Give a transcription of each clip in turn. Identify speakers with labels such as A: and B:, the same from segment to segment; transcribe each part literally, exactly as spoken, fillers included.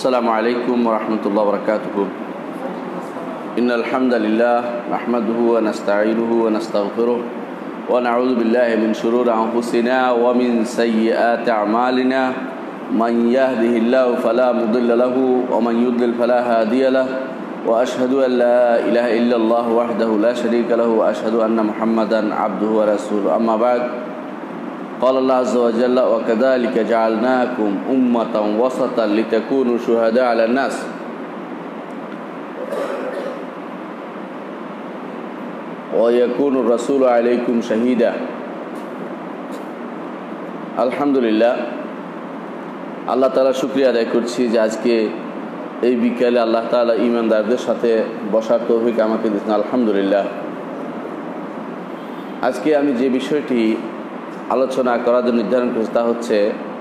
A: السلام عليكم ورحمة الله وبركاته. إن الحمد لله نحمده ونستعينه ونستغفره ونعوذ بالله من شرور أنفسنا ومن سيئات أعمالنا. من يهده الله فلا مضل له ومن يضلل فلا هادي له وأشهد أن لا إله إلا الله وحده لا شريك له وأشهد أن محمدا عبده ورسوله. أما بعد، قال الله عز وجل: وكذلك جعلناكم أمة وسطا لتكونوا شهداء على الناس ويكون الرسول عليكم شهيدا. আলহামদুলিল্লাহ, আল্লাহ তাআলা শুকরিয়া আদায় করছি যে আজকে এই বিকেলে আল্লাহ তাআলা ঈমানদারদের সাথে বসার তৌফিক আমাকে দিয়েছেন। আলহামদুলিল্লাহ। আজকে আমি যে বিষয়টি আলোচনা করার জন্য নির্ধারণ করেছি তা হচ্ছে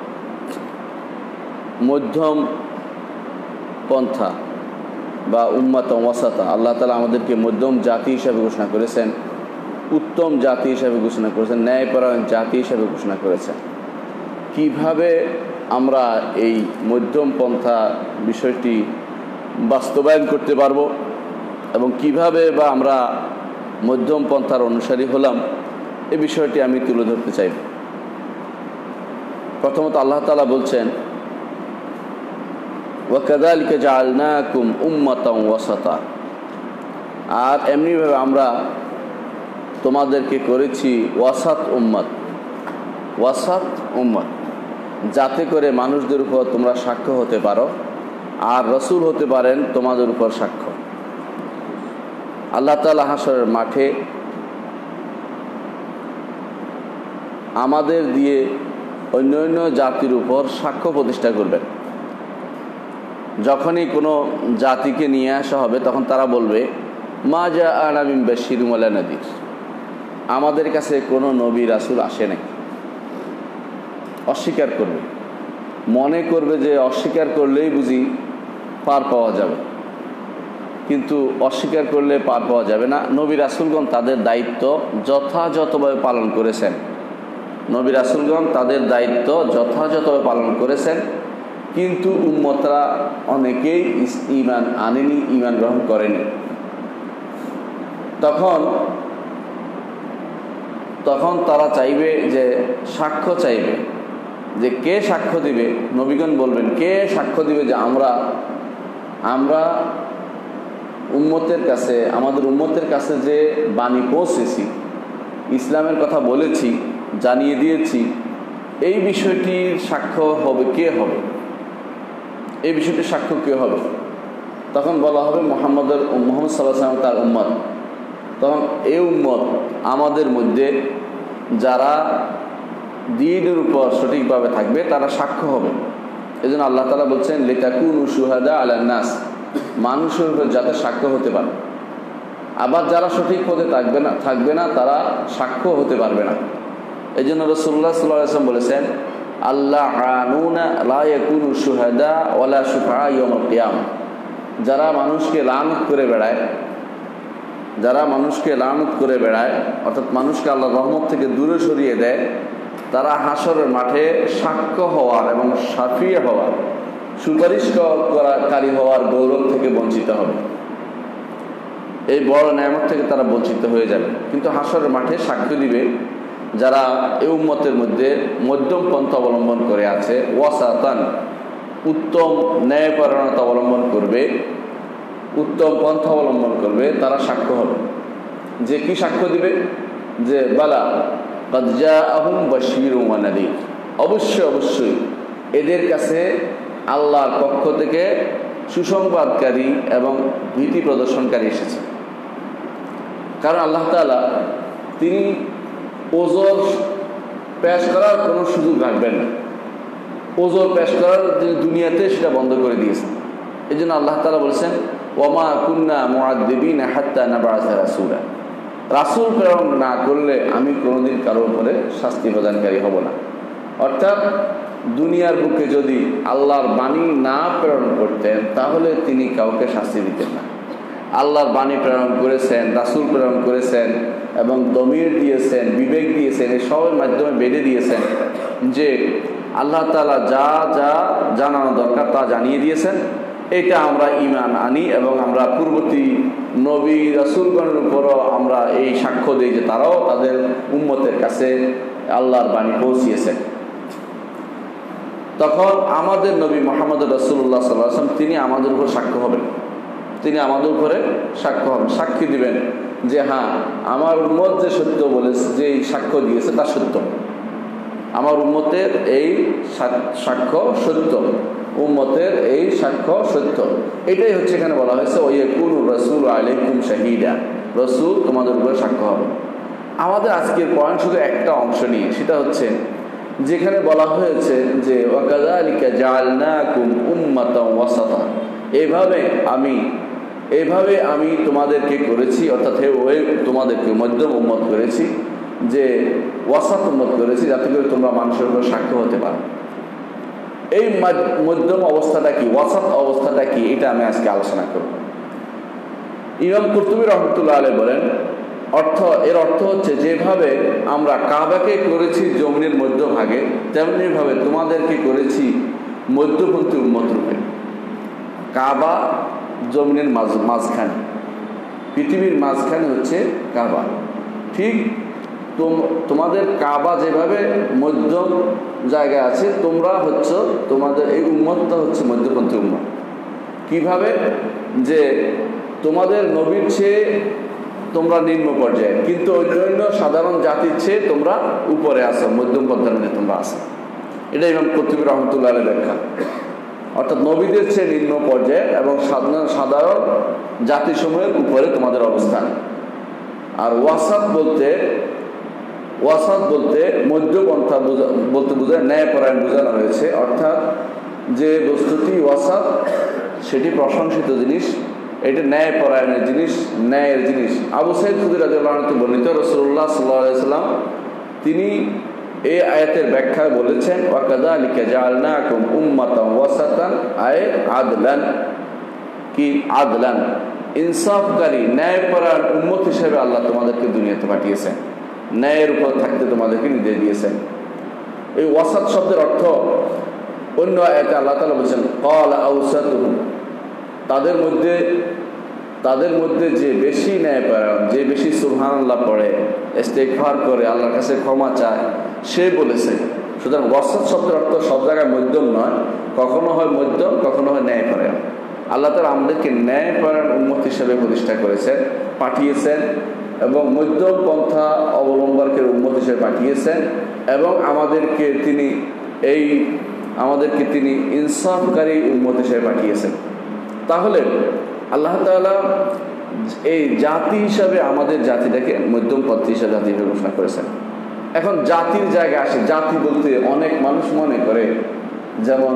A: মধ্যম পন্থা বা উম্মাতুন ওয়াসাতা। আল্লাহ তাআলা আমাদেরকে মধ্যম জাতি হিসাবে ঘোষণা করেছেন, উত্তম জাতি হিসাবে ঘোষণা করেছেন, ন্যায়পরায়ণ জাতি হিসাবে ঘোষণা করেছেন। কিভাবে আমরা এই মধ্যম পন্থা বিষয়টি বাস্তবায়ন করতে পারব এবং কিভাবে বা আমরা মধ্যম পন্থার অনুসারী হলাম, এই বিষয়টি আমি তুলে ধরতে চাইব। প্রথমত আল্লাহ তাআলা বলছেন, ওয়াকাযালিকা জাআলনাকুম উম্মাতান ওয়াসাতা, আর এমনিভাবে আমরা তোমাদেরকে করেছি ওয়াসাত উম্মত। ওয়াসাত উম্মত, যাতে করে মানুষদের উপর তোমরা সাক্ষ্য হতে পারো আর রাসূল হতে পারেন তোমাদের উপর সাক্ষ্য। আল্লাহ তাআলা হাশরের মাঠে আমাদের দিয়ে অন্য অন্য জাতির উপর সাক্ষ্য প্রতিষ্ঠা করবেন। যখনই কোনো জাতিকে নিয়ে আসা হবে তখন তারা বলবে, মা জাআনা মিন বাশীরিন ওয়ালা নাযীর, আমাদের কাছে কোনো নবী রাসূল আসে নাই। অস্বীকার করবে, মনে করবে যে অস্বীকার করলেই বুঝি পার পাওয়া যাবে, কিন্তু অস্বীকার করলে পার পাওয়া যাবে না। নবী রাসূলগণ তাদের দায়িত্ব যথাযথভাবে পালন করেছেন। নবী রাসূলগণ তাদের দায়িত্ব যথাযথভাবে পালন করেছেন, কিন্তু উম্মতরা অনেকেই ঈমান আনেনি, ঈমান গ্রহণ করেনি। তখন তখন তারা চাইবে যে সাক্ষ্য চাইবে, যে কে সাক্ষ্য দিবে। নবীগণ বলবেন, কে সাক্ষ্য দিবে যে আমরা আমরা উম্মতের কাছে, আমাদের উম্মতের কাছে যে বাণী পৌঁছেছি, ইসলামের কথা বলেছি, জানিয়ে দিয়েছি, এই বিষয়টির সাক্ষ্য হবে কে হবে, এই বিষয়টির সাক্ষ্য কে হবে? তখন বলা হবে মুহাম্মদের মুহাম্মদ সাল্লাল্লাহু আলাইহি ওয়াসাল্লাম তার উম্মত। তখন এই উম্মত আমাদের মধ্যে যারা দ্বীনের উপর সঠিকভাবে থাকবে তারা সাক্ষ্য হবে। এই জন্য আল্লাহ তাআলা বলছেন, লিতাকুনু শুহাদা আলান নাস, মানুষের উপর যাতে সাক্ষ্য হতে পারে। আবার যারা সঠিক পথে থাকবে না থাকবে না তারা সাক্ষ্য হতে পারবে না। এই জন্য রাসূলুল্লাহ সাল্লাল্লাহু আলাইহি ওয়াসাল্লাম বলেছেন, আল্লাহ আনুনা লা ইয়াকুনু শুহাদা ওয়ালা শুফাআ ইয়াউমাল কিয়ামা, যারা মানুষকে লানত করে বেড়ায়, যারা মানুষকে লানত করে বেড়ায় অর্থাৎ মানুষকে আল্লাহর রহমত থেকে দূরে সরিয়ে দেয়, তারা হাসরের মাঠে সাক্ষ্য হওয়ার এবং শাফিয়ে হওয়ার, সুপারিশ করাকারী হওয়ার গৌরব থেকে বঞ্চিত হবে। এই বড় নেয়ামত থেকে তারা বঞ্চিত হয়ে যাবে। কিন্তু হাসরের মাঠে সাক্ষ্য দিবে যারা এই উম্মতের মধ্যে মধ্যম পন্থা অবলম্বন করে আছে, ওয়াসাতান, উত্তম ন্যায়পরায়ণতা অবলম্বন করবে, উত্তম পন্থা অবলম্বন করবে, তারা সাক্ষ্য হবে। যে কি সাক্ষ্য দিবে? যে বালা ক্বাদ জাআহুম বাশীরুন ওয়া নাযীর, অবশ্যই অবশ্যই এদের কাছে আল্লাহর পক্ষ থেকে সুসংবাদকারী এবং ভীতি প্রদর্শনকারী এসেছে। কারণ আল্লাহ তাআলা তিনি ওজর পেশ করার কোনো সুযোগ রাখবেন না। ওজর পেশ করার দুনিয়াতে সেটা বন্ধ করে দিয়েছেন। এই জন্য আল্লাহ তাআলা বলেছেন, ওয়ামা কুন্না মুআদ্দিবিনা হাত্তা নাবআসা রাসূলা, রাসূল প্রেরণ না করলে আমি কোনোদিন কারোর উপরে শাস্তি প্রদানকারী হব না। অর্থাৎ দুনিয়ার বুকে যদি আল্লাহর বাণী না প্রেরণ করতেন তাহলে তিনি কাউকে শাস্তি দিতেন না। আল্লাহর বাণী প্রেরণ করেছেন, রাসূল প্রেরণ করেছেন এবং দমির দিয়েছেন, বিবেক দিয়েছেন, এই সবের মাধ্যমে বেঁধে দিয়েছেন যে আল্লাহ তাআলা যা যা জানানো দরকার তা জানিয়ে দিয়েছেন। এটা আমরা ঈমান আনি এবং আমরা পূর্ববর্তী নবী রাসূলগণের উপরও আমরা এই সাক্ষ্য দিই যে তারাও তাদের উম্মতের কাছে আল্লাহর বাণী পৌঁছিয়েছেন। তখন আমাদের নবী মুহাম্মদ রাসূলুল্লাহ সাল্লাল্লাহু আলাইহি ওয়াসাল্লাম তিনি আমাদের উপর সাক্ষ্য হবেন, তিনি আমাদের উপরে সাক্ষ্য হবেন, সাক্ষী দিবেন যে হ্যাঁ আমার উম্মত যে সত্য বলেছে, যে সাক্ষ্য দিয়েছে তা সত্য, আমার উম্মতের এই সাক্ষ্য সত্য, উম্মতের এই সাক্ষ্য সত্য। এটাই হচ্ছে এখানে বলা হয়েছে ওয়ায়াকুনু রাসূলু আলাইকুম শাহীদা, রাসূল তোমাদের উপরে সাক্ষ্য হবে। আমাদের আজকের পয়েন্ট শুধু একটা অংশ নিয়ে, সেটা হচ্ছে যেখানে বলা হয়েছে যে ওয়াকাযালিকা জাআলনাকুম উম্মাতাও ওয়াসাতা, এইভাবে আমি এইভাবে আমি তোমাদেরকে করেছি, অর্থাৎ হে ওই তোমাদেরকে মধ্যম উম্মত করেছি, যে ওয়াসাত উম্মত করেছি যাতে করে তোমরা মানুষের উপর সাক্ষ্য হতে পারো। এই মধ্যম অবস্থাটা কি, ওয়াসাত অবস্থাটা কি, এটা আমি আজকে আলোচনা করব। ইমাম কুরতুবী রহমাতুল্লাহ আলাইহি বলেন অর্থ এর অর্থ হচ্ছে যেভাবে আমরা কাবাকে করেছি জমিনের মধ্যভাগে, তেমনি ভাবে তোমাদেরকে করেছি মধ্যপন্থী উম্মত রূপে। কাবা জমিনের মাঝ মাঝখানে, পৃথিবীর মাঝখানে হচ্ছে কাবা। ঠিক তোমাদের কাবা যেভাবে মধ্যম জায়গায় আছে, তোমরা হচ্ছে তোমাদের এই উম্মতটা হচ্ছে মধ্যপন্থী উম্মত। কিভাবে? যে তোমাদের নবীর চেয়ে তোমরা নিম্ন পর্যায়ে, কিন্তু অন্যান্য সাধারণ জাতির চেয়ে তোমরা উপরে আসো, মধ্যম পর্যায়ে মধ্যে তোমরা আসো। এটা ইমাম কুরতুবী রহমাতুল্লাহ আলাইহি ব্যাখ্যা। অর্থাৎ নবীদের চেয়ে নিম্ন পর্যায়ে এবং সাধারণ সাধারণ জাতিসমূহের উপরে তোমাদের অবস্থান। আর ওয়াসাত বলতে ওয়াসাত বলতে মধ্যপন্থা বলতে বোঝায় ন্যায়পরায়ণ বোঝানো হয়েছে। অর্থাৎ যে বস্তুটি ওয়াসাত সেটি প্রশংসিত জিনিস, এটা ন্যায়পরায়ণের জিনিস, ন্যায়ের জিনিস। আবু সাঈদ খুদরী রাদিয়াল্লাহু আনহু বর্ণিত রাসূলুল্লাহ সাল্লাল্লাহু আলাইহি ওয়াসাল্লাম তিনি এই আয়াতের ব্যাখ্যায় বলেছেন ওয়াকাযালিকা জাআলনাকুম উম্মাতাও ওয়াসাতান আয় আদলান, কি আদলান, ইনসাফকারী ন্যায়পরায়ণ উম্মত হিসেবে আল্লাহ তোমাদেরকে দুনিয়াতে পাঠিয়েছেন, ন্যায়ের উপর থাকতে তোমাদেরকে নির্দেশ দিয়েছেন। এই ওয়াসাত শব্দের অর্থ অন্য আয়াতে আল্লাহ তাআলা বলেছেন ক্বালা আওসাতুহুম, তাদের মধ্যে তাদের মধ্যে যে বেশি ন্যায়পরায়ণ, যে বেশি সুবহানাল্লাহ পড়ে, ইস্তেগফার করে, আল্লাহর কাছে ক্ষমা চায়, সে বলেছে। সুতরাং ওয়াসাত শব্দের অর্থ সব জায়গায় মধ্যম নয়, কখনো হয় মধ্যম, কখনো হয় ন্যায়পরায়ণ। আল্লাহ তাআলা আমাদেরকে ন্যায়পরায়ণ উম্মত হিসেবে প্রতিষ্ঠা করেছেন, পাঠিয়েছেন, এবং মধ্যম পন্থা অবলম্বনকারী উম্মত হিসেবে পাঠিয়েছেন, এবং আমাদেরকে তিনি এই আমাদেরকে তিনি ইনসাফকারী উম্মত হিসেবে পাঠিয়েছেন। তাহলে আল্লাহ তাআলা এই জাতি হিসাবে আমাদের জাতিটাকে মধ্যম পন্থী হিসাবে জাতি হিসেবে ঘোষণা করেছেন। এখন জাতির জায়গায় আসে, জাতি বলতে অনেক মানুষ মনে করে যেমন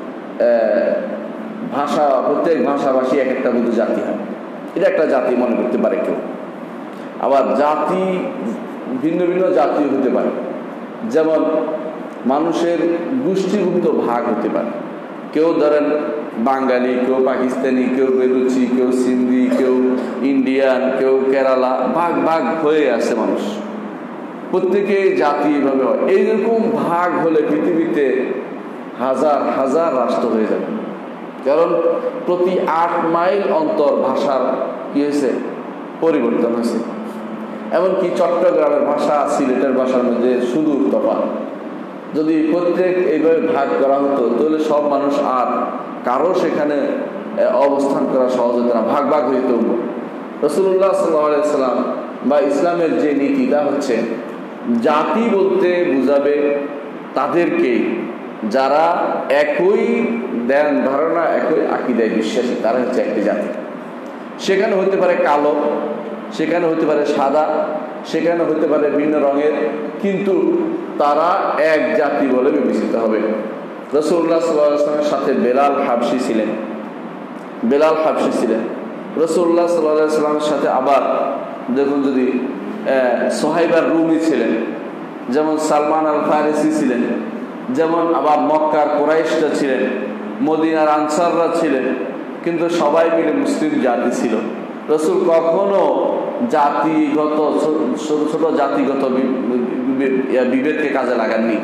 A: ভাষা, প্রত্যেক ভাষাভাষী এক একটা বুধ জাতি হয়, এটা একটা জাতি মনে করতে পারে কেউ। আবার জাতি ভিন্ন ভিন্ন জাতি হতে পারে, যেমন মানুষের গোষ্ঠীভুক্ত ভাগ হতে পারে। কেউ ধরেন বাঙালি, কেউ পাকিস্তানি, কেউ বেলুচি, কেউ সিন্ধি, কেউ ইন্ডিয়ান, কেউ কেরালা, ভাগ ভাগ হয়ে আছে মানুষ। প্রত্যেকে জাতি এভাবে হয়। এইরকম ভাগ হলে পৃথিবীতে হাজার হাজার রাষ্ট্র হয়ে যাবে, কারণ প্রতি আট মাইল অন্তর ভাষার কি হয়েছে, পরিবর্তন হয়েছে। এমনকি চট্টগ্রামের ভাষা সিলেটের ভাষার মধ্যে সুদূর তফাৎ। যদি প্রত্যেক এইভাবে ভাগ করা হতো তাহলে সব মানুষ আর কারো সেখানে অবস্থান করা সহজ হতো না, ভাগ ভাগ হইত। রাসূলুল্লাহ সাল্লাল্লাহু আলাইহি ওয়াসাল্লাম বা ইসলামের যে নীতিটা হচ্ছে, জাতি বলতে বুঝাবে তাদেরকে যারা একই ধ্যান ধারণা, একই আকীদায় বিশ্বাসী, তারা হচ্ছে একটি জাতি। সেখানে হতে পারে কালো, সেখানে হতে পারে সাদা, সেখানে হতে পারে ভিন্ন রঙের, কিন্তু তারা এক জাতি বলে বিবেচিত হবে। রাসূলুল্লাহ সাল্লাল্লাহু আলাইহি ওয়াসাল্লামের সাথে বেলাল হাবশী ছিলেন, বেলাল হাবশী ছিলেন রাসূলুল্লাহ সাল্লাল্লাহু আলাইহি ওয়াসাল্লামের সাথে। আবার দেখুন যদি সোহাইবার রুমি ছিলেন, যেমন সালমান আল ফারিসি ছিলেন, যেমন আবার মক্কার কুরাইশরা ছিলেন, মদিনার আনসাররা ছিলেন, কিন্তু সবাই মিলে মুসলিম জাতি ছিল। রাসূল কখনো জাতিগত ছোট ছোট জাতিগত বিভেদকে কাজে লাগাননি।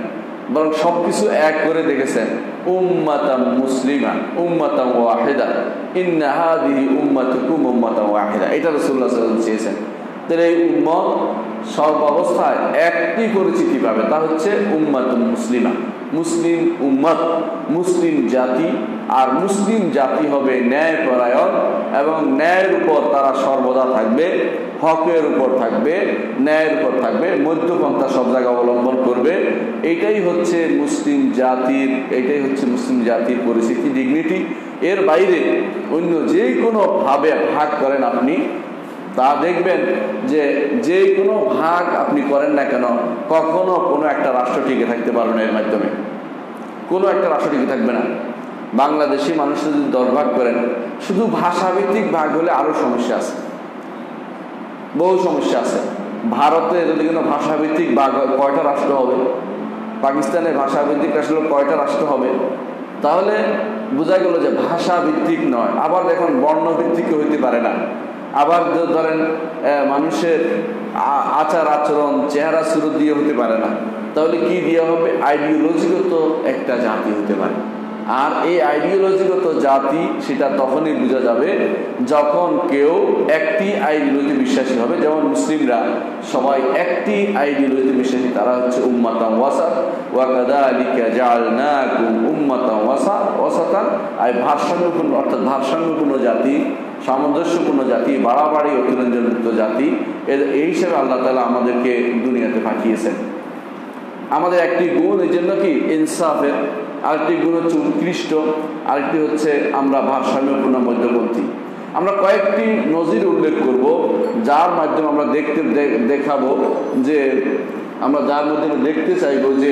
A: বরং সবকিছু এক করে দেখেছেন। উম্মাতাম মুসলিমা উম্মাতাম ওয়াহিদা ইন্না হাদিহি উম্মাতুকুম উম্মাতাম ওয়াহিদা, এটা রাসূলুল্লাহ সাল্লাল্লাহু আলাইহি ওয়াসাল্লাম চেয়েছেন। তাহলে এই উম্মত সব অবস্থায় একটি পরিচিতি পাবে, তা হচ্ছে উম্মাতুম মুসলিমা, মুসলিম উম্মত, মুসলিম জাতি। আর মুসলিম জাতি হবে ন্যায়পরায়ণ এবং ন্যায়ের উপর তারা সর্বদা থাকবে, হকের উপর থাকবে, ন্যায়ের উপর থাকবে, মধ্যপন্থা সব জায়গায় অবলম্বন করবে। এইটাই হচ্ছে মুসলিম জাতির এইটাই হচ্ছে মুসলিম জাতির পরিস্থিতি, ডিগনিটি। এর বাইরে অন্য যে কোনো ভাবে ভাগ করেন আপনি, তা দেখবেন যে যে কোনো ভাগ আপনি করেন না কেন, কখনো কোনো একটা রাষ্ট্র টিকে থাকতে পারবে না। এর মাধ্যমে কোনো একটা রাষ্ট্র টিকে থাকবে না। বাংলাদেশি মানুষ যদি দশ ভাগ করেন, শুধু ভাষাভিত্তিক ভাগ হলে আরো সমস্যা আছে, বহু সমস্যা আছে। ভারতে যদি কোনো ভাষাভিত্তিক ভাগ হয়, কয়টা রাষ্ট্র হবে? পাকিস্তানে ভাষাভিত্তিক রাষ্ট্র কয়টা রাষ্ট্র হবে? তাহলে বোঝা গেল যে ভাষাভিত্তিক নয়। আবার দেখুন বর্ণভিত্তিক হইতে পারে না। আবার ধরেন মানুষের আচার আচরণ, চেহারা সুরত দিয়ে হতে পারে না। তাহলে কি দিয়ে হবে? আইডিওলজিগত একটা জাতি হতে পারে। আর এই আইডিওলজিগত জাতি সেটা তখনই বোঝা যাবে যখন কেউ একটি আইডিওলজি বিশ্বাসী হবে। যেমন মুসলিমরা সবাই একটি আইডিওলজি বিশ্বাসী, তারা হচ্ছে উম্মাতাম ওয়াসাত, ওয়া কাযালিকা জাআলনাকুম উম্মাতাম ওয়াসা ওয়াসাতান। আর ভারসাম্যপূর্ণ অর্থাৎ ভারসাম্যপূর্ণ জাতি, সামঞ্জস্যপূর্ণ জাতি, বাড়াবাড়ি অতিরঞ্জনযুক্ত জাতি, এর এই হিসেবে আল্লাহ তাআলা আমাদেরকে দুনিয়াতে পাঠিয়েছেন। আমাদের একটি গুণ এই জন্য কি ইনসাফের, আরেকটি গুণ হচ্ছে উৎকৃষ্ট, আরেকটি হচ্ছে আমরা ভারসাম্যপূর্ণ মধ্যপন্থী। আমরা কয়েকটি নজির উল্লেখ করব যার মাধ্যমে আমরা দেখতে দেখাবো যে আমরা যার মাধ্যমে দেখতে চাইবো যে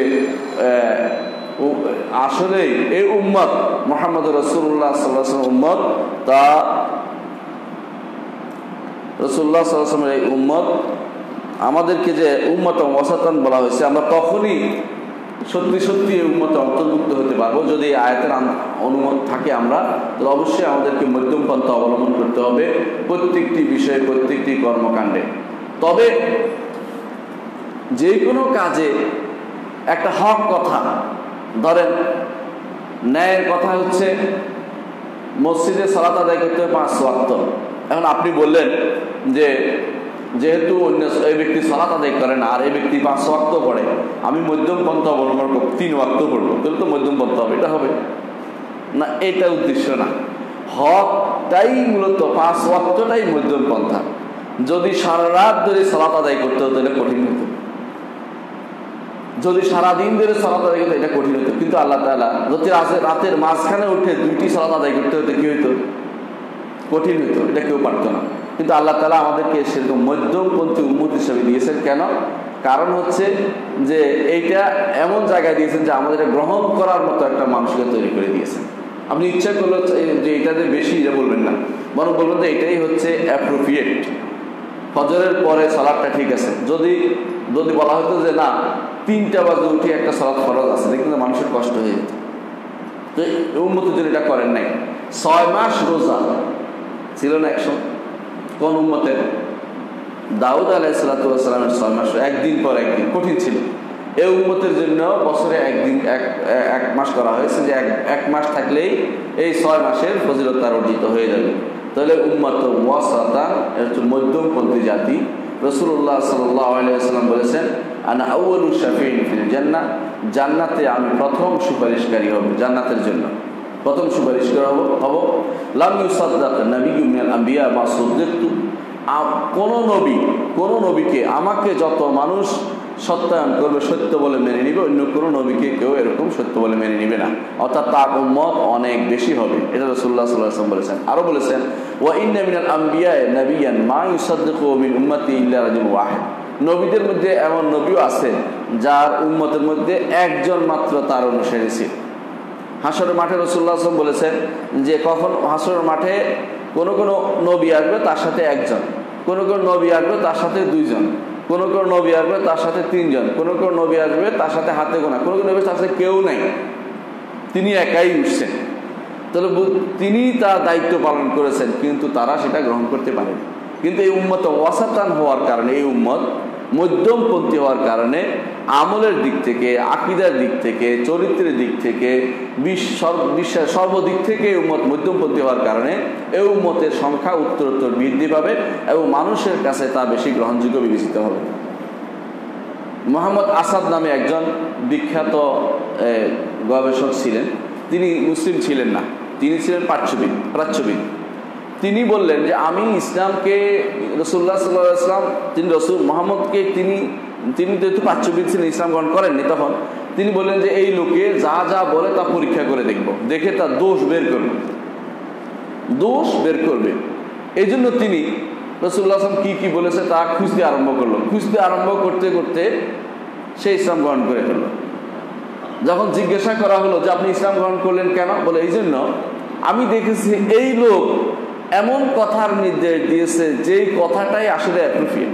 A: আসলে এই উম্মত মুহাম্মদ রাসূলুল্লাহ সাল্লাল্লাহু আলাইহি ওয়াসাল্লাম উম্মত, তা রাসূলুল্লাহ সাল্লাল্লাহু আলাইহি ওয়াসাল্লামের এই উম্মত আমাদেরকে যে উম্মত ওয়াসাতান বলা হয়েছে, আমরা তখনই সত্যি সত্যি এই উম্মতে অন্তর্ভুক্ত হতে পারবো যদি আয়াতের অনুমত থাকে। আমরা অবশ্যই আমাদেরকে মধ্যম পন্থা অবলম্বন করতে হবে প্রত্যেকটি বিষয়ে, প্রত্যেকটি কর্মকাণ্ডে। তবে যে কোনো কাজে একটা হক কথা, ধরেন ন্যায়ের কথা হচ্ছে মসজিদে সালাত আদায় করতে হবে পাঁচ ওয়াক্ত। এখন আপনি বললেন যে যেহেতু অন্য এই ব্যক্তি সালাত আদায় করে না আর এই ব্যক্তি পাঁচ ওয়াক্ত পড়ে, আমি মধ্যম পন্থা অবলম্বন করব, তিন ওয়াক্ত পড়বো, তাহলে তো মধ্যম পন্থা হবে। এটা হবে না, এটা উদ্দেশ্য না। হকটাই মূলত পাঁচ ওয়াক্তটাই মধ্যম পন্থা। যদি সারা রাত ধরে সালাত আদায় করতে হতো এটা কঠিন হতো, যদি সারাদিন ধরে সালাত আদায় করতো এটা কঠিন হতো। কিন্তু আল্লাহ তাআলা যদি রাতের মাঝখানে উঠে দুইটি সালাত আদায় করতে হতো কি হইতো? কঠিন হইতো, এটা কেউ পারতো না। কিন্তু আল্লাহ তাআলা আমাদেরকে সেরকম মধ্যমপন্থী উম্মত হিসেবে দিয়েছেন। কেন? কারণ হচ্ছে যে এইটা এমন জায়গায় দিয়েছেন যে আমাদের গ্রহণ করার মতো একটা মানুষকে তৈরি করে দিয়েছেন। আপনি ইচ্ছা করলে যে এটাতে বেশি এটা বলবেন না, বরং বলবেন যে এটাই হচ্ছে অ্যাপ্রোপ্রিয়েট। ফজরের পরে সালাদটা ঠিক আছে। যদি যদি বলা হতো যে না তিনটা বাজে উঠে একটা সালাদ ফরজ আছে, দেখুন মানুষের কষ্ট হয়ে যেত। তো উম্মতের জন্য এটা করেন নাই। ছয় মাস রোজা ছিল না একশো, কোন উম্মতের? দাউদ আলাইহিস সালাতু ওয়াস সালামের ছয় মাস, একদিন পর একদিন কঠিন ছিল। এই উম্মতের জন্য বছরে একদিন এক এক মাস করা হয়েছে, যে এক এক মাস থাকলেই এই ছয় মাসের ফজিলত তার অর্জিত হয়ে যাবে। তাহলে উম্মত ওয়াসাতা হচ্ছে মধ্যমপন্থী জাতি। রাসূলুল্লাহ সাল্লাল্লাহু আলাইহি ওয়াসাল্লাম বলেছেন, আনা আউয়ালু শাফিঈন ফিল জান্নাহ, জান্নাতে আমি প্রথম সুপারিশকারী হব, জান্নাতের জন্য প্রথম সুপারিশকারী হব হব লাম ইউসাদ্দাক নাবিয়্যুম মিনাল আম্বিয়া মা সুদ্দিকতু, কোন নবী কোন নবীকে আমাকে যত মানুষ সত্যায়ন করবে, সত্য বলে মেনে নিবে, অন্য কোনো নবীকে কেউ এরকম সত্য বলে মেনে নিবে না। অর্থাৎ তার উম্মত অনেক বেশি হবে, এটা রাসূলুল্লাহ সাল্লাল্লাহু আলাইহি ওয়াসাল্লাম বলেছেন। আরো বলেছেন, ওয়া ইন্না মিনাল আম্বিয়া নাবিয়ান মা ইউসাদ্দিকু মিন উম্মতি ইল্লা রাজুল ওয়াহিদ, নবীদের মধ্যে এমন নবীও আছে যার উম্মতের মধ্যে একজন মাত্র তার অনুসারী ছিল। হাসরের মাঠে রাসূলুল্লাহ সাল্লাল্লাহু আলাইহি ওয়াসাল্লাম বলেছেন যে কখন হাসরের মাঠে কোন কোন নবী আসবে তার সাথে একজন, কোন কোন নবী আসবে তার সাথে দুইজন, কোন কোন নবী আসবে তার সাথে তিনজন, কোন কোন নবী আসবে তার সাথে হাতে গোনা, কোন কোন নবী তার সাথে কেউ নাই, তিনি একাই উঠছেন। তাহলে তিনি তার দায়িত্ব পালন করেছেন, কিন্তু তারা সেটা গ্রহণ করতে পারে। কিন্তু এই উম্মত ওয়াসাতান হওয়ার কারণে, এই উম্মত মধ্যমপন্থী হওয়ার কারণে আমলের দিক থেকে, আকীদার দিক থেকে, চরিত্রের দিক থেকে, বিশ্বের সর্বদিক থেকে উম্মত মধ্যমপন্থী হওয়ার কারণে এই উম্মতের সংখ্যা উত্তরোত্তর বৃদ্ধি পাবে এবং মানুষের কাছে তা বেশি গ্রহণযোগ্য বিবেচিত হবে। মোহাম্মদ আসাদ নামে একজন বিখ্যাত গবেষক ছিলেন। তিনি মুসলিম ছিলেন না, তিনি ছিলেন প্রাচ্যবিদ প্রাচ্যবিদ তিনি বললেন যে আমি ইসলামকে, রাসূলুল্লাহ সাল্লাল্লাহু আলাইহি ওয়াসাল্লাম তিনি রসুল মোহাম্মদকে তিনি তিনি যেহেতু প্রাচ্যবিদ ছিলেন, ইসলাম গ্রহণ করেননি, তখন তিনি বললেন যে এই লোকে যা যা বলে তা পরীক্ষা করে দেখব, দেখে তার দোষ বের করবে, দোষ বের করবে। এই জন্য তিনি রাসূলুল্লাহ সাল্লাল্লাহু আলাইহি ওয়াসাল্লাম কি কি বলেছে তা খুঁজতে আরম্ভ করলো। খুঁজতে আরম্ভ করতে করতে সে ইসলাম গ্রহণ করে ফেলল। যখন জিজ্ঞাসা করা হলো যে আপনি ইসলাম গ্রহণ করলেন কেন, বলে এই জন্য আমি দেখেছি এই লোক এমন কথার নির্দেশ দিয়েছে যেই কথাটাই আসলে অ্যাপ্রোপ্রিয়েট।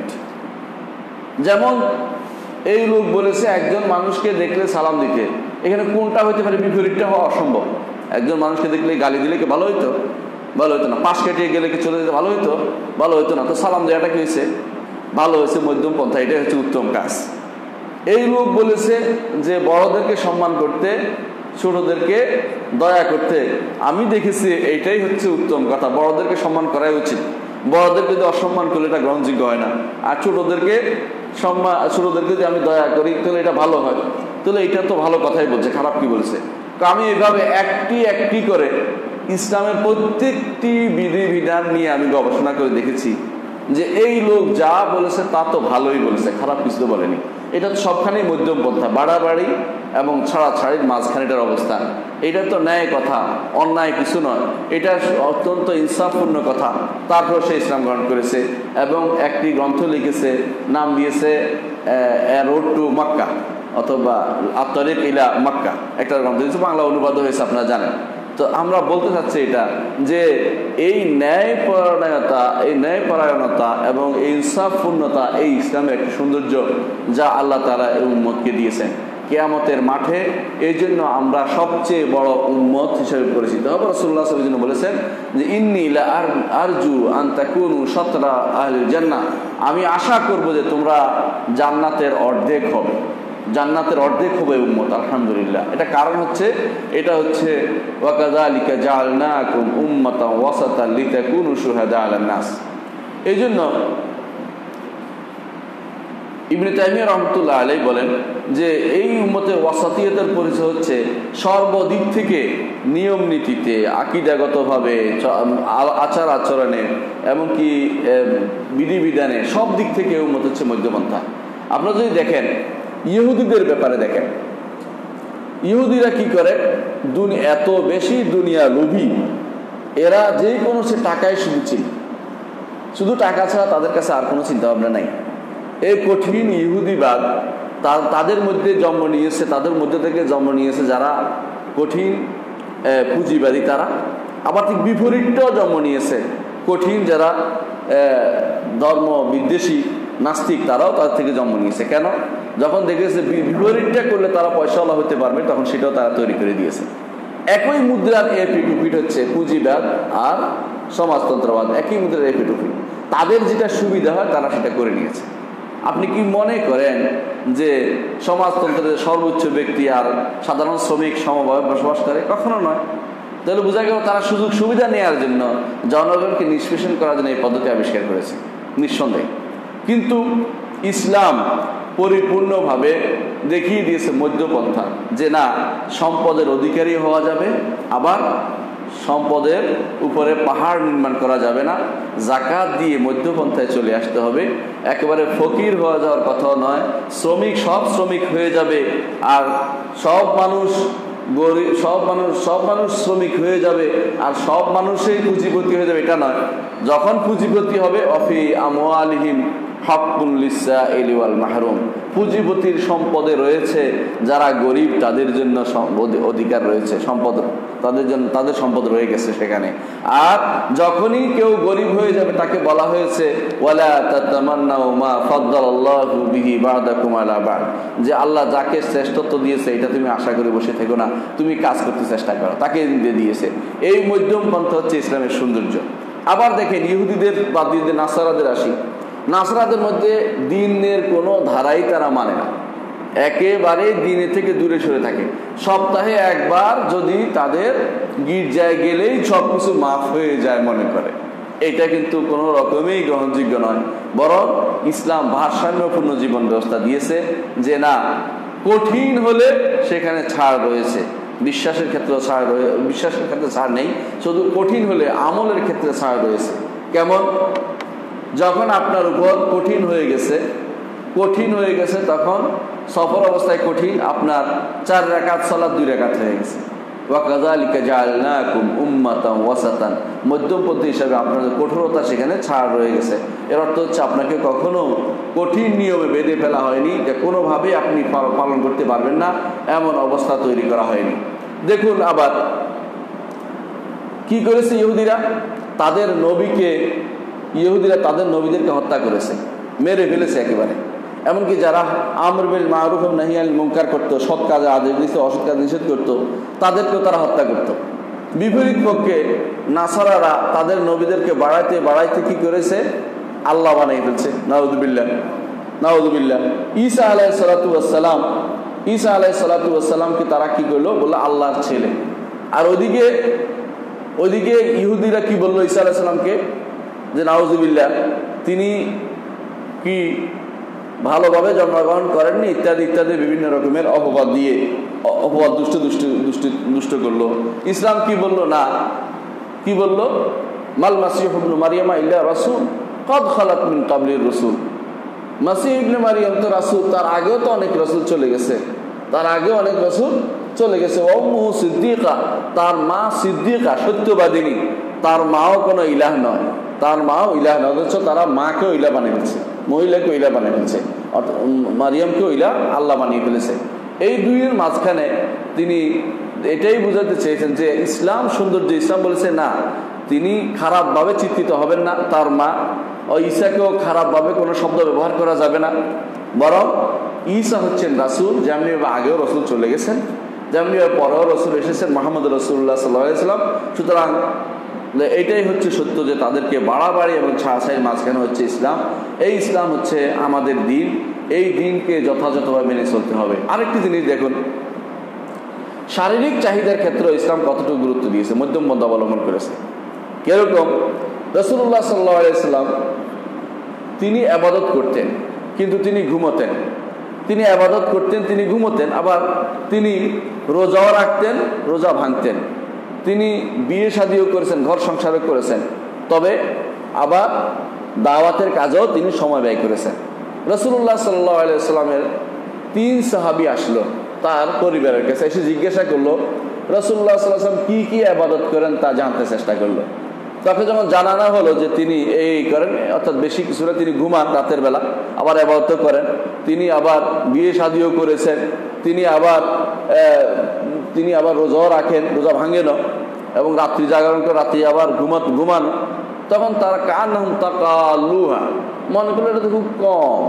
A: যেমন এই লোক বলেছে একজন মানুষকে দেখলে সালাম দিতে, এখানে কোনটা হইতে পারে? বিপরীতটা হওয়া অসম্ভব। একজন মানুষকে দেখলে গালি দিলে কি ভালো হইতো? ভালো হইতো না। পাশ কাটিয়ে গেলে কি চলে যেতে ভালো হইতো? ভালো হইতো না। তো সালাম দেওয়াটা কি হয়েছে? ভালো হয়েছে, মধ্যম পন্থা, এটাই হচ্ছে উত্তম কাজ। এই লোক বলেছে যে বড়দেরকে সম্মান করতে, ছোটদেরকে দয়া করতে, আমি দেখেছি এইটাই হচ্ছে উত্তম কথা, বড়দেরকে সম্মান করাই উচিত। বড়দেরকে যদি অসম্মান করলে এটা গ্রহণযোগ্য হয় না, আর ছোটদেরকে সম্মান, ছোটদেরকে যদি আমি দয়া করি তাহলে এটা ভালো হয়। তাহলে এটা তো ভালো কথাই বলছে, খারাপ কি বলছে? তো আমি এইভাবে একটি একটি করে ইসলামের প্রত্যেকটি বিধিবিধান নিয়ে আমি গবেষণা করে দেখেছি যে এই লোক যা বলেছে তা তো ভালোই বলেছে, খারাপ কিছু তো বলেনি। এটা তো সবখানেই মধ্যম পন্থা, বাড়াবাড়ি এবং ছাড়াছাড়ির মাঝখানেটার অবস্থান। এটা তো ন্যায় কথা, অন্যায় কিছু নয়, এটা অত্যন্ত ইনসাফপূর্ণ কথা। তারপর সে ইসলাম গ্রহণ করেছে এবং একটি গ্রন্থ লিখেছে, নাম দিয়েছে রোড টু মক্কা অথবা আত-তারিক ইলা মক্কা, একটা গ্রন্থ দিয়েছে, বাংলা অনুবাদ হয়েছে, আপনারা জানেন। তো আমরা বলতে চাচ্ছি এটা যে এই ন্যায়পরায়ণতা, এই ন্যায়পরায়ণতা এবং এই ইনসাফপূর্ণতা এই ইসলামের একটি সৌন্দর্য যা আল্লাহ তাআলা এই উম্মতকে দিয়েছেন কিয়ামতের মাঠে। এই জন্য আমরা সবচেয়ে বড় উম্মত হিসেবে পরিচিত হব। রাসূলুল্লাহ সাল্লাল্লাহু আলাইহি ওয়াসাল্লাম বলেছেন যে ইন্নী লা আরজু আন তাকুনু শাতরা আহলিল জান্নাহ, আমি আশা করব যে তোমরা জান্নাতের অর্ধেক হবে, জান্নাতের অর্ধেক হবে উম্মত। আলহামদুলিল্লাহ। এটা কারণ হচ্ছে, এটা হচ্ছে ওয়াকাযালিকা জাআলনাকুম উম্মাতান ওয়াসাতান লিতাকুনু শুহাদা আলান নাস। এই জন্য ইবনে তাইমিয়া রাহমাতুল্লাহ আলাইহি বলেন যে এই উম্মতের ওয়াসাতিয়তের পরিচয় হচ্ছে সর্বদিক থেকে, নিয়ম নীতিতে, আকীদাগতভাবে, আচার আচরণে, এমনকি বিধিবিধানে, সব দিক থেকে উম্মত হচ্ছে মধ্যপন্থা। আপনারা যদি দেখেন ইহুদিদের ব্যাপারে দেখেন, ইহুদিরা কি করে? দুনিয়া এত বেশি দুনিয়া লোভী, এরা যে কোনো সে টাকায় শুধু ছিল, শুধু টাকা ছাড়া তাদের কাছে আর কোনো চিন্তা ভাবনা নাই। এই কঠিন ইহুদিবাদ তাদের মধ্যে জন্ম নিয়েছে, তাদের মধ্যে থেকে জন্ম নিয়েছে যারা কঠিন পুঁজিবাদী, তারা আবার ঠিক বিপরীতটাও জন্ম নিয়েছে কঠিন যারা ধর্ম বিদ্বেষী নাস্তিক, তারাও তাদের থেকে জন্ম নিয়েছে। কেন? যখন দেখেছে বিপরীতটা করলে তারা পয়সাওয়ালা হতে পারবে, তখন সেটাও তারা তৈরি করে দিয়েছে। একই মুদ্রার এ পিঠ হচ্ছে পুঁজিবাদ আর সমাজতন্ত্রবাদ, একই মুদ্রার এ পিঠ। তাদের যেটা সুবিধা হয় তারা সেটা করে নিয়েছে। আপনি কি মনে করেন যে সমাজতন্ত্রের সর্বোচ্চ ব্যক্তি আর সাধারণ শ্রমিক সমভাবে বসবাস করে? কখনো নয়। তাহলে বোঝা গেল তারা সুযোগ সুবিধা নেওয়ার জন্য, জনগণকে নিষ্পেষণ করার জন্য এই পদ্ধতি আবিষ্কার করেছে, নিঃসন্দেহে। কিন্তু ইসলাম পরিপূর্ণভাবে দেখিয়ে দিয়েছে মধ্যপন্থা, যে না, সম্পদের অধিকারী হওয়া যাবে, আবার সম্পদের উপরে পাহাড় নির্মাণ করা যাবে না, জাকাত দিয়ে মধ্যপন্থায় চলে আসতে হবে। একেবারে ফকির হয়ে যাওয়ার কথাও নয়, শ্রমিক সব শ্রমিক হয়ে যাবে, আর সব মানুষ গরিব, সব মানুষ সব মানুষ শ্রমিক হয়ে যাবে, আর সব মানুষই পুঁজিপতি হয়ে যাবে, এটা নয়। যখন পুঁজিপতি হবে, অফি আমওয়ালিহিম হাক্কুন লিসসাইলি ওয়াল মাহরুম, পুঁজিপতির সম্পদে রয়েছে যারা গরিব, তাদের জন্য অধিকার রয়েছে, সম্পদ তাদের জন্য, তাদের সম্পদ রয়ে গেছে সেখানে। আর যখনই কেউ গরিব হয়ে যাবে তাকে বলা হয়েছে ওয়ালা তাতামান্নাউ মা ফাদ্দালাল্লাহু বিহি বা'দাকুম আলা বা'দ, যে আল্লাহ যাকে শ্রেষ্ঠত্ব দিয়েছে এটা তুমি আশা করে বসে থেকো না, তুমি কাজ করতে চেষ্টা করো, তাকে দিয়ে দিয়েছে। এই মধ্যম পন্থা হচ্ছে ইসলামের সৌন্দর্য। আবার দেখেন ইহুদিদের বাদ দিয়ে নাসারাদের আসি, নাসরাদের মধ্যে দিনের কোনো ধারাই তারা মানে না। একেবারে দিনে থেকে দূরে সরে থাকে। সপ্তাহে একবার যদি তাদের গির্জায় গেলেই সব কিছু মাফ হয়ে যায় মনে করে, এটা কিন্তু কোনো রকমেই গ্রহণযোগ্য নয়। বরং ইসলাম ভারসাম্যপূর্ণ জীবন ব্যবস্থা দিয়েছে যে না, কঠিন হলে সেখানে ছাড় রয়েছে। বিশ্বাসের ক্ষেত্রে ছাড় রয়েছে, বিশ্বাসের ক্ষেত্রে ছাড় নেই, শুধু কঠিন হলে আমলের ক্ষেত্রে ছাড় রয়েছে। কেমন? যখন আপনার উপর কঠিন হয়ে গেছে কঠিন হয়ে গেছে তখন সফর অবস্থায় কঠিন, আপনার চার রাকাত সালাত দুই রাকাত হয়ে গেছে। ওয়াকাযালিকা জাআলনাকুম উম্মাতান ওয়াসাতান, মধ্যমপন্থী হিসাবে আপনাদের কঠোরতা সেখানে ছাড় রয়ে গেছে। এর অর্থ হচ্ছে আপনাকে কখনো কঠিন নিয়মে বেঁধে ফেলা হয়নি, যে কোনোভাবেই আপনি পালন করতে পারবেন না এমন অবস্থা তৈরি করা হয়নি। দেখুন আবার কি করেছে ইহুদিরা, তাদের নবীকে ইহুদিরা তাদের নবীদেরকে হত্যা করেছে, মেরে ফেলেছে একেবারে। এমনকি যারা আমর বিল মারুফ ওয়া নাহি আনিল মুনকার করতো, সৎ কাজে আদেশ দিতে অসৎ কাজ নিষেধ করতো, তাদেরকেও তারা হত্যা করত। বিপরীত পক্ষে নাসারারা তাদের নবীদেরকে বাড়াইতে বাড়াইতে কি করেছে, আল্লাহ বানিয়ে ফেলছে। নাউযুবিল্লাহ নাউযুবিল্লাহ। ঈসা আলাইহিস সালাতু ওয়াস সালাম ঈসা আলাইহিস সালাতু ওয়াস সালামকে তারা কি করলো, বললো আল্লাহর ছেলে। আর ওইদিকে ওইদিকে ইহুদিরা কি বললো ঈসা আলাইহিস সালামকে, যে নাউযুবিল্লাহ তিনি কি ভালোভাবে জন্মগ্রহণ করেননি ইত্যাদি ইত্যাদি বিভিন্ন রকমের অপবাদ দিয়ে অপবাদ দুষ্ট দুষ্ট দুষ্ট দুষ্ট করলো। ইসলাম কি বলল, না কি বলল, মাল মাসিহ ইবনে মারইয়াম ইল্লা রাসূল কদ খালাত মিন ক্বাবলির রাসূল। মাসিহ ইবনে মারইয়াম তো রাসূল, তার আগেও তো অনেক রাসূল চলে গেছে, তার আগেও অনেক রাসূল চলে গেছে। ওয়া উম্মুহু সিদ্দিকা, তার মা সিদ্দিকা সত্যবাদিনী, তার মাও কোনো ইলাহ নয়, তার মাও ইলাহ নয়, অথচ তারা মাকেও ইলাহ বানিয়ে ফেলছে, মহিলাকেও ইলাহ বানিয়ে ফেলছে, মারিয়ামকেও ইলাহ আল্লাহ বানিয়ে ফেলেছে। এই দুইয়ের মাঝখানে তিনি এটাই বোঝাতে চেয়েছেন যে ইসলাম সৌন্দর্য। ইসলাম বলেছে না, তিনি খারাপভাবে চিত্রিত হবেন না, তার মা ও ঈসাকেও খারাপভাবে কোনো শব্দ ব্যবহার করা যাবে না, বরং ঈসা হচ্ছেন রাসূল, যেমনি আগেও রসুল চলে গেছেন, যেমনি পরেও রসুল এসেছেন মুহাম্মদ রাসূলুল্লাহ সাল্লাল্লাহু আলাইহি ওয়াসাল্লাম। সুতরাং এটাই হচ্ছে সত্য যে তাদেরকে বাড়াবাড়ি এবং ছাড়াছাড়ির মাঝখানে হচ্ছে ইসলাম। এই ইসলাম হচ্ছে আমাদের দিন, এই দিনকে যথাযথভাবে মেনে চলতে হবে। আরেকটি জিনিস দেখুন, শারীরিক চাহিদার ক্ষেত্রে ইসলাম কতটুকু গুরুত্ব দিয়েছে, মধ্যম পন্থা অবলম্বন করেছে। কিরকম? রাসূলুল্লাহ সাল্লাল্লাহু আলাইহি ওয়াসাল্লাম তিনি ইবাদত করতেন কিন্তু তিনি ঘুমোতেন, তিনি ইবাদত করতেন তিনি ঘুমোতেন, আবার তিনি রোজাও রাখতেন, রোজা ভাঙতেন, তিনি বিয়ে শাদিও করেছেন, ঘর সংসারও করেছেন, তবে আবার দাওয়াতের কাজেও তিনি সময় ব্যয় করেছেন। রাসূলুল্লাহ সাল্লাল্লাহু আলাইহি ওয়াসাল্লামের তিন সাহাবী আসলো তার পরিবারের কাছে, এসে জিজ্ঞাসা করলো রাসূলুল্লাহ সাল্লাল্লাহু আলাইহি ওয়াসাল্লাম কি কি ইবাদত করেন তা জানতে চেষ্টা করলো। তাকে যখন জানানো হলো যে তিনি এই করেন, অর্থাৎ বেশি কিছু না, তিনি ঘুমান রাতের বেলা, আবার ইবাদত করেন, তিনি আবার বিয়ে শাদিও করেছেন, তিনি আবার তিনি আবার রোজাও রাখেন, রোজা ভাঙেন, এবং রাত্রি জাগরণ করে রাত্রি আবার ঘুমাত ঘুমানো, তখন তারা কানহুম তাকালুহা, মনে করলো এটা তো খুব কম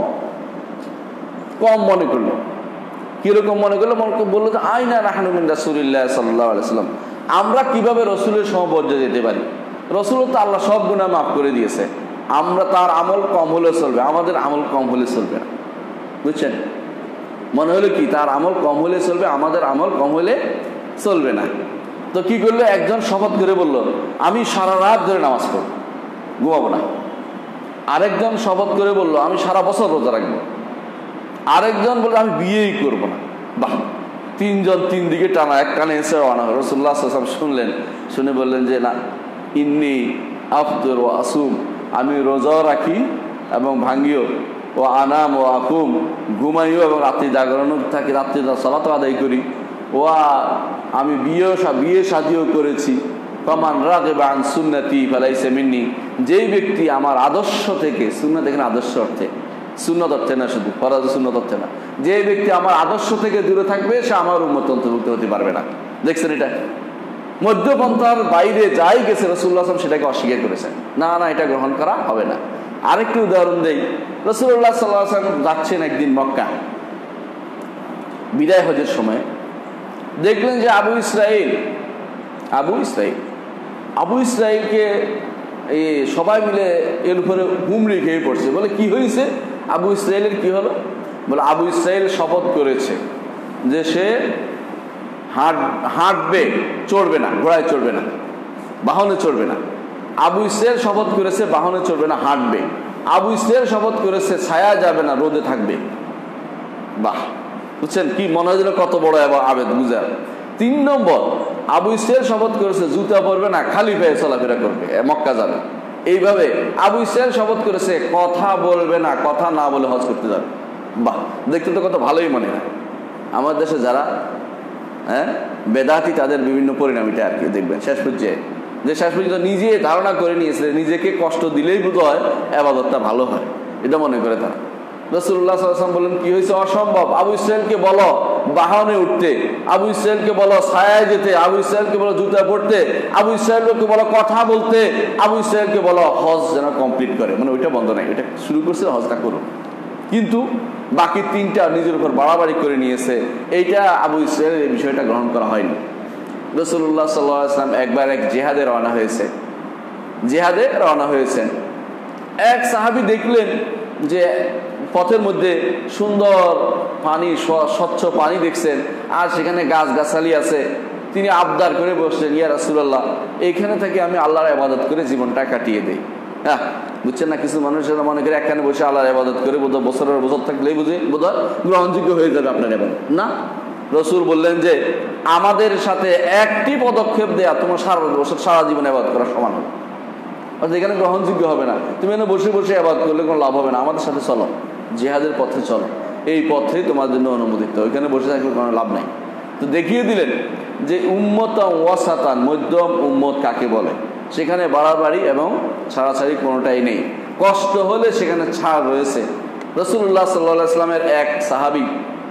A: কম মনে করলো। কিরকম মনে করলো? মনে বললো যে আইনা নাহনু মিন রাসূলিল্লাহ সাল্লাল্লাহু আলাইহি ওয়াসাল্লাম, আমরা কিভাবে রসুলের সমপর্যায়ে যেতে পারি? রসুল তো আল্লাহ সব গুনাহ মাফ করে দিয়েছে, আমরা তার আমল কম হলে চলবে, আমাদের আমল কম হলে চলবে না। বুঝছেন? মনে হলো কি তার আমল কম হলে চলবে, আমাদের আমল কম হলে চলবে না। তো কি করলো? একজন শপথ করে বলল আমি সারা রাত ধরে নামাজ পড়ব, ঘুমাবো না। আরেকজন শপথ করে বলল আমি সারা বছর রোজা রাখবো। আরেকজন বলল আমি বিয়েই করবো না। বাহ, তিনজন তিন দিকে টানা, এক কানে এসে আনা। রাসূলুল্লাহ সাল্লাল্লাহু আলাইহি ওয়াসাল্লাম শুনলেন, শুনে বললেন যে না, ইন্নী আফতুর ও আসুম, আমি রোজাও রাখি এবং ভাঙ্গিও, ও আনাম ও আকুম, ঘুমাইও এবং রাত্রি জাগরণ থাকি, রাত্রি সালাত আদায় করি, ও আমি বিয়ে বিয়ে শাদিও করেছি। ফামান রাগিবা আন সুন্নতি ফালাইসা মিন্নি, যেই ব্যক্তি আমার আদর্শ থেকে, সুন্নাত এখানে আদর্শ অর্থে, সুন্নত অর্থে না, শুধু ফরজ সুন্নত অর্থে না, যে ব্যক্তি আমার আদর্শ থেকে দূরে থাকবে সে আমার উম্মত অন্তর্ভুক্ত হতে পারবে না। দেখছেন, এটা মধ্যপন্থার বাইরে যাই গেছে রাসূলুল্লাহ সাল্লাল্লাহু আলাইহি ওয়াসাল্লাম সেটাকে অস্বীকার করেছেন, না না এটা গ্রহণ করা হবে না। আরেকটি উদাহরণ দেই, রাসূলুল্লাহ সাল্লাল্লাহু আলাইহি ওয়াসাল্লাম যাচ্ছেন একদিন মক্কা বিদায় হজের সময়, দেখলেন যে আবু ইসরাইল আবু ইসরাইল আবু ইসরাইলকে এই সবাই মিলে এর উপরে হুমড়ি খেয়ে পড়ছে। বলে কি হয়েছে? আবু ইসরাইলের কি হলো? বলে আবু ইসরাইল শপথ করেছে যে সে হাঁট হাঁটবে, চড়বে না, ঘোড়ায় চড়বে না, বাহনে চড়বে না। আবু ইসরাইল শপথ করেছে বাহনে চড়বে না, হাঁটবে। আবু ইসরাইল শপথ করেছে ছায়া যাবে না, রোদে থাকবে। বাহ, বুঝছেন কি মনে হয় কত বড় আবেদ বুঝার। তিন নম্বর, আবু ইসরাইল শপথ করেছে জুতা পরবে না, খালি পায়ে চলাফেরা করবে, মক্কা যাবে। এইভাবে আবু ইসরাইল শপথ করেছে কথা বলবে না, কথা না বলে হজ করতে যাবে। বাহ, দেখতে তো কত ভালোই মনে হয়। আমার দেশে যারা হ্যাঁ বেদাতি তাদের বিভিন্ন পরিণাম এটা আর কি দেখবেন শেষ পর্যায়ে, যে শেষ পর্যন্ত নিজে ধারণা করে নিয়েছে নিজেকে কষ্ট দিলেই বোধ হয় আবাদতটা ভালো হয়, এটা মনে করে তারা। রাসূলুল্লাহ সাল্লাল্লাহু আলাইহি ওয়াসাল্লাম বলেন কি হয়েছে? অসম্ভব। আবু ইসরাইলকে বলো বাহনে উঠতে, আবু ইসরাইলকে বলো ছায়ায় যেতে, আবু ইসরাইলকে বলো জুতা পরতে, আবু ইসরাইলকে বলো কথা বলতে, আবু ইসরাইলকে বলো হজ যেন কমপ্লিট করে। মানে ওইটা বন্ধ নাই, ওইটা শুরু করছে, হজটা করো। কিন্তু বাকি তিনটা নিজের উপর বাড়াবাড়ি করে নিয়েছে। এইটা আবু ইসরাইলের এই বিষয়টা গ্রহণ করা হয়নি। রাসূলুল্লাহ সাল্লাল্লাহু আলাইহি ওয়াসাল্লাম একবার এক জিহাদে রওনা হয়েছে, জিহাদে রওনা হয়েছেন। এক সাহাবী দেখলেন যে পথের মধ্যে সুন্দর পানি, স্বচ্ছ পানি দেখছেন, আর সেখানে গাছ গাছালি আছে। তিনি আবদার করে বসলেন, ইয়া রাসূলুল্লাহ, এইখানে থেকে আমি আল্লাহর ইবাদত করে জীবনটা কাটিয়ে দেই। হ্যাঁ, বুঝছেন না, কিছু মানুষেরা মনে করে একখানে বসে আল্লাহর ইবাদত করে বোধ বছরের বছর থাকলেই বুঝে বোধ হয় গ্রহণযোগ্য হয়ে যাবে আপনার ইবাদত। না, রাসূল বললেন যে আমাদের সাথে একটি পদক্ষেপ দেয়া তোমার সারা বছর সারা জীবন ইবাদত করা সমান হবে। অর্থাৎ এখানে গ্রহণযোগ্য হবে না। তুমি এখানে বসে বসে ইবাদত করলে কোনো লাভ হবে না, আমাদের সাথে চলো, জিহাদের পথে চলো, এই পথে তোমার জন্য অনুমোদিত, ওইখানে বসে থাকলে কোনো লাভ নাই। তো দেখিয়ে দিলেন যে উম্মত ওয়াসাতান, মধ্যম উম্মত কাকে বলে। সেখানে বাড়াবাড়ি এবং ছাড়াছাড়ি কোনোটাই নেই। কষ্ট হলে সেখানে ছাড় রয়েছে। রাসূলুল্লাহ সাল্লাল্লাহু আলাইহি ওয়াসাল্লামের এক সাহাবী,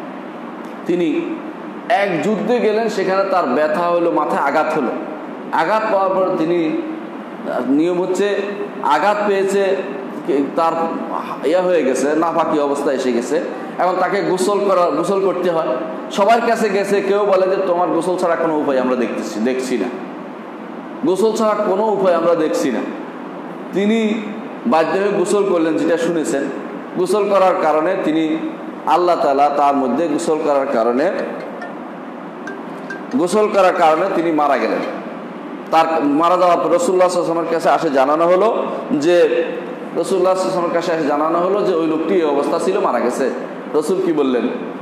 A: তিনি এক যুদ্ধে গেলেন, সেখানে তার ব্যথা হলো, মাথায় আঘাত হলো। আঘাত পাওয়ার পর তিনি, নিয়ম হচ্ছে আঘাত পেয়েছে, তার ইয়া হয়ে গেছে, নাপাকি অবস্থা এসে গেছে, এখন তাকে গোসল করা গোসল করতে হয়। সবার কাছে গেছে, কেউ বলে যে তোমার গোসল ছাড়া কোনো উপায় আমরা দেখতেছি দেখছি না গোসল ছাড়া কোনো উপায় আমরা দেখছি না। তিনি বাধ্য হয়ে গোসল করলেন, যেটা শুনেছেন। গোসল করার কারণে তিনি, আল্লাহ তাআলা তার মধ্যে গোসল করার কারণে গোসল করার কারণে তিনি মারা গেলেন। তার মারা যাওয়ার পর রাসূলুল্লাহ সাল্লাল্লাহু আলাইহি ওয়াসাল্লামের কাছে আসে জানানো হলো যে রাসূলুল্লাহ সাল্লাল্লাহু আলাইহি ওয়াসাল্লামের কাছে আসে জানানো হলো যে ওই লোকটি এই অবস্থা ছিল, মারা গেছে। রাসূল কি বললেন?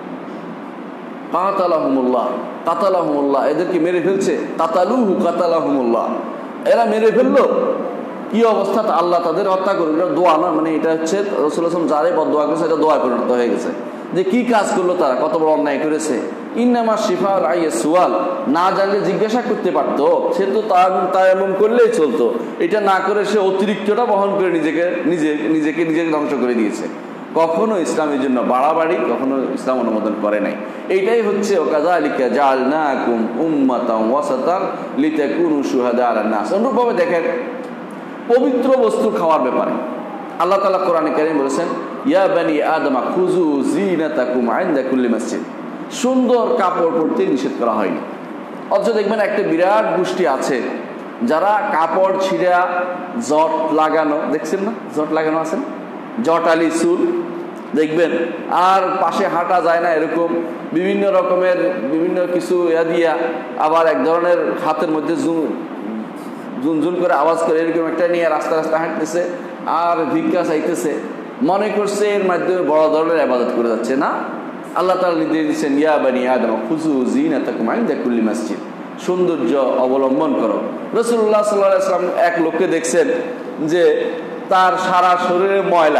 A: কাতালাহুমুল্লাহ, কাতালাহুমুল্লাহ, এদেরকে মেরে ফেলছে। কাতালুহু কাতালাহুমুল্লাহ, এরা মেরে ফেললো। কি অবস্থা, আল্লাহ তাদের হত্যা করবে। এটা দোয়া না, মানে এটা হচ্ছে রাসূলুল্লাহ সাল্লাল্লাহু আলাইহি ওয়াসাল্লাম যারে বদদোয়া করেছে এটা দোয়ায় পরিণত হয়ে গেছে। যে কি কাজ করলো তারা, কত বড় অন্যায় করেছে। ইন্নামা শিফাউল আইয়ি সুয়াল, না জানলে জিজ্ঞাসা করতে পারতো, সে তো তায়াম্মুম করলেই চলতো। এটা না করে সে অতিরিক্তটা বহন করে নিজেকে নিজে নিজেকে নিজেকে ধ্বংস করে দিয়েছে। কখনো ইসলামের জন্য বাড়াবাড়ি কখনো ইসলাম অনুমোদন করে নাই। এইটাই হচ্ছে ওয়াকাযালিকা জাআলনাকুম উম্মাতান ওয়াসাতান লিতাকুনু শুহাদা আলান নাস। অনুরূপভাবে দেখেন পবিত্র বস্তু খাওয়ার ব্যাপারে আল্লাহ তাআলা কোরআনে কারীম বলেছেন, ইয়া বানি আদম খুযু যিনাতাকুম ইনদা কুল্লি মসজিদ। সুন্দর কাপড় পরতে নিষেধ করা হয়নি। অথচ দেখবেন একটা বিরাট গোষ্ঠী আছে যারা কাপড় ছিঁড়া, জট লাগানো, দেখছেন না, জট লাগানো আছে, জটালি চুল দেখবেন, আর পাশে হাঁটা যায় না, এরকম বিভিন্ন রকমের বিভিন্ন কিছু ইয়া দিয়া, আবার এক ধরনের হাতের মধ্যে জুন ঝুনঝুন করে আওয়াজ করে এরকম একটা নিয়ে রাস্তা রাস্তা হাঁটতেছে আর ভিক্ষা চাইতেছে, মনে করছে এর মাধ্যমে বড় ধরনের ইবাদত করে যাচ্ছে। না, আল্লাহ তাআলা নির্দেশ দিচ্ছেন, ইয়া বানি আদম খুযু যিনাতাকুম ইনদা কুল্লি মসজিদ, সৌন্দর্য অবলম্বন করো। রাসূলুল্লাহ সাল্লাল্লাহু আলাইহি ওয়াসাল্লাম এক লোককে দেখছেন যে তার সারা শরীরে ময়লা,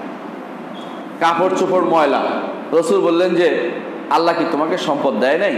A: কাপড় চোপড় ময়লা। রাসূল বললেন যে আল্লাহ কি তোমাকে সম্পদ দেয় নাই?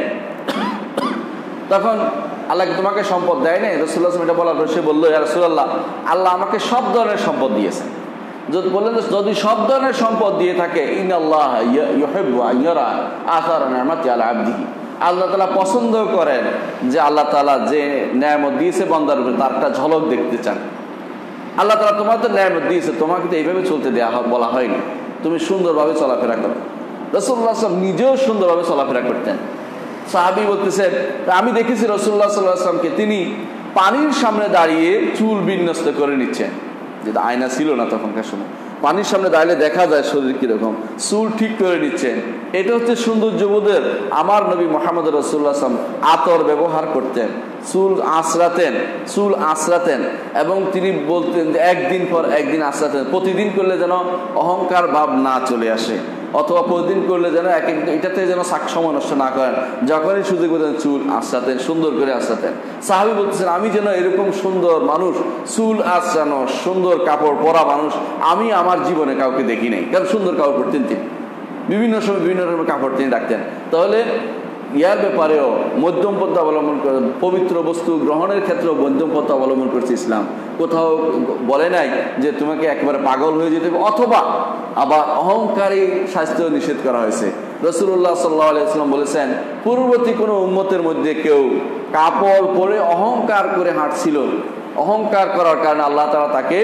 A: তখন আল্লাহ কি তোমাকে সম্পদ দেয় নাই? রাসূলুল্লাহ সাল্লাল্লাহু আলাইহি ওয়াসাল্লাম এটা বলার পর সে বলল, ইয়া রাসূলুল্লাহ, আল্লাহ আমাকে সব ধরনের সম্পদ দিয়েছেন। যদি বললেন যদি সব ধরনের সম্পদ দিয়ে থাকে, ইন্নাল্লাহ ইউহিব্বু আন ইয়ারা আসারা নি'মাতি আলা আবদিহি, আল্লাহ তাআলা পছন্দ করেন যে আল্লাহ তাআলা যে নেয়ামত দিয়েছে বান্দার উপরে তার একটা ঝলক দেখতে চান। আল্লাহ তাআলা তোমাদের নেয়ামত দিয়েছে, তোমাকে তো এইভাবে চলতে দেয়া বলা হয়নি, তুমি সুন্দরভাবে চলাফেরা করো। রাসূলুল্লাহ সাল্লাল্লাহু আলাইহি ওয়াসাল্লাম নিজেও সুন্দরভাবে চলাফেরা করতেন। সাহাবী বলতেছেন, আমি দেখেছি রাসূলুল্লাহ সাল্লাল্লাহু আলাইহি ওয়াসাল্লামকে তিনি পানির সামনে দাঁড়িয়ে চুল বিন্যস্ত করে নিচ্ছেন, যেটা আয়না ছিল না তখনকার সময়। পানির সামনে দাঁড়িয়ে দেখা যায় শরীর কিরকম, চুল ঠিক করে নিচ্ছেন। এটা হচ্ছে সৌন্দর্যবোধের। আমার নবী মুহাম্মদ রাসূলুল্লাহ সাল্লাল্লাহু আলাইহি ওয়াসাল্লাম আতর ব্যবহার করতেন, চুল আঁচড়াতেন, চুল আঁচড়াতেন এবং তিনি বলতেন যে একদিন পর একদিন আঁচড়াতেন। প্রতিদিন করলে যেন অহংকার ভাব না চলে আসে, অথবা প্রতিদিন করলে যেন এক এক এটাতে যেন সময় নষ্ট না করেন। যখনই সুযোগ পেতেন চুল আঁচড়াতেন, সুন্দর করে আঁচড়াতেন। সাহাবী বলতেছেন আমি যেন এরকম সুন্দর মানুষ, চুল আঁচড়ানো, সুন্দর কাপড় পরা মানুষ আমি আমার জীবনে কাউকে দেখি নাই। কারণ সুন্দর কাপড় পরতেন তিনি, বিভিন্ন সময় বিভিন্ন রকমের কাপড় তিনি রাখতেন। তাহলে ইয়ার ব্যাপারেও মধ্যম পন্থা অবলম্বন করে, পবিত্র বস্তু গ্রহণের ক্ষেত্রেও মধ্যম পন্থা অবলম্বন করছে ইসলাম। কোথাও বলে নাই যে তোমাকে একেবারে পাগল হয়ে যেতে হবে, অথবা আবার অহংকারী স্বাস্থ্য নিষেধ করা হয়েছে। রাসূলুল্লাহ সাল্লাল্লাহু আলাইহি ওয়াসাল্লাম বলেছেন পূর্ববর্তী কোনো উম্মতের মধ্যে কেউ কাপড় পরে অহংকার করে হাঁটছিল, অহংকার করার কারণে আল্লাহ তাআলা তাকে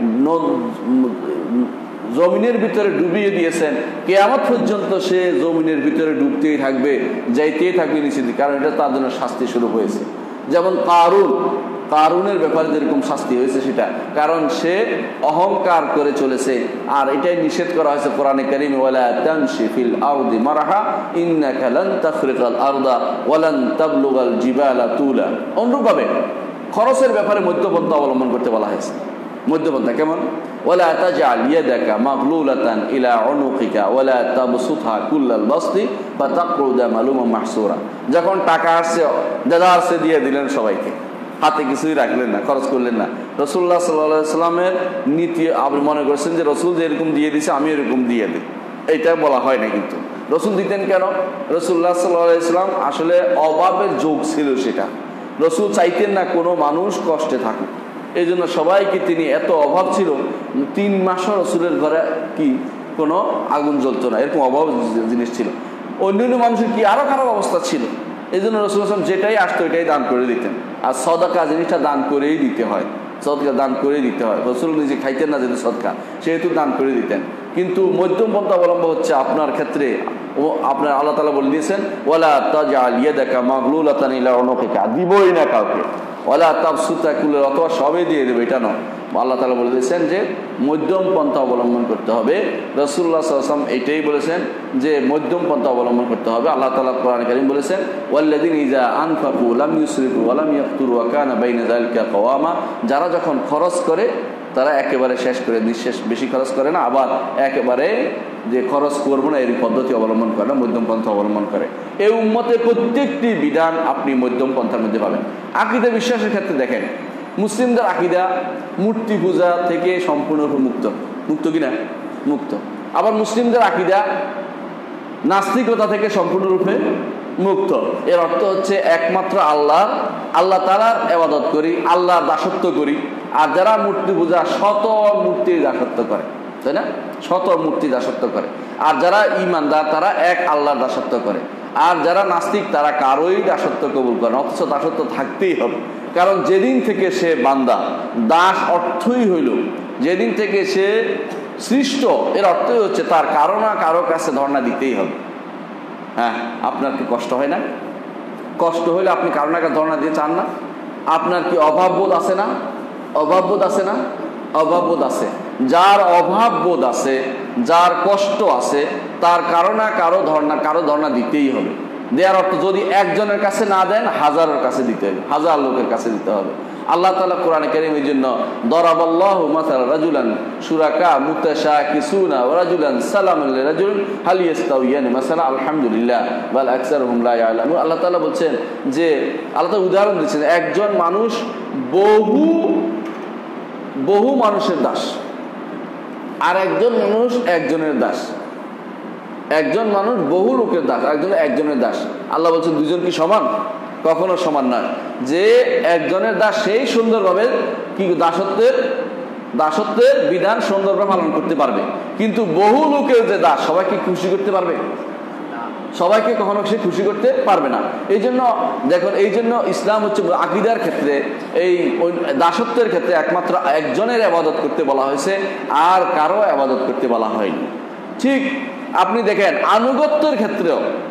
A: জমিনের ভিতরে ডুবিয়ে দিয়েছেন। কিয়ামত পর্যন্ত সে জমিনের ভিতরে ডুবতেই থাকবে, যাইতেই থাকবে নিচে, কারণ এটা তার জন্য শাস্তি শুরু হয়েছে। যেমন কারুন, কারুনের ব্যাপারে যেরকম শাস্তি হয়েছে সেটা, কারণ সে অহংকার করে চলেছে। আর এটাই নিষেধ করা হয়েছে কোরআনে কারীমে, ওয়ালা তামশি ফিল আরদি মারহা ইন্নাকা লান তাখরিকাল আরদা ওয়া লান তাবলুগাল জিবালা তুলা। অনুরূপভাবে খরচের ব্যাপারে মধ্যপন্থা অবলম্বন করতে বলা হয়েছে। মধ্যপন্থা কেমন? ওয়ালা তাজআল ইয়াদাকা মাগলুলাতান ইলা উনুকিকা ওয়ালা তাবসুতহা কুল্লাল বাসতি ফাতাকউদা মালুমান মাহসুরা। যখন টাকা আসছে দাদারসে দিয়ে দিলেন সবাইকে, হাতে কিছুই রাখলেন না, খরচ করলেন না। রাসূলুল্লাহ সাল্লাল্লাহু আলাইহি সাল্লামের নীতি আপনি মনে করছেন যে রাসূল যে এরকম দিয়ে দিয়েছে আমি এরকম দিয়ে দিই, এইটা বলা হয় না। কিন্তু রাসূল দিতেন কেন? রাসূলুল্লাহ সাল্লাল্লাহু আলাইহি সাল্লাম আসলে অভাবের যুগ ছিল সেটা। রাসূল চাইতেন না কোনো মানুষ কষ্টে থাকুক, এই জন্য সবাইকে তিনি, এত অভাব ছিল তিন মাসও রসুলের ঘরে কি কোনো আগুন জ্বলতো না, এরকম অভাব জিনিস ছিল। অন্যান্য মানুষের কি আরো খারাপ অবস্থা ছিল। এই জন্য রসুল আসলাম যেটাই আসতো এটাই দান করে দিতেন। আর সদকা জিনিসটা দান করেই দিতে হয়, সদকা দান করেই দিতে হয়। রসুল নিজে খাইতেন না যেহেতু সদকা, সেহেতু দান করে দিতেন। কিন্তু মধ্যম পন্থা অবলম্বন হচ্ছে আপনার ক্ষেত্রে ও আপনার আল্লাহ তাআলা বলে দিয়েছেন ওয়ালা তাজআল ইয়াদাকা মাগলুলাতান ইলা উনুকিকা, দিবই না কাউকে, ওয়ালা তাবসুতা কুল্লাল, অথবা সবে দিয়ে দেবে, এটা নয়। আল্লাহ তাআলা বলে দিয়েছেন যে মধ্যম পন্থা অবলম্বন করতে হবে। রাসূলুল্লাহ সাল্লাল্লাহু আলাইহি ওয়াসাল্লাম এটাই বলেছেন যে মধ্যম পন্থা অবলম্বন করতে হবে। আল্লাহ তাআলা কোরআনে কারীম বলেছেন ওয়াল্লাযিনা ইযা আনফাকু লাম ইউসরিফু ওয়া লাম ইয়াকতুরু ওয়া কানা বাইনা যালিকা কওয়ামা। যারা যখন খরচ করে তারা একেবারে শেষ করে, নিঃশেষ, বেশি খরচ করে না, আবার একেবারে যে খরচ করবো না এই পদ্ধতি অবলম্বন করে না, মধ্যম পন্থা অবলম্বন করে। এই উম্মতের প্রত্যেকটি বিধান আপনি মধ্যম পন্থার মধ্যে পাবেন। আকীদা বিশ্বাসের ক্ষেত্রে দেখেন, মুসলিমদের আকীদা মূর্তি পূজা থেকে সম্পূর্ণরূপে মুক্ত, মুক্ত কিনা? মুক্ত। আবার মুসলিমদের আকীদা নাস্তিকতা থেকে সম্পূর্ণরূপে মুক্ত। এর অর্থ হচ্ছে একমাত্র আল্লাহ, আল্লাহ তাআলার ইবাদত করি, আল্লাহর দাসত্ব করি। আর যারা মূর্তি পূজা, শত মূর্তির দাসত্ব করে, তাই না? শত মূর্তি দাসত্ব করে। আর যারা ঈমানদার তারা এক আল্লাহর দাসত্ব করে। আর যারা নাস্তিক তারা কারোই দাসত্ব কবুল করে না, অথচ দাসত্ব থাকতেই হবে। কারণ যেদিন থেকে সে বান্দা, দাস অর্থই হইল যেদিন থেকে সে সৃষ্ট, এর অর্থই হচ্ছে তার কারো না কারো কাছে ধর্ণা দিতেই হবে। হ্যাঁ, আপনার কি কষ্ট হয় না? কষ্ট হইলে আপনি কারো না কারো ধর্ণা দিয়ে চান না? আপনার কি অভাববোধ আছে না? অভাববোধ আছে না? অভাববোধ আছে। যার অভাববোধ আছে, যার কষ্ট আছে, তার কারো না কারো ধর্ণা কারো ধর্ণা দিতেই হবে। দেওয়ার অর্থ যদি একজনের কাছে না দেন হাজারের কাছে দিতে হবে, হাজার লোকের কাছে দিতে হবে। আল্লাহ তাআলা কোরআনে কারীমের জন্য দরাবাল্লাহু মাসালান রাজুলান শুরাকা মুতাশাকিসুনা ওয়া রাজুলান সালামান লিরাজুল হাল ইয়াস্তাউয়ানি মাসালা আলহামদুলিল্লাহ বাল আকসারুহুম লা ইয়ালামুন। আল্লাহ তাআলা বলছেন যে, আল্লাহ তাআলা উদাহরণ দিচ্ছেন, একজন মানুষ বহু বহু মানুষের দাস, আর একজন মানুষ একজনের দাস। একজন মানুষ বহু লোকের দাস, একজন একজনের দাস। আল্লাহ বলছেন দুজন কি সমান? কখনো সমান নয়। যে একজনের দাস সেই সুন্দরভাবে কি দাসত্বের দাসত্বের বিধান সুন্দরভাবে পালন করতে পারবে, কিন্তু বহু লোকের যে দাস সবাইকে খুশি করতে পারবে? সবাইকে কখনো সে খুশি করতে পারবে না। এই জন্য দেখুন, এই জন্য ইসলাম হচ্ছে আকীদার ক্ষেত্রে এই দাসত্বের ক্ষেত্রে একমাত্র একজনের ইবাদত করতে বলা হয়েছে, আর কারো ইবাদত করতে বলা হয়নি। ঠিক আপনি দেখেন আনুগত্যের ক্ষেত্রেও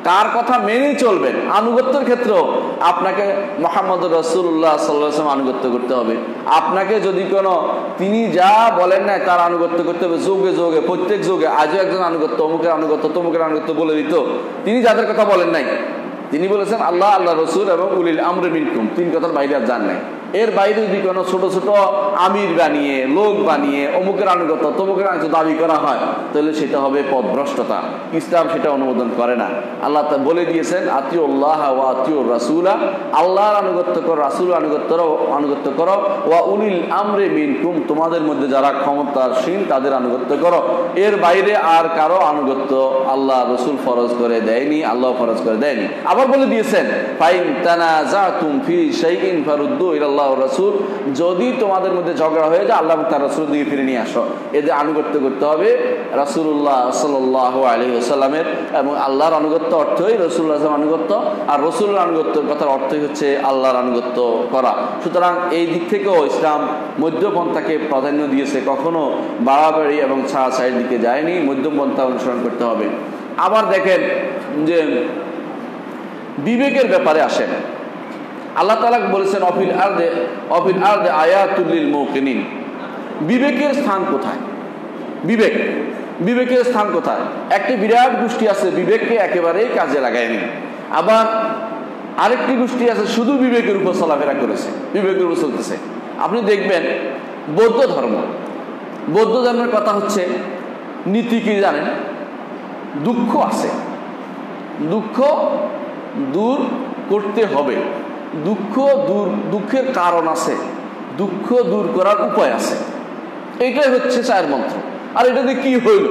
A: কার কথা মেনে চলবেন। আনুগত্যের ক্ষেত্রেও আপনাকে মুহাম্মদ রাসূলুল্লাহ সাল্লাল্লাহু আলাইহি ওয়াসাল্লাম আনুগত্য করতে হবে। আপনাকে যদি কোনো তিনি যা বলেন না তার আনুগত্য করতে হবে, যুগে যুগে প্রত্যেক যুগে। আজও একজন আনুগত্য, অমুকের আনুগত্য, তমুকের আনুগত্য বলে দিত। তিনি যাদের কথা বলেন নাই, তিনি বলেছেন আল্লাহ, আল্লাহ রসুল এবং উলিল আমরি মিনকুম, তিন কথার বাইরে আর যান নাই। এর বাইরে যদি কোনো ছোট ছোট আমির বানিয়ে, লোক বানিয়ে অমুকের আনুগত্য তমুকের আনুগত্য দাবি করা হয়, তাহলে সেটা হবে পথভ্রষ্টতা। ইসলাম সেটা অনুমোদন করে না। আল্লাহ তা বলে দিয়েছেন আতিউল্লাহ ওয়া আতিউর রাসূলা, আল্লাহর আনুগত্য করো, রাসূলের আনুগত্য আনুগত্য করো, ওয়া উলিল আমরি মিনকুম, তোমাদের মধ্যে যারা ক্ষমতাসীন তাদের আনুগত্য করো। এর বাইরে আর কারো আনুগত্য আল্লাহ রসুল ফরজ করে দেয়নি, আল্লাহ ফরজ করে দেয়নি। আবার বলে দিয়েছেন ফাইন তানাজাতুম ফি শাইইন ফারুদ্দু ইলাল্লাহ রাসূল, যদি তোমাদের মধ্যে ঝগড়া হয়ে যায় আল্লাহ তার রাসূল দিকে ফিরে নিয়ে আসো। এদের আনুগত্য করতে হবে রাসূলুল্লাহ সাল্লাল্লাহু আলাইহি ওয়াসাল্লামের, এবং আল্লাহর আনুগত্য অর্থই রাসূলুল্লাহ আনুগত্য, আর রাসূলের আনুগত্যের কথার অর্থই হচ্ছে আল্লাহর আনুগত্য করা। সুতরাং এই দিক থেকেও ইসলাম মধ্যপন্থাকে প্রাধান্য দিয়েছে, কখনো বাড়াবাড়ি এবং ছাড়াছাড়ির দিকে যায়নি, মধ্যপন্থা অনুসরণ করতে হবে। আবার দেখেন যে বিবেকের ব্যাপারে আসেন, আল্লাহ তাআলা বলেছেন অফিল আরদে অফিল আরদে আয়াতুল লিল মুকিনিন। বিবেকের স্থান কোথায়? বিবেক বিবেকের স্থান কোথায়? একটি বিরাট গোষ্ঠী আছে বিবেককে একেবারেই কাজে লাগায়নি, আবার আরেকটি গোষ্ঠী আছে শুধু বিবেকের উপর চলাফেরা করেছে, বিবেকের উপর চলতেছে। আপনি দেখবেন বৌদ্ধ ধর্ম, বৌদ্ধ ধর্মের কথা হচ্ছে নীতি কি জানেন? দুঃখ আছে, দুঃখ দূর করতে হবে, দুঃখ দূর দুঃখের কারণ আছে, দুঃখ দূর করার উপায় আছে। এইটাই হচ্ছে চায়ের মন্ত্র। আর এটা দিয়ে কি হইল?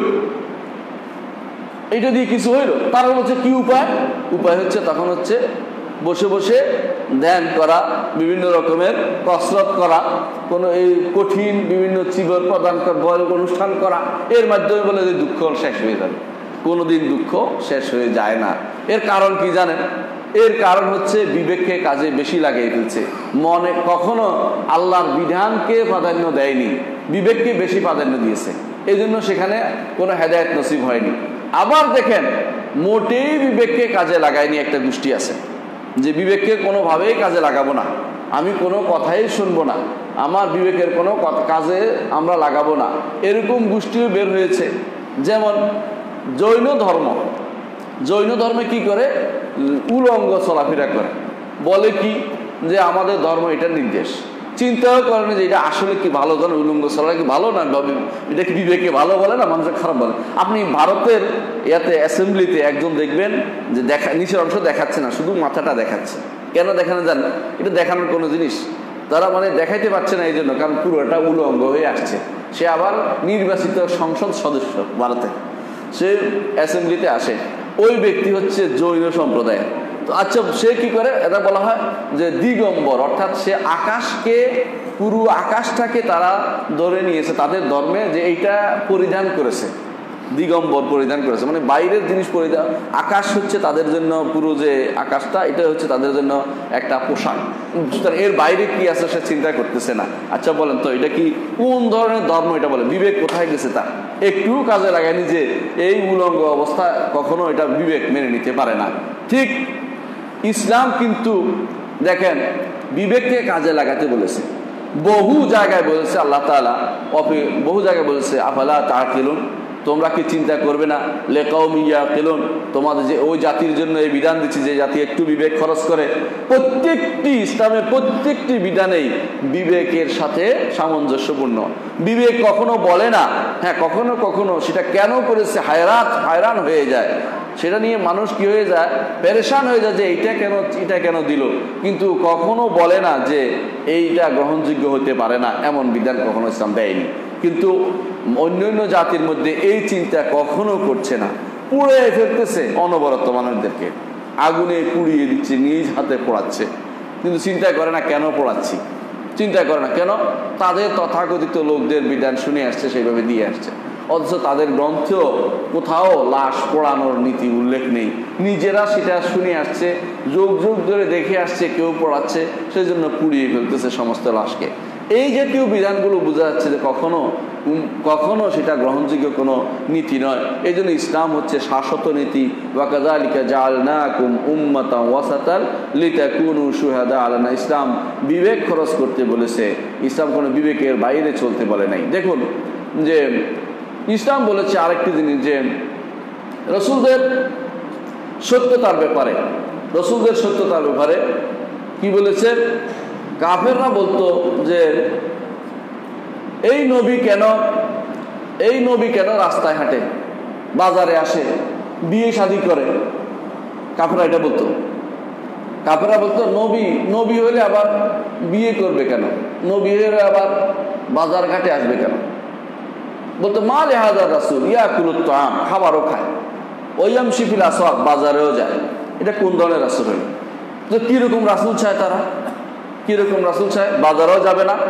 A: এটা দিয়ে কিছু হইল? তার হচ্ছে কি উপায়? উপায় হচ্ছে তখন হচ্ছে বসে বসে ধ্যান করা, বিভিন্ন রকমের কসরত করা, কোনো এই কঠিন বিভিন্ন চিবর প্রদান বল অনুষ্ঠান করা, এর মাধ্যমে বলে যে দুঃখ শেষ হয়ে যাবে। কোনোদিন দুঃখ শেষ হয়ে যায় না। এর কারণ কি জানেন? এর কারণ হচ্ছে বিবেককে কাজে বেশি লাগিয়ে ফেলছে, মনে কখনো আল্লাহর বিধানকে প্রাধান্য দেয়নি, বিবেককে বেশি প্রাধান্য দিয়েছে, এই জন্য সেখানে কোনো হেদায়েত নসিব হয়নি। আবার দেখেন মোটেই বিবেককে কাজে লাগায়নি একটা গোষ্ঠী আছে, যে বিবেককে কোনোভাবেই কাজে লাগাবো না, আমি কোনো কথাই শুনবো না, আমার বিবেকের কোনো কাজে আমরা লাগাবো না, এরকম গোষ্ঠীও বের হয়েছে। যেমন জৈন ধর্ম, জৈন ধর্মে কি করে? উলঙ্গ চলাফেরা করে, বলে কি যে আমাদের ধর্ম এটা নির্দেশ, চিন্তাও করে না যে এটা আসলে কি ভালো, ধরেন উলঙ্গ চলা কি ভালো না, এটা কি বিবেকে ভালো বলে না মানুষের খারাপ বলে। আপনি ভারতের ইয়াতে অ্যাসেম্বলিতে একজন দেখবেন যে দেখা নিচের অংশ দেখাচ্ছে না, শুধু মাথাটা দেখাচ্ছে। কেন দেখানো যান? এটা দেখানোর কোনো জিনিস তারা মানে দেখাইতে পারছে না এই জন্য, কারণ পুরোটা উলঙ্গ হয়ে আসছে। সে আবার নির্বাচিত সংসদ সদস্য ভারতে, সে অ্যাসেম্বলিতে আসে, ওই ব্যক্তি হচ্ছে জৈন সম্প্রদায়ের। তো আচ্ছা সে কি করে? এটা বলা হয় যে দিগম্বর, অর্থাৎ সে আকাশকে, পুরো আকাশটাকে তারা ধরে নিয়েছে তাদের ধর্মে, যে এইটা পরিধান করেছে, দিগম্বর পরিধান করেছে, মানে বাইরের জিনিস পরিধান। আকাশ হচ্ছে তাদের জন্য, পুরো যে আকাশটা এটা হচ্ছে তাদের জন্য একটা পোশাক। এর বাইরে কি আছে সে চিন্তা করতেছে না। আচ্ছা বলেন তো এটা কি কোন ধরনের ধর্ম? এটা বলে বিবেক কোথায় গেছে তার? একটু কাজে লাগায়নি যে এই উলঙ্গ অবস্থা কখনো এটা বিবেক মেনে নিতে পারে না। ঠিক ইসলাম কিন্তু দেখেন বিবেককে কাজে লাগাতে বলেছে, বহু জায়গায় বলেছে আল্লাহ তাআলা, বহু জায়গায় বলেছে আফালা তাআকিলুন, তোমরা কি চিন্তা করবে না? লেকাউমি ইয়াকিলুন, তোমাদের যে ওই জাতির জন্য এই বিধান দিচ্ছি যে জাতি একটু বিবেক খরচ করে। প্রত্যেকটি ইসলামের প্রত্যেকটি বিধানেই বিবেকের সাথে সামঞ্জস্যপূর্ণ। বিবেক কখনো বলে না, হ্যাঁ কখনো কখনো সেটা কেন করেছে হায়রাত হায়রান হয়ে যায়, সেটা নিয়ে মানুষ কি হয়ে যায়, পেরেশান হয়ে যায় যে এইটা কেন এটা কেন দিল, কিন্তু কখনো বলে না যে এইটা গ্রহণযোগ্য হতে পারে না, এমন বিধান কখনো ইসলাম দেয়নি। কিন্তু অন্যান্য জাতির মধ্যে এই চিন্তা কখনো করছে না, পুড়ে ফেলতেছে অনবরত, মানুষদেরকে আগুনে পুড়িয়ে দিচ্ছে, নিজ হাতে পোড়াচ্ছে, কিন্তু চিন্তা করে না কেন পোড়াচ্ছি, চিন্তা করে না কেন, তাদের তথাকথিত লোকদের বিধান শুনে আসছে, সেইভাবে দিয়ে আসছে। অথচ তাদের গ্রন্থেও কোথাও লাশ পোড়ানোর নীতি উল্লেখ নেই, নিজেরা সেটা শুনে আসছে, যুগ যুগ ধরে দেখে আসছে কেউ পোড়াচ্ছে, সেই জন্য পুড়িয়ে ফেলতেছে সমস্ত লাশকে। এই জাতীয় বিধানগুলো বোঝা যাচ্ছে যে কখনো কখনো সেটা গ্রহণযোগ্য কোনো নীতি নয়। এই জন্য ইসলাম হচ্ছে শাশ্বত নীতি। ওয়াকাযালিকা জাআলনাকুম উম্মাতান ওয়াসাতান লিতাকুনু শুহাদা আলান নাস। ইসলাম বিবেক খরচ করতে বলেছে, ইসলাম কোনো বিবেকের বাইরে চলতে বলে নাই। দেখুন যে ইসলাম বলেছে আরেকটি জিনিস, যে রসুলদের সত্যতার ব্যাপারে, রসুলদের সত্যতার ব্যাপারে কি বলেছে? কাফেররা বলতো যে এই নবী কেন এই নবী কেন রাস্তায় হাঁটে, বাজারে আসে, বিয়ে শাদী করে? কাফেররা এটা বলতো। কাফেররা বলতো নবী নবী হলে আবার বিয়ে করবে কেন, নবী হলে আবার বাজার ঘাটে আসবে কেন? বলতো মা লিহাযা রাসূল ইয়াকুলুত তাআম, খাবারও খায়, ওয়ায়ামশি ফিল আসওয়াক, বাজারেও যায়। এটা কোন ধরনের রাসূল হলো? তো কিরকম রাসূল চায় তারা? কিরকম রাসূল চায়? বাজারেও যাবে না,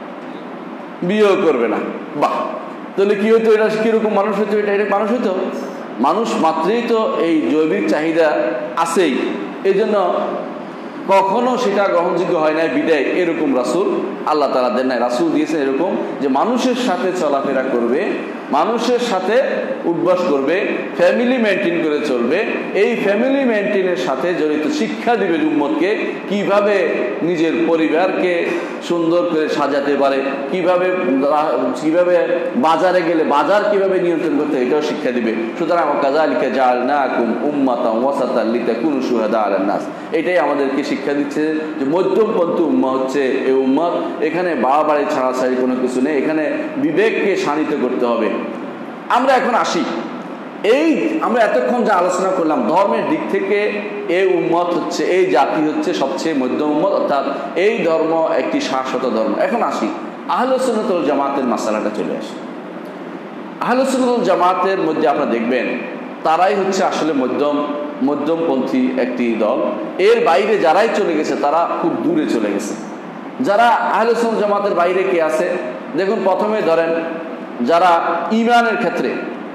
A: বিয়েও করবে না। বাহ, তাহলে কি হইতো? এটা কিরকম মানুষ হইতো? এটা এটা মানুষ হইতো? মানুষ মাত্রই তো এই জৈবিক চাহিদা আছেই, এই জন্য কখনো সেটা গ্রহণযোগ্য হয় না। বিদায় এরকম রাসূল আল্লাহ তাআলা দেন নাই। রাসূল দিয়েছেন এরকম যে মানুষের সাথে চলাফেরা করবে, মানুষের সাথে উঠবাস করবে, ফ্যামিলি মেনটেন করে চলবে। এই ফ্যামিলি মেনটেনের সাথে জড়িত শিক্ষা দিবে উম্মতকে, কিভাবে নিজের পরিবারকে সুন্দর করে সাজাতে পারে, কিভাবে কিভাবে বাজারে গেলে বাজার কিভাবে নিয়ন্ত্রণ করতে, এটাও শিক্ষা দিবে। সুতরাং কাযালিকা জাআলনাকুম উম্মাতান ওয়াসাতান লিতাকুনু শুহাদা আলান নাস, এটাই আমাদেরকে শিক্ষা দিচ্ছে যে মধ্যমপন্থী উম্মাহ হচ্ছে এই উম্মত। এখানে বাড়াবাড়ি ছাড়াছাড়ি কোনো কিছু নেই, এখানে বিবেককে শানিত করতে হবে। আমরা এখন আসি, এই আমরা এতক্ষণ যা আলোচনা করলাম ধর্মের দিক থেকে এই উম্মত হচ্ছে, এই জাতি হচ্ছে সবচেয়ে মধ্যম উম্মত, অর্থাৎ এই ধর্ম একটি শাশ্বত ধর্ম। এখন আসি আহলুস সুন্নাত ওয়াল জামাতের মাসালাটা চলে আসে। আহলুস সুন্নাত ওয়াল জামাতের মধ্যে আপনারা দেখবেন তারাই হচ্ছে আসলে মধ্যম মধ্যমপন্থী একটি দল। এর বাইরে যারাই চলে গেছে তারা খুব দূরে চলে গেছে। যারা আহলুস সুন্নাত জামাতের বাইরে কে আছে দেখুন। প্রথমে ধরেন যারা ঈমানের ক্ষেত্রে,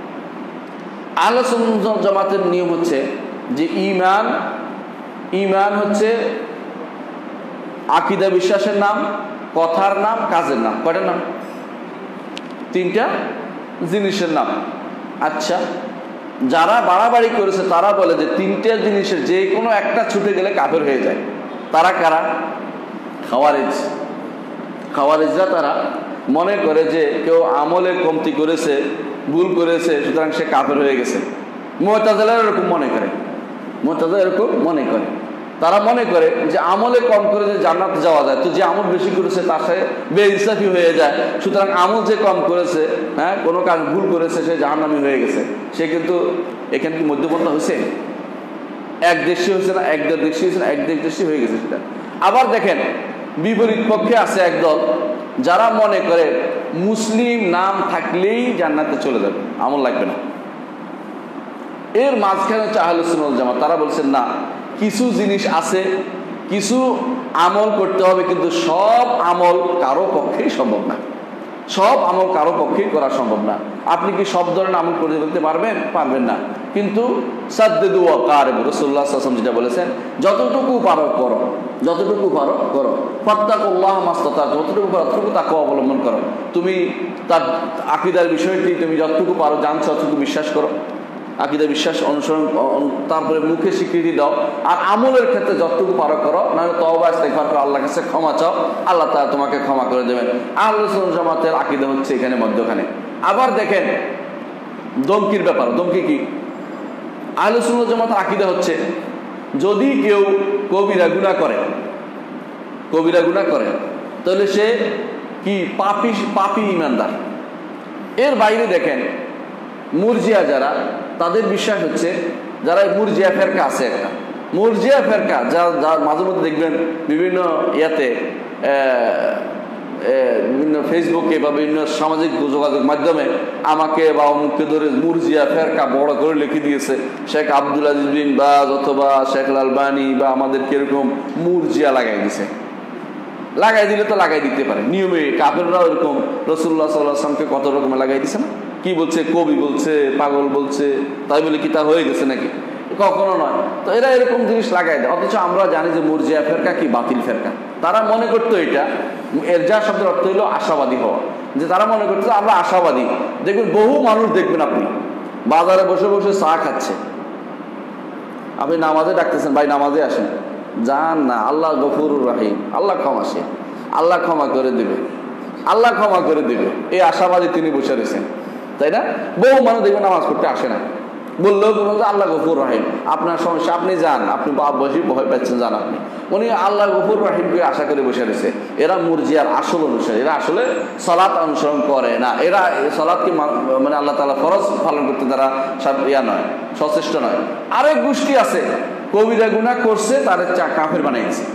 A: আহলুস সুন্নাত জামাতের নিয়ম হচ্ছে যে ঈমান ঈমান হচ্ছে আকীদা, বিশ্বাসের নাম, কথার নাম, কাজের নাম। কয়টা নাম? তিনটা জিনিসের নাম। আচ্ছা, যারা বাড়াবাড়ি করেছে তারা বলে যে তিনটা জিনিসের যে কোনো একটা ছুটে গেলে কাফের হয়ে যায়। তারা কারা? খাওয়ারিজ। খাওয়ারিজরা তারা মনে করে যে কেউ আমলে কমতি করেছে, ভুল করেছে, সুতরাং সে কাফের হয়ে গেছে। মুতাজিলা এরকম মনে করে, মুতাজিলা এরকম মনে করে। তারা মনে করে যে আমলে কম করে যে জান্নাতে যাওয়া যায়, তো যে আমল বেশি করেছে তার সাথে বেইনসাফি হয়ে যায়, সুতরাং আমল যে কম করেছে, হ্যাঁ কোনো কাজ ভুল করেছে, সে জাহান্নামী হয়ে গেছে। সে কিন্তু এখানে কি মধ্যপন্থা হয়েছে? এক দেশি হয়েছে না, এক দেড় দেশি হয়েছে না, এক দেড় দেশি হয়ে গেছে সেটা। আবার দেখেন বিপরীত পক্ষে আছে একদল যারা মনে করে মুসলিম নাম থাকলেই জান্নাতে চলে যাবে, আমল লাগবে না। এর মাঝখানে হচ্ছে আহলুস সুন্নাত ওয়াল জামাত। তারা বলছেন না, কিছু জিনিস আছে, কিছু আমল করতে হবে, কিন্তু সব আমল কারো পক্ষেই সম্ভব না। সব আমল কারো পক্ষেই করা সম্ভব না। আপনি কি সব ধরনের আমল করে ফেলতে পারবেন? পারবেন না। কিন্তু সাদ্দিদু ওয়া কারিবু, রাসূলুল্লাহ সাল্লাল্লাহু আলাইহি ওয়াসাল্লাম যেটা বলেছেন, যতটুকু পারো করো, যতটুকু পারো করো। ফাত্তাকুল্লাহ মাস্তাতা, যতটুকু পারো ততটুকু তাকওয়া অবলম্বন করো। তুমি তার আকীদার বিষয়টি তুমি যতটুকু পারো জানছো, ততটুকু বিশ্বাস করো, আকীদা বিশ্বাস অনুসরণ, তারপরে মুখে স্বীকৃতি দাও। আর আমলের ক্ষেত্রে যতটুকু পারো করো, নাহলে তওবা ইস্তেগফার করো, আল্লাহর কাছে ক্ষমা চাও, আল্লাহ তাআলা তোমাকে ক্ষমা করে দেবেন। আহলুস সুন্নাত জামাতের আকীদা হচ্ছে এখানে মধ্যখানে। আবার দেখেন ধমকির ব্যাপার। ধমকি কি? আহলুস সুন্নাত জামাতের আকীদা হচ্ছে যদি কেউ কবিরা গুনাহ করে, কবিরা গুনাহ করে তাহলে সে কি পাপী, পাপী ঈমানদার। এর বাইরে দেখেন মুরজিয়া যারা, তাদের বিশ্বাস হচ্ছে, যারা মুরজিয়া ফেরকা আছে একটা মুরজিয়া ফেরকা, যা যার মাঝে মধ্যে দেখবেন বিভিন্ন ইয়াতে বিভিন্ন ফেসবুকে বা বিভিন্ন সামাজিক যোগাযোগ মাধ্যমে আমাকে বা অমুককে ধরে মুরজিয়া ফেরকা বড় করে লিখে দিয়েছে, শেখ আব্দুল আজিজ বিন বাজ অথবা শেখ আল আলবানী বা আমাদের কিরকম মুরজিয়া লাগাই দিছে। লাগাই দিলে তো লাগাই দিতে পারে, নিয়মে কাফেররাও এরকম রাসূলুল্লাহ সাল্লাল্লাহু আলাইহি ওয়াসাল্লামকে কত রকমের লাগাই দিছে না? কি বলছে? কবি বলছে, পাগল বলছে, তাই বলে কি তা হয়ে গেছে নাকি? কখনো নয়। তো এরা এরকম জিনিস লাগাই দেয়। অথচ আমরা জানি যে মুরজিয়া ফেরকা কি বাতিল ফেরকা। তারা মনে করতো এটা, এর যা শব্দের অর্থ হলো আশাবাদী হওয়া। যে তারা মনে করছে আমরা আশাবাদী। দেখবেন বহু মানুষ দেখবেন আপনি বাজারে বসে বসে চা খাচ্ছে, আপনি নামাজে ডাকতেছেন, ভাই নামাজে আসেন, যান না, আল্লাহ গফুরুর রাহিম, আল্লাহ ক্ষমাশীল, আল্লাহ ক্ষমা করে দিবে, আল্লাহ ক্ষমা করে দিবে, এই আশাবাদী তিনি বসে রয়েছেন, তাই না? বহু মানুষ দেখবেন নামাজ পড়তে আসে না, বললেও বলুন যে আল্লাহ গফুর রাহিম, আপনার সমস্যা, আপনি যান, আপনি বসে ভয় পাচ্ছেন, যান আপনি। উনি আল্লাহ গফুর রাহিমকে আশা করে বসে রয়েছে। এরা মুরজিয়ার আসল অনুসারী, এরা আসলে সালাত অনুসরণ করে না, এরা সালাতকে মানে আল্লাহ তাআলা ফরজ পালন করতে তারা ইয়া নয়, সচেষ্ট নয়। আরেক গোষ্ঠী আছে কবিরা গুনাহ করছে তারা কাফের বানাইছে।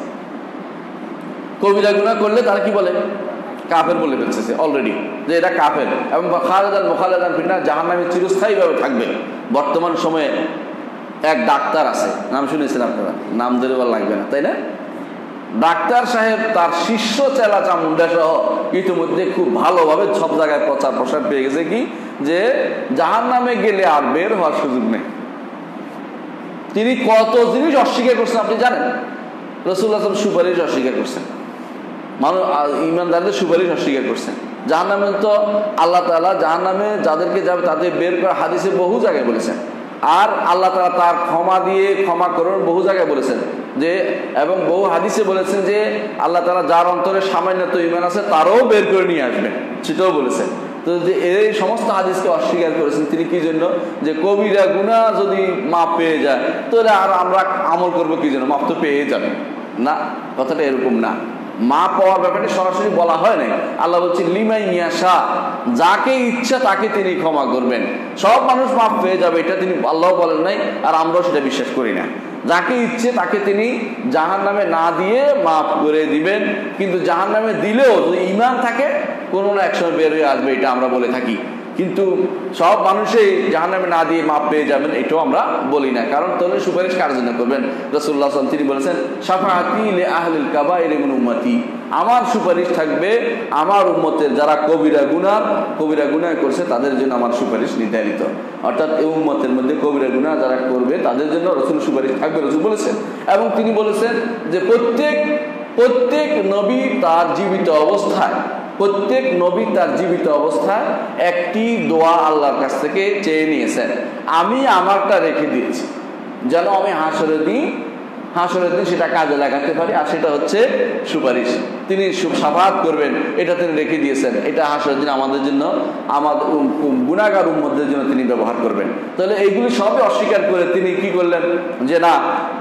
A: কবিরা গুনাহ করলে তারা কি বলে? কাফের বলে ফেলছে অলরেডি, যে এটা কাফের, এবং খালেদান মুখালেদান ফিন্নার, জাহান্নামে চিরস্থায়ীভাবে থাকবে। বর্তমান সময়ে এক ডাক্তার আছে, নাম শুনেছেন আপনারা, নাম ধরে বলা লাগবে না, তাই না? ডাক্তার সাহেব তার শিষ্য চেলা চামুন্ডা সহ ইতিমধ্যে খুব ভালোভাবে সব জায়গায় প্রচার প্রসার পেয়ে গেছে কি, যে জাহান্নামে গেলে আর বের হওয়ার সুযোগ নেই। তিনি কত জিনিস অস্বীকার করছেন আপনি জানেন? রাসূলুল্লাহ সাল্লাল্লাহু আলাইহি ওয়াসাল্লাম সুপারিশ অস্বীকার করছেন, মানুষ ইমানদারদের সুপারিশ অস্বীকার করছেন। জাহান্নামে তো আল্লাহ তাআলা জাহান্নামে যাদেরকে যাবে তাদের বের করে হাদিসে বহু জায়গায় বলেছেন, আর আল্লাহ তাআলা তার ক্ষমা দিয়ে ক্ষমা করুন বহু জায়গায় বলেছেন, যে এবং বহু হাদিসে বলেছেন যে আল্লাহ তাআলা যার অন্তরে সামান্যত ঈমান আছে তারও বের করে নিয়ে আসবেন, সেটাও বলেছেন। তো যে এই সমস্ত হাদিসকে অস্বীকার করেছেন তিনি কি জন্য? যে কবিরা গুনাহ যদি মাপ পেয়ে যায় তাহলে আর আমরা আমল করবো কি জন্য, মাপ তো পেয়ে যাবে না। কথাটা এরকম না, মা পাওয়ার ব্যাপারটা সরাসরি বলা হয় নাই। আল্লাহ বলছেন লিমান ইয়াশা, যাকে ইচ্ছা তাকে তিনি ক্ষমা করবেন। সব মানুষ মাপ পেয়ে যাবে এটা তিনি আল্লাহ বলেন নাই, আর আমরাও সেটা বিশ্বাস করি না। যাকে ইচ্ছে তাকে তিনি জাহান্নামে না দিয়ে মাফ করে দিবেন, কিন্তু জাহান্নামে দিলেও যদি ঈমান থাকে কোনো না একসময় বের হয়ে আসবে, এটা আমরা বলে থাকি। কিন্তু সব মানুষই জাহান্নামে না দিয়ে মাপ পেয়ে যাবেন এটাও আমরা বলি না, কারণ তাহলে সুপারিশ কার জন্য করবেন? রাসূলুল্লাহ সাল্লাল্লাহু আলাইহি ওয়াসাল্লাম তিনি বলেছেন শাফাআতি লি আহলিল কাবাইর মিন উম্মতি, আমার সুপারিশ থাকবে আমার উম্মতের যারা কবিরা গুনাহ কবিরা গুনাহ করছে তাদের জন্য আমার সুপারিশ নির্ধারিত। অর্থাৎ এই উম্মতের মধ্যে কবিরা গুনাহ যারা করবে তাদের জন্য রাসূল সুপারিশ থাকবে, রাসূল বলেছেন। এবং তিনি বলেছেন যে প্রত্যেক প্রত্যেক নবী তার জীবিত অবস্থায় প্রত্যেক নবী তার জীবিত অবস্থায় একটি দোয়া আল্লাহর কাছ থেকে চেয়ে নিয়েছেন, আমি আমারটা রেখে দিয়েছি যেন আমি হাসরের দিন হাসরের দিন সেটা কাজে লাগাতে পারি, আর সেটা হচ্ছে সুপারিশ। তিনি শাফাআত করবেন, এটা তিনি রেখে দিয়েছেন, এটা হাসরের দিন আমাদের জন্য, আমাদের গুনাহগার উম্মতদের জন্য তিনি ব্যবহার করবেন। তাহলে এইগুলি সবই অস্বীকার করে তিনি কি করলেন, যে না,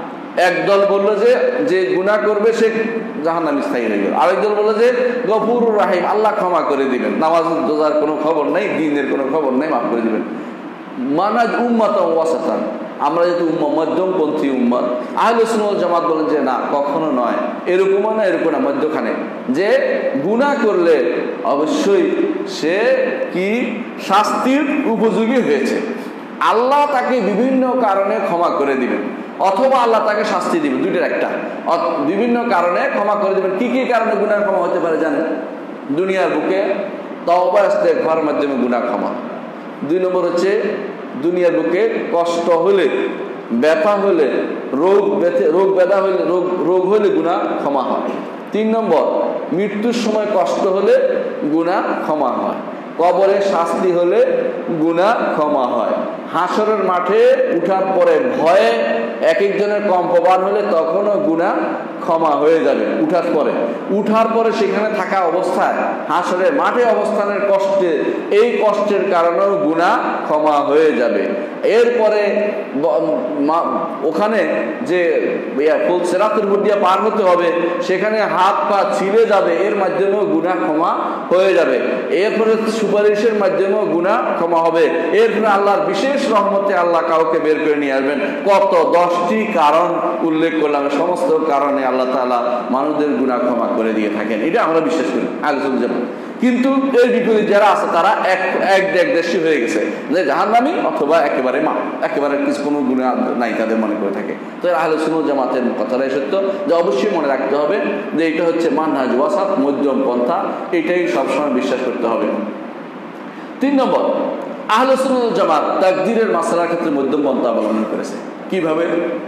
A: একদল বললো যে যে গুনাহ করবে সে জাহান্নামে স্থায়ী হয়ে গেল, আরেকদল বললো যে গফুরুর রাহিম, আল্লাহ ক্ষমা করে দিবেন, নামাজ রোজার কোনো খবর নেই, দিনের কোনো খবর নেই, মাফ করে দিবেন। মানাজ উম্মাতান ওয়াসাতান, আমরা যেহেতু উম্মাহ মধ্যমপন্থী উম্মাহ, আহলে সুন্নাত ওয়াল জামাত বলেন যে না, কখনো নয়, এরকমও না এরকম না, মধ্যখানে, যে গুনাহ করলে অবশ্যই সে কি শাস্তির উপযোগী হয়েছে, আল্লাহ তাকে বিভিন্ন কারণে ক্ষমা করে দিবেন, অথবা আল্লাহ তাকে শাস্তি দিবেন, দুইটার একটা। বিভিন্ন কারণে ক্ষমা করে দিবেন। কি কি কারণে গুনাহ ক্ষমা হতে পারে জানেন? দুনিয়ার বুকে তওবা ইস্তেগফারের মাধ্যমে গুনাহ ক্ষমা। দুই নম্বর হচ্ছে দুনিয়ার বুকে কষ্ট হলে, ব্যথা হলে, রোগ ব্যথা রোগ ব্যথা হলে রোগ রোগ হলে গুনাহ ক্ষমা হয়। তিন নম্বর মৃত্যুর সময় কষ্ট হলে গুনাহ ক্ষমা হয়। কবরে শাস্তি হলে গুনাহ ক্ষমা হয়। হাসরের মাঠে উঠার পরে ভয়ে এক একজনের কম্পমান হলে তখনও গুনাহ ক্ষমা হয়ে যাবে। উঠার পরে উঠার পরে সেখানে থাকা অবস্থায় হাসরের মাঠে অবস্থানের কষ্টে, এই কষ্টের কারণেও গুনাহ ক্ষমা হয়ে যাবে। এরপরে ওখানে যে ফুল সিরাতের উপর দিয়ে পার হতে হবে, সেখানে হাত পা ছিঁড়ে যাবে, এর মাধ্যমেও গুনাহ ক্ষমা হয়ে যাবে। এরপরে সুপারিশের মাধ্যমেও গুনাহ ক্ষমা হবে। এরপরে আল্লাহর বিশেষ রহমতে আল্লাহ কাউকে বের করে নিয়ে আসবেন। কত দশটি কারণ উল্লেখ করলাম, সমস্ত কারণে আল্লাহ তাআলা মানুষদের গুনাহ ক্ষমা করে দিয়ে থাকেন, এটা আমরা বিশ্বাস করি আহলে সুন্নাত জামাত। কিন্তু এর বিপরীত যারা আছে তারা এক এক দেশি হয়ে গেছে, যে জাহান্নামী অথবা একেবারে মা একেবারে কিছু কোনো গুনাহ নাই তাদের মনে করে থাকে। তো আহলে সুন্নাত জামাতের কথাটাই সত্য, যে অবশ্যই মনে রাখতে হবে যে এটা হচ্ছে মানহাজ ওয়াসাত, মধ্যম পন্থা, এটাই সবসময় বিশ্বাস করতে হবে। তিন নম্বর, আহলে সুন্নাত জামাত তাকদীরের মাসআলার ক্ষেত্রে মধ্যম পন্থা অবলম্বন করেছে। কিভাবে?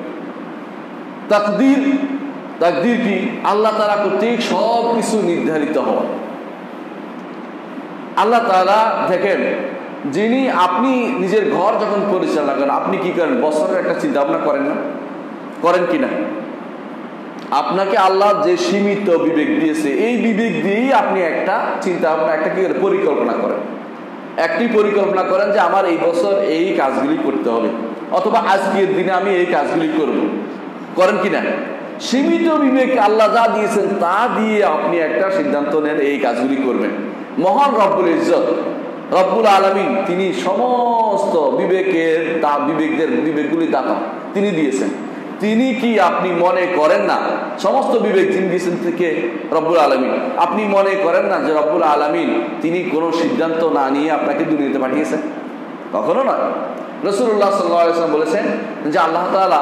A: তাকদীর তাকদীর কি? আল্লাহ তাআলা কর্তৃক সব কিছু নির্ধারিত হওয়া। আল্লাহ তাআলা দেখেন, যিনি আপনি নিজের ঘর যখন পরিচালনা করেন, আপনি কি করেন? বছরের একটা চিন্তা ভাবনা করেন না? করেন কিনা? আপনাকে আল্লাহ যে সীমিত বিবেক দিয়েছে, এই বিবেক দিয়েই আপনি একটা চিন্তা ভাবনা, একটা কি করে পরিকল্পনা করেন। একটি পরিকল্পনা করেন যে আমার এই বছর এই কাজগুলি করতে হবে, অথবা আজকের দিনে আমি এই কাজগুলি করব। করেন কিনা? সীমিত বিবেক আল্লাহ যা দিয়েছেন তা দিয়ে আপনি একটা সিদ্ধান্ত নেন এই কাজগুলি করবেন। মহান রব্বুল ইজ্জত, রব্বুল আলামিন, তিনি সমস্ত বিবেকের তা বিবেকদের বিবেকগুলি দাতা তিনি দিয়েছেন। তিনি কি আপনি মনে করেন না সমস্ত বিবেক যিনি দিয়েছেন থেকে রব্বুল আলামিন, আপনি মনে করেন না যে রব্বুল আলামিন তিনি কোনো সিদ্ধান্ত না নিয়ে আপনাকে দুনিয়াতে পাঠিয়েছেন? কখনো না। রাসূলুল্লাহ সাল্লাল্লাহু আলাইহি ওয়াসাল্লাম বলেছেন যে আল্লাহ তাআলা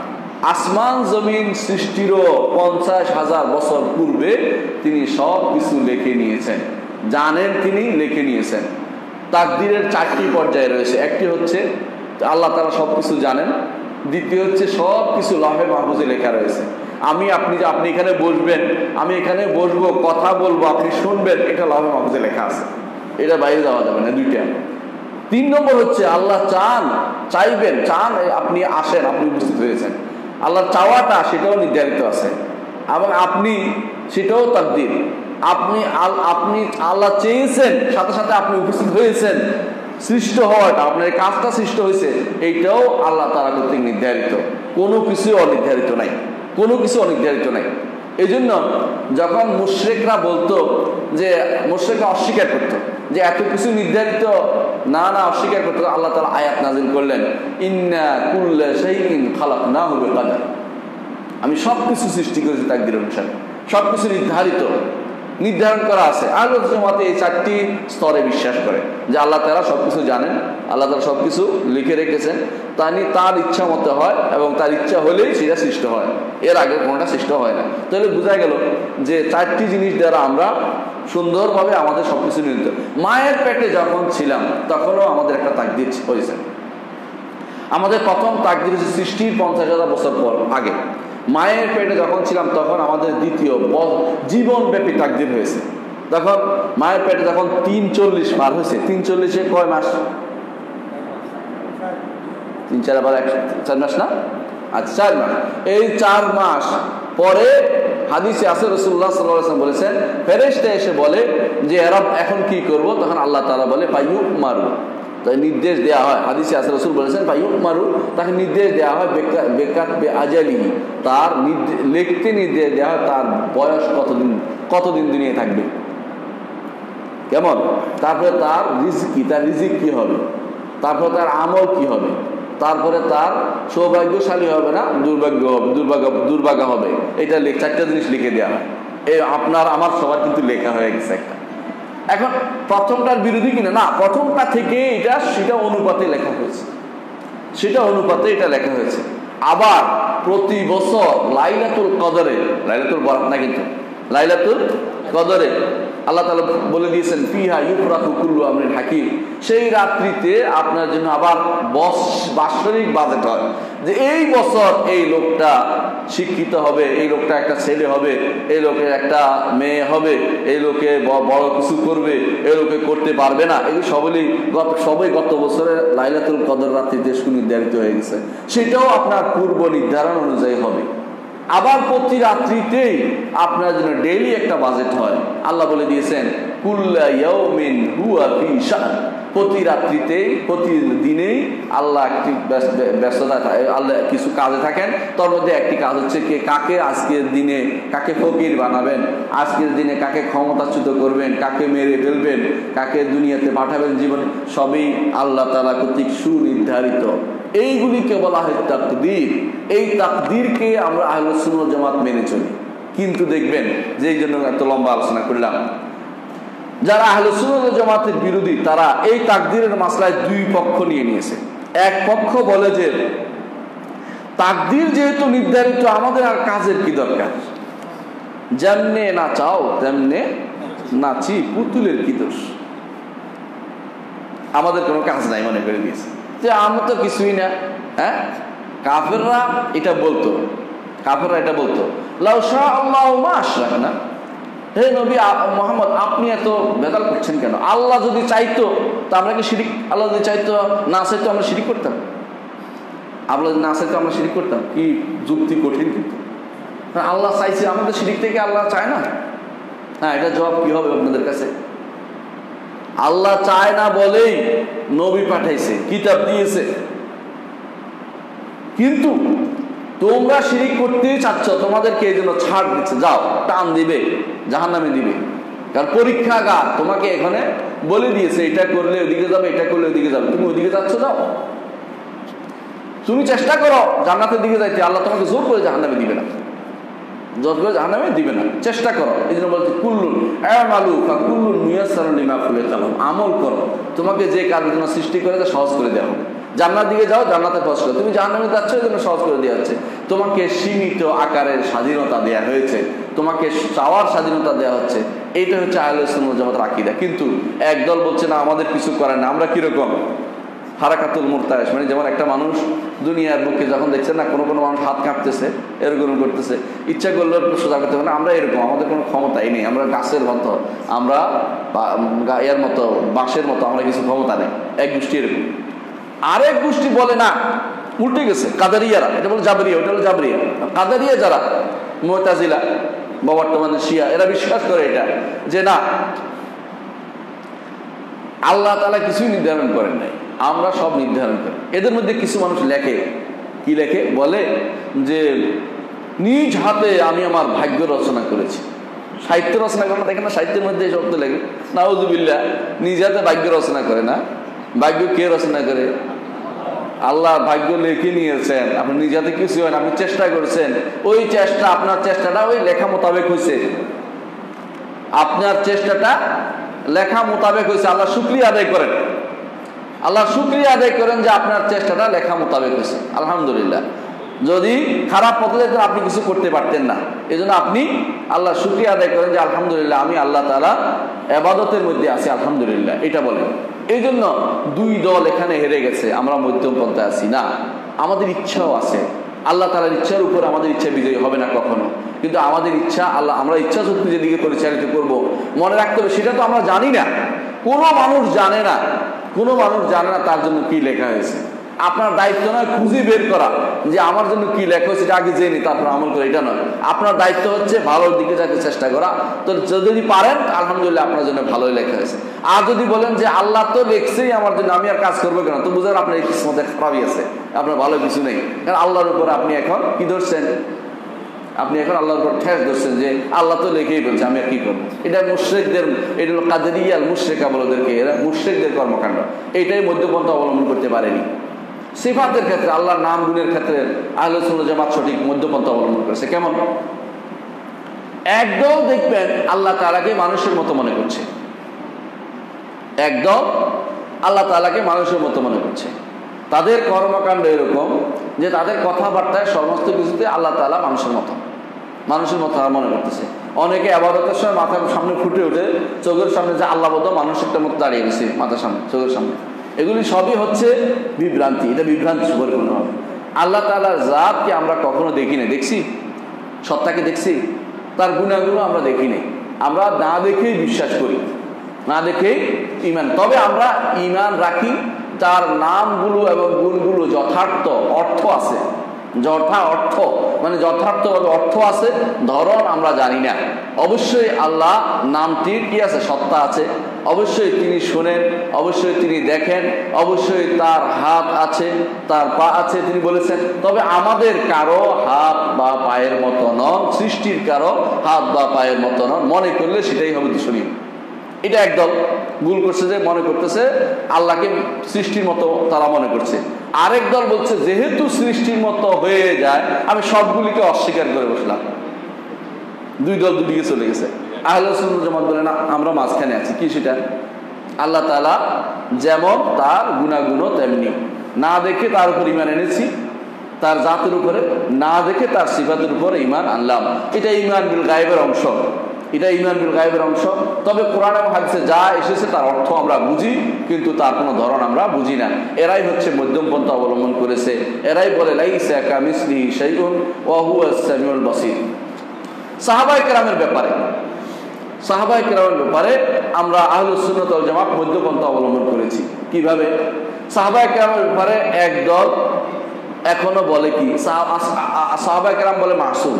A: আসমান জমিন সৃষ্টিরও পঞ্চাশ হাজার বছর পূর্বে তিনি সব কিছু লিখে নিয়েছেন, জানেন, তিনি লিখে নিয়েছেন। তাকদীরের চারটি পর্যায়ে রয়েছে। একটি হচ্ছে আল্লাহ তাআলা সব কিছু জানেন, দ্বিতীয় হচ্ছে সব কিছু লাহে মাহফুজে লেখা রয়েছে। আমি আপনি যে আপনি এখানে বসবেন, আমি এখানে বসবো, কথা বলবো, আপনি শুনবেন, এটা লাহে মাহফুজে লেখা আছে, এটা বাইরে যাওয়া যাবে না। দুইটা। তিন নম্বর হচ্ছে আল্লাহ চান, চাইবেন, চান আপনি আসেন, আপনি উপস্থিত হয়েছেন, আল্লাহর চাওয়াটা সেটাও নির্ধারিত আছে, এবং আপনি সেটাও তাকদীর। আপনি আপনি আল্লাহ চেয়েছেন, সাথে সাথে আপনি উপস্থিত হয়েছেন। সৃষ্ট হওয়াটা, আপনার এই কাজটা সৃষ্ট হয়েছে, এইটাও আল্লাহ তাআলা কর্তৃক নির্ধারিত। কোনো কিছু অনির্ধারিত নাই, কোনো কিছু অনির্ধারিত নাই। এই জন্য যখন মুশরিকরা বলতো, যে মুশরিকরা অস্বীকার করতো যে এত কিছু নির্ধারিত, না না অস্বীকার করতো, আল্লাহ তাআলা আয়াত নাযিল করলেন, ইন্না কুল্লা শাইইন খালাকনাহু বিকাদার, আমি সব কিছু সৃষ্টি করেছি তাকদীর অনুসারে, সব কিছু নির্ধারিত, নির্ধারণ করা আছে। আহলে জামাতে এই চারটি স্তরে বিশ্বাস করে যে আল্লাহ তাআলা সবকিছু জানেন, আল্লাহ তাআলা সবকিছু লিখে রেখেছেন, তাই তার ইচ্ছা মতো হয়, এবং তার ইচ্ছা হলেই সেটা সৃষ্ট হয়, এর আগে কোনোটা সৃষ্ট হয় না। তাহলে বোঝা গেল যে চারটি জিনিস দ্বারা আমরা সুন্দরভাবে আমাদের সবকিছু নির্ধারিত। মায়ের পেটে যখন ছিলাম তখনও আমাদের একটা তাকদীর হয়েছে। আমাদের প্রথম তাকদীর হচ্ছে সৃষ্টির পঞ্চাশ হাজার বছর পর আগে। মায়ের পেটে যখন ছিলাম তখন আমাদের দ্বিতীয় জীবনব্যাপী তাকদীর হয়েছে। তখন মায়ের পেটে যখন তিন চল্লিশ পার হয়েছে, তিন চল্লিশে কয় মাস? তিন চার আবার এক চার মাস না, আচ্ছা চার মাস। এই চার মাস পরে হাদিসে আছে রাসূলুল্লাহ সাল্লাল্লাহু আলাইহি ওয়াসাল্লাম বলেছেন, ফেরেশতা এসে বলে যে এরা এখন কি করব? তখন আল্লাহ তাআলা বলে ফায়ু মারু, তাই নির্দেশ দেওয়া হয়। হাদিসে আছে রাসূল বলেছেন ফায়ু মারু, তাকে নির্দেশ দেওয়া হয় বেকাত বে আজালিহি, তার লিখতে নির্দেশ দেওয়া হয় তার বয়স কতদিন, কতদিন দুনিয়ায় থাকবে, কেমন, তারপরে তার রিজিক কি, তার রিজিক কি হবে, তারপরে তার আমল কি হবে, তারপরে তার সৌভাগ্যশালী হবে না দুর্ভাগ্য হবে, দুর্ভাগ্য দুর্ভাগ্য হবে, এটা চারটা জিনিস লিখে দেওয়া হয়। এই আপনার আমার সবার কিন্তু লেখা হয়ে গেছে একটা। এখন প্রথমটার বিরোধী কিনা না, প্রথমটা থেকে এটা সেটা অনুপাতে লেখা হয়েছে, সেটা অনুপাতে এটা লেখা হয়েছে। আবার প্রতি বছর লাইলাতুল কদরে, লাইলাতুল বরাত না কিন্তু লাইলাতুল কদরে আল্লাহ তাআলা বলে দিয়েছেন ফিহা ইউফরাকু কুল্লু আমরিন হাকিম, সেই রাত্রিতে আপনার জন্য আবার বাৎসরিক বাজেট হয় যে এই বছর এই লোকটা শিক্ষিত হবে, এই লোকটা একটা ছেলে হবে, এই লোকের একটা মেয়ে হবে, এই লোকে বড় কিছু করবে, এই লোকে করতে পারবে না, এগুলো সবই গত সবই গত বছরের লাইলাতুল কদর রাত্রিতে সুনির্ধারিত হয়ে গেছে। সেটাও আপনার পূর্ব নির্ধারণ অনুযায়ী হবে। আবার প্রতি রাত্রিতেই আপনার জন্য ডেইলি একটা বাজেট হয়। আল্লাহ বলে দিয়েছেন কুল্লা ইয়াউমিন হুয়া ফি শান, প্রতি রাত্রিতেই প্রতিদিনেই আল্লাহ একটি ব্যস্ততা, আল্লাহ কিছু কাজে থাকেন। তার মধ্যে একটি কাজ হচ্ছে কে কাকে আজকের দিনে কাকে ফকির বানাবেন, আজকের দিনে কাকে ক্ষমতাচ্যুত করবেন, কাকে মেরে ফেলবেন, কাকে দুনিয়াতে পাঠাবেন জীবনে, সবই আল্লাহ তাআলা কর্তৃক সুনির্ধারিত। এইগুলিকে বলা হয় তাকদীর। এই তাকদীরকে আমরা আহলে সুন্নাত জামাত মেনে চলি। কিন্তু দেখবেন যে এই জন্য এত লম্বা আলোচনা করলাম, যারা আহলে সুন্নাত জামাতের বিরোধী তারা এই তাকদীরের মাসলায় দুই পক্ষ নিয়ে নিয়েছে। এক পক্ষ বলে যে তাকদীর যেহেতু নির্ধারিত, আমাদের আর কাজের কি দরকার, যেমনে না চাও তেমনে নাচি, পুতুলের কি দোষ, আমাদের কোনো কাজ নাই মনে করে দিয়েছে যে আমরা তো কিছুই না। হ্যাঁ, কাফেররা এটা বলতো, কাফেররা এটা বলতো লাউ শা আল্লাহু মা আশরাকনা, হে নবী মোহাম্মদ, আপনি এত ভেজাল করছেন কেন? আল্লাহ যদি চাইতো তা আমরা কি শিরিক, আল্লাহ যদি চাইতো না চাইতো আমরা শিরিক করতাম? আল্লাহ যদি না চাইতো আমরা শিরিক করতাম? কি যুক্তি কঠিন, কিন্তু আল্লাহ চাইছে, আমাদের শিরিক থেকে আল্লাহ চায় না? হ্যাঁ, এটা জবাব কি হবে আপনাদের কাছে? আল্লাহ চায় না বলেই নবী পাঠাইছে, কিতাব দিয়েছে, কিন্তু তোমরা শিরিক করতেই চাচ্ছ, তোমাদেরকে এই জন্য ছাড় দিচ্ছে, যাও, টান দিবে, জাহান্নামে দিবে। কারণ পরীক্ষাগার তোমাকে এখানে বলে দিয়েছে, এটা করলে ওদিকে যাবে, এটা করলে ওদিকে যাবে, তুমি ওদিকে যাচ্ছ, যাও, তুমি চেষ্টা করো জান্নাতের দিকে যাইতে, আল্লাহ তোমাকে জোর করে জাহান্নামে দিবে না, জোর করে জাহান্নামে দিবে না, চেষ্টা করো। এই জন্য বলছি কুল্লুন আমালু ফাকুল্লুন মুয়াসসারুন লিমা খুলিকা লাহু, আমল করো, তোমাকে যে কাজের জন্য সৃষ্টি করে তা সহজ করে দেওয়া হবে। জান্নাতের দিকে যাও, জান্নাতে সহজ করে, তুমি জাহান্নামে যাচ্ছ, এই জন্য সহজ করে দেওয়া হচ্ছে। তোমাকে সীমিত আকারের স্বাধীনতা দেওয়া হয়েছে, তোমাকে চাওয়ার স্বাধীনতা দেওয়া হচ্ছে। এইটা হচ্ছে আহলে সুন্নাত ওয়াল জামাতের আকীদা। কিন্তু একদল বলছে না, আমাদের কিছু করার না, আমরা কিরকম হারাকাতুল মুরতায়েশ, মানে যেমন একটা মানুষ দুনিয়ার বুকে যখন দেখছে না কোনো কোনো মানুষ হাত কাঁপতেছে, এরকম করতেছে, ইচ্ছা করলে সোজা করতে পারে না, আমরা এরকম, আমাদের কোনো ক্ষমতাই নেই, আমরা গাছের মতো, আমরা এর মতো, বাঁশের মতো, আমরা কিছু ক্ষমতা নেই। এক গোষ্ঠী এরকম। আরেক গোষ্ঠী বলে না, উল্টে গেছে, কাদারিয়ারা, এটা বলে জাবরিয়া, ওটা হলো জাবরিয়া। কাদারিয়া যারা মুতাজিলা বা বর্তমানে শিয়া, এরা বিশ্বাস করে এটা যে না, আল্লাহ তাআলা কিছুই নির্ধারণ করেন নাই, আমরা সব নির্ধারণ করি। এদের মধ্যে কিছু মানুষ লেখে, কি লেখে, বলে যে নিজ হাতে আমি আমার ভাগ্য রচনা করেছি। সাহিত্য রচনা করে না, দেখেন না সাহিত্যের মধ্যে এই শব্দ লেগে, নাউযুবিল্লাহ, নিজ হাতে ভাগ্য রচনা করে না। ভাগ্য কে রচনা করে? আল্লাহ ভাগ্য লিখে নিয়েছেন, আপনি নিজ হাতে কিছু হয় না, আপনি চেষ্টা করেছেন, ওই চেষ্টা, আপনার চেষ্টাটা ওই লেখা মোতাবেক হয়েছে, আপনার চেষ্টাটা লেখা মোতাবেক হয়েছে। আল্লাহ শুকরিয়া আদায় করেন, আল্লাহ শুকরিয়া আদায় করেন যে আপনার চেষ্টাটা লেখা মোতাবেক হয়েছে, আলহামদুলিল্লাহ। যদি খারাপ পথে যেতেন আপনি কিছু করতে পারতেন না, এই জন্য আপনি আল্লাহ শুকরিয়া আদায় করেন যে আলহামদুলিল্লাহ আমি আল্লাহ তাআলা ইবাদতের মধ্যে আছি, আলহামদুলিল্লাহ, এটা বলেন। এই জন্য দুই দল এখানে হেরে গেছে, আমরা মধ্যম পন্থায় আছি না। আমাদের ইচ্ছাও আছে, আল্লাহ তাআলার ইচ্ছার উপর আমাদের ইচ্ছা বিজয়ী হবে না কখনো, কিন্তু আমাদের ইচ্ছা, আল্লাহ আমরা ইচ্ছা শক্তি যেদিকে পরিচালিত করব, মনে রাখতে হবে সেটা তো আমরা জানি না, কোনো মানুষ জানে না, কোনো মানুষ জানে না তার জন্য কি লেখা হয়েছে। আপনার দায়িত্ব নয় খুঁজে বের করা যে আমার জন্য কি লেখা হয়েছে, এটা আগে জেনে তারপর আমল করে, এটা নয়। আপনার দায়িত্ব হচ্ছে ভালোর দিকে যাতে চেষ্টা করা। তো যদি পারেন আলহামদুলিল্লাহ আপনার জন্য ভালোই লেখা হয়েছে। আর যদি বলেন যে আল্লাহ তো লিখছেই আমার জন্য, আমি আর কাজ করবো কেন, তো বুঝলেন আপনার এই কিসমতে খারাপই আছে, আপনার ভালো কিছু নেই। কারণ আল্লাহর উপর আপনি এখন কি ধরছেন, আপনি এখন আল্লাহর উপর ঠেস ধরছেন যে আল্লাহ তো লিখেই বলছে, আমি আর কি করবো। এটা মুশরিকদের, এটা হলো কাদেরিয়াল মুশরিকা বলে ওদেরকে, এরা মুশরিকদের কর্মকাণ্ড। এইটাই মধ্যপন্থা অবলম্বন করতে পারেনি। সিফাতের ক্ষেত্রে, আল্লাহর নাম গুণের ক্ষেত্রে আহলে সুন্নাত জামাত সঠিক মধ্যপন্থা অবলম্বন করেছে। কেমন? একদল দেখবেন আল্লাহ তাআলাকে মানুষের মতো মনে করছে, একদল আল্লাহ তাআলাকে মানুষের মতো মনে করছে। তাদের কর্মকাণ্ড এরকম যে তাদের কথাবার্তায় সমস্ত কিছুতে আল্লাহ তাআলা মানুষের মতো, মানুষের মতো মনে করতেছে। অনেকে ইবাদতের সময় মাথার সামনে ফুটে ওঠে, চোখের সামনে যে আল্লাহ বোধ মানুষের মতো দাঁড়িয়ে গেছে মাথার সামনে, চোখের সামনে। এগুলি সবই হচ্ছে বিভ্রান্তি, এটা বিভ্রান্তি পরিপূর্ণ হবে। আল্লাহ তাআলার জাতকে আমরা কখনো দেখি না, দেখছি সত্তাকে দেখছি, তার গুণাগুলো আমরা দেখি নাই, আমরা না দেখেই বিশ্বাস করি, না দেখেই ঈমান। তবে আমরা ঈমান রাখি তার নামগুলো এবং গুণগুলো যথার্থ অর্থ আছে, যথা অর্থ মানে যথার্থভাবে অর্থ আছে, ধরন আমরা জানি না। অবশ্যই আল্লাহ নামটির কি আছে, সত্তা আছে, অবশ্যই তিনি শোনেন, অবশ্যই তিনি দেখেন, অবশ্যই তার হাত আছে, তার পা আছে, তিনি বলেছেন। তবে আমাদের কারো হাত বা পায়ের মতো নন, সৃষ্টির কারো হাত বা পায়ের মতো নন, মনে করলে সেটাই হবে দূষণীয়। এটা একদল ভুল করছে, যে মনে করতেছে আল্লাহকে সৃষ্টির মতো তারা মনে করছে। আরেক দল বলছে যেহেতু সৃষ্টির মতো হয়ে যায় আমি সবগুলিকে অস্বীকার করে বসলাম। দুই দল দুদিকে চলে গেছে। আহলে সুন্নাত জামাত বলে না, আমরা মাঝখানে আছি। কি সেটা? আল্লাহ তাআলা যেমন তার গুণাগুণও তেমনি, না দেখে তার উপর ঈমান এনেছি, তার জাতের উপরে, না দেখে তার সিফাতের উপরে ঈমান আনলাম। এটা ঈমান বিল গায়বের অংশ, এটা ঈমান বিল গায়বের অংশ। তবে কোরআন এবং হাদিসে যা এসেছে তার অর্থ আমরা বুঝি, কিন্তু তার কোনো ধরন আমরা বুঝি না। এরাই হচ্ছে মধ্যম পন্থা অবলম্বন করেছে। এরাই বলে লাইসা কামিসলিহি শাইউন ওয়া হুয়াস সামিউল বাসীর। সাহাবায়ে কেরামের ব্যাপারে সাহাবায়ে কেরামের ব্যাপারে আমরা আহলুস সুন্নাত ওয়াল জামাত মধ্যপন্থা অবলম্বন করেছি। কিভাবে? সাহাবায়ে কেরামের ব্যাপারে একদল এখনো বলে কি, সাহাবায়ে কেরাম বলে মাসুম।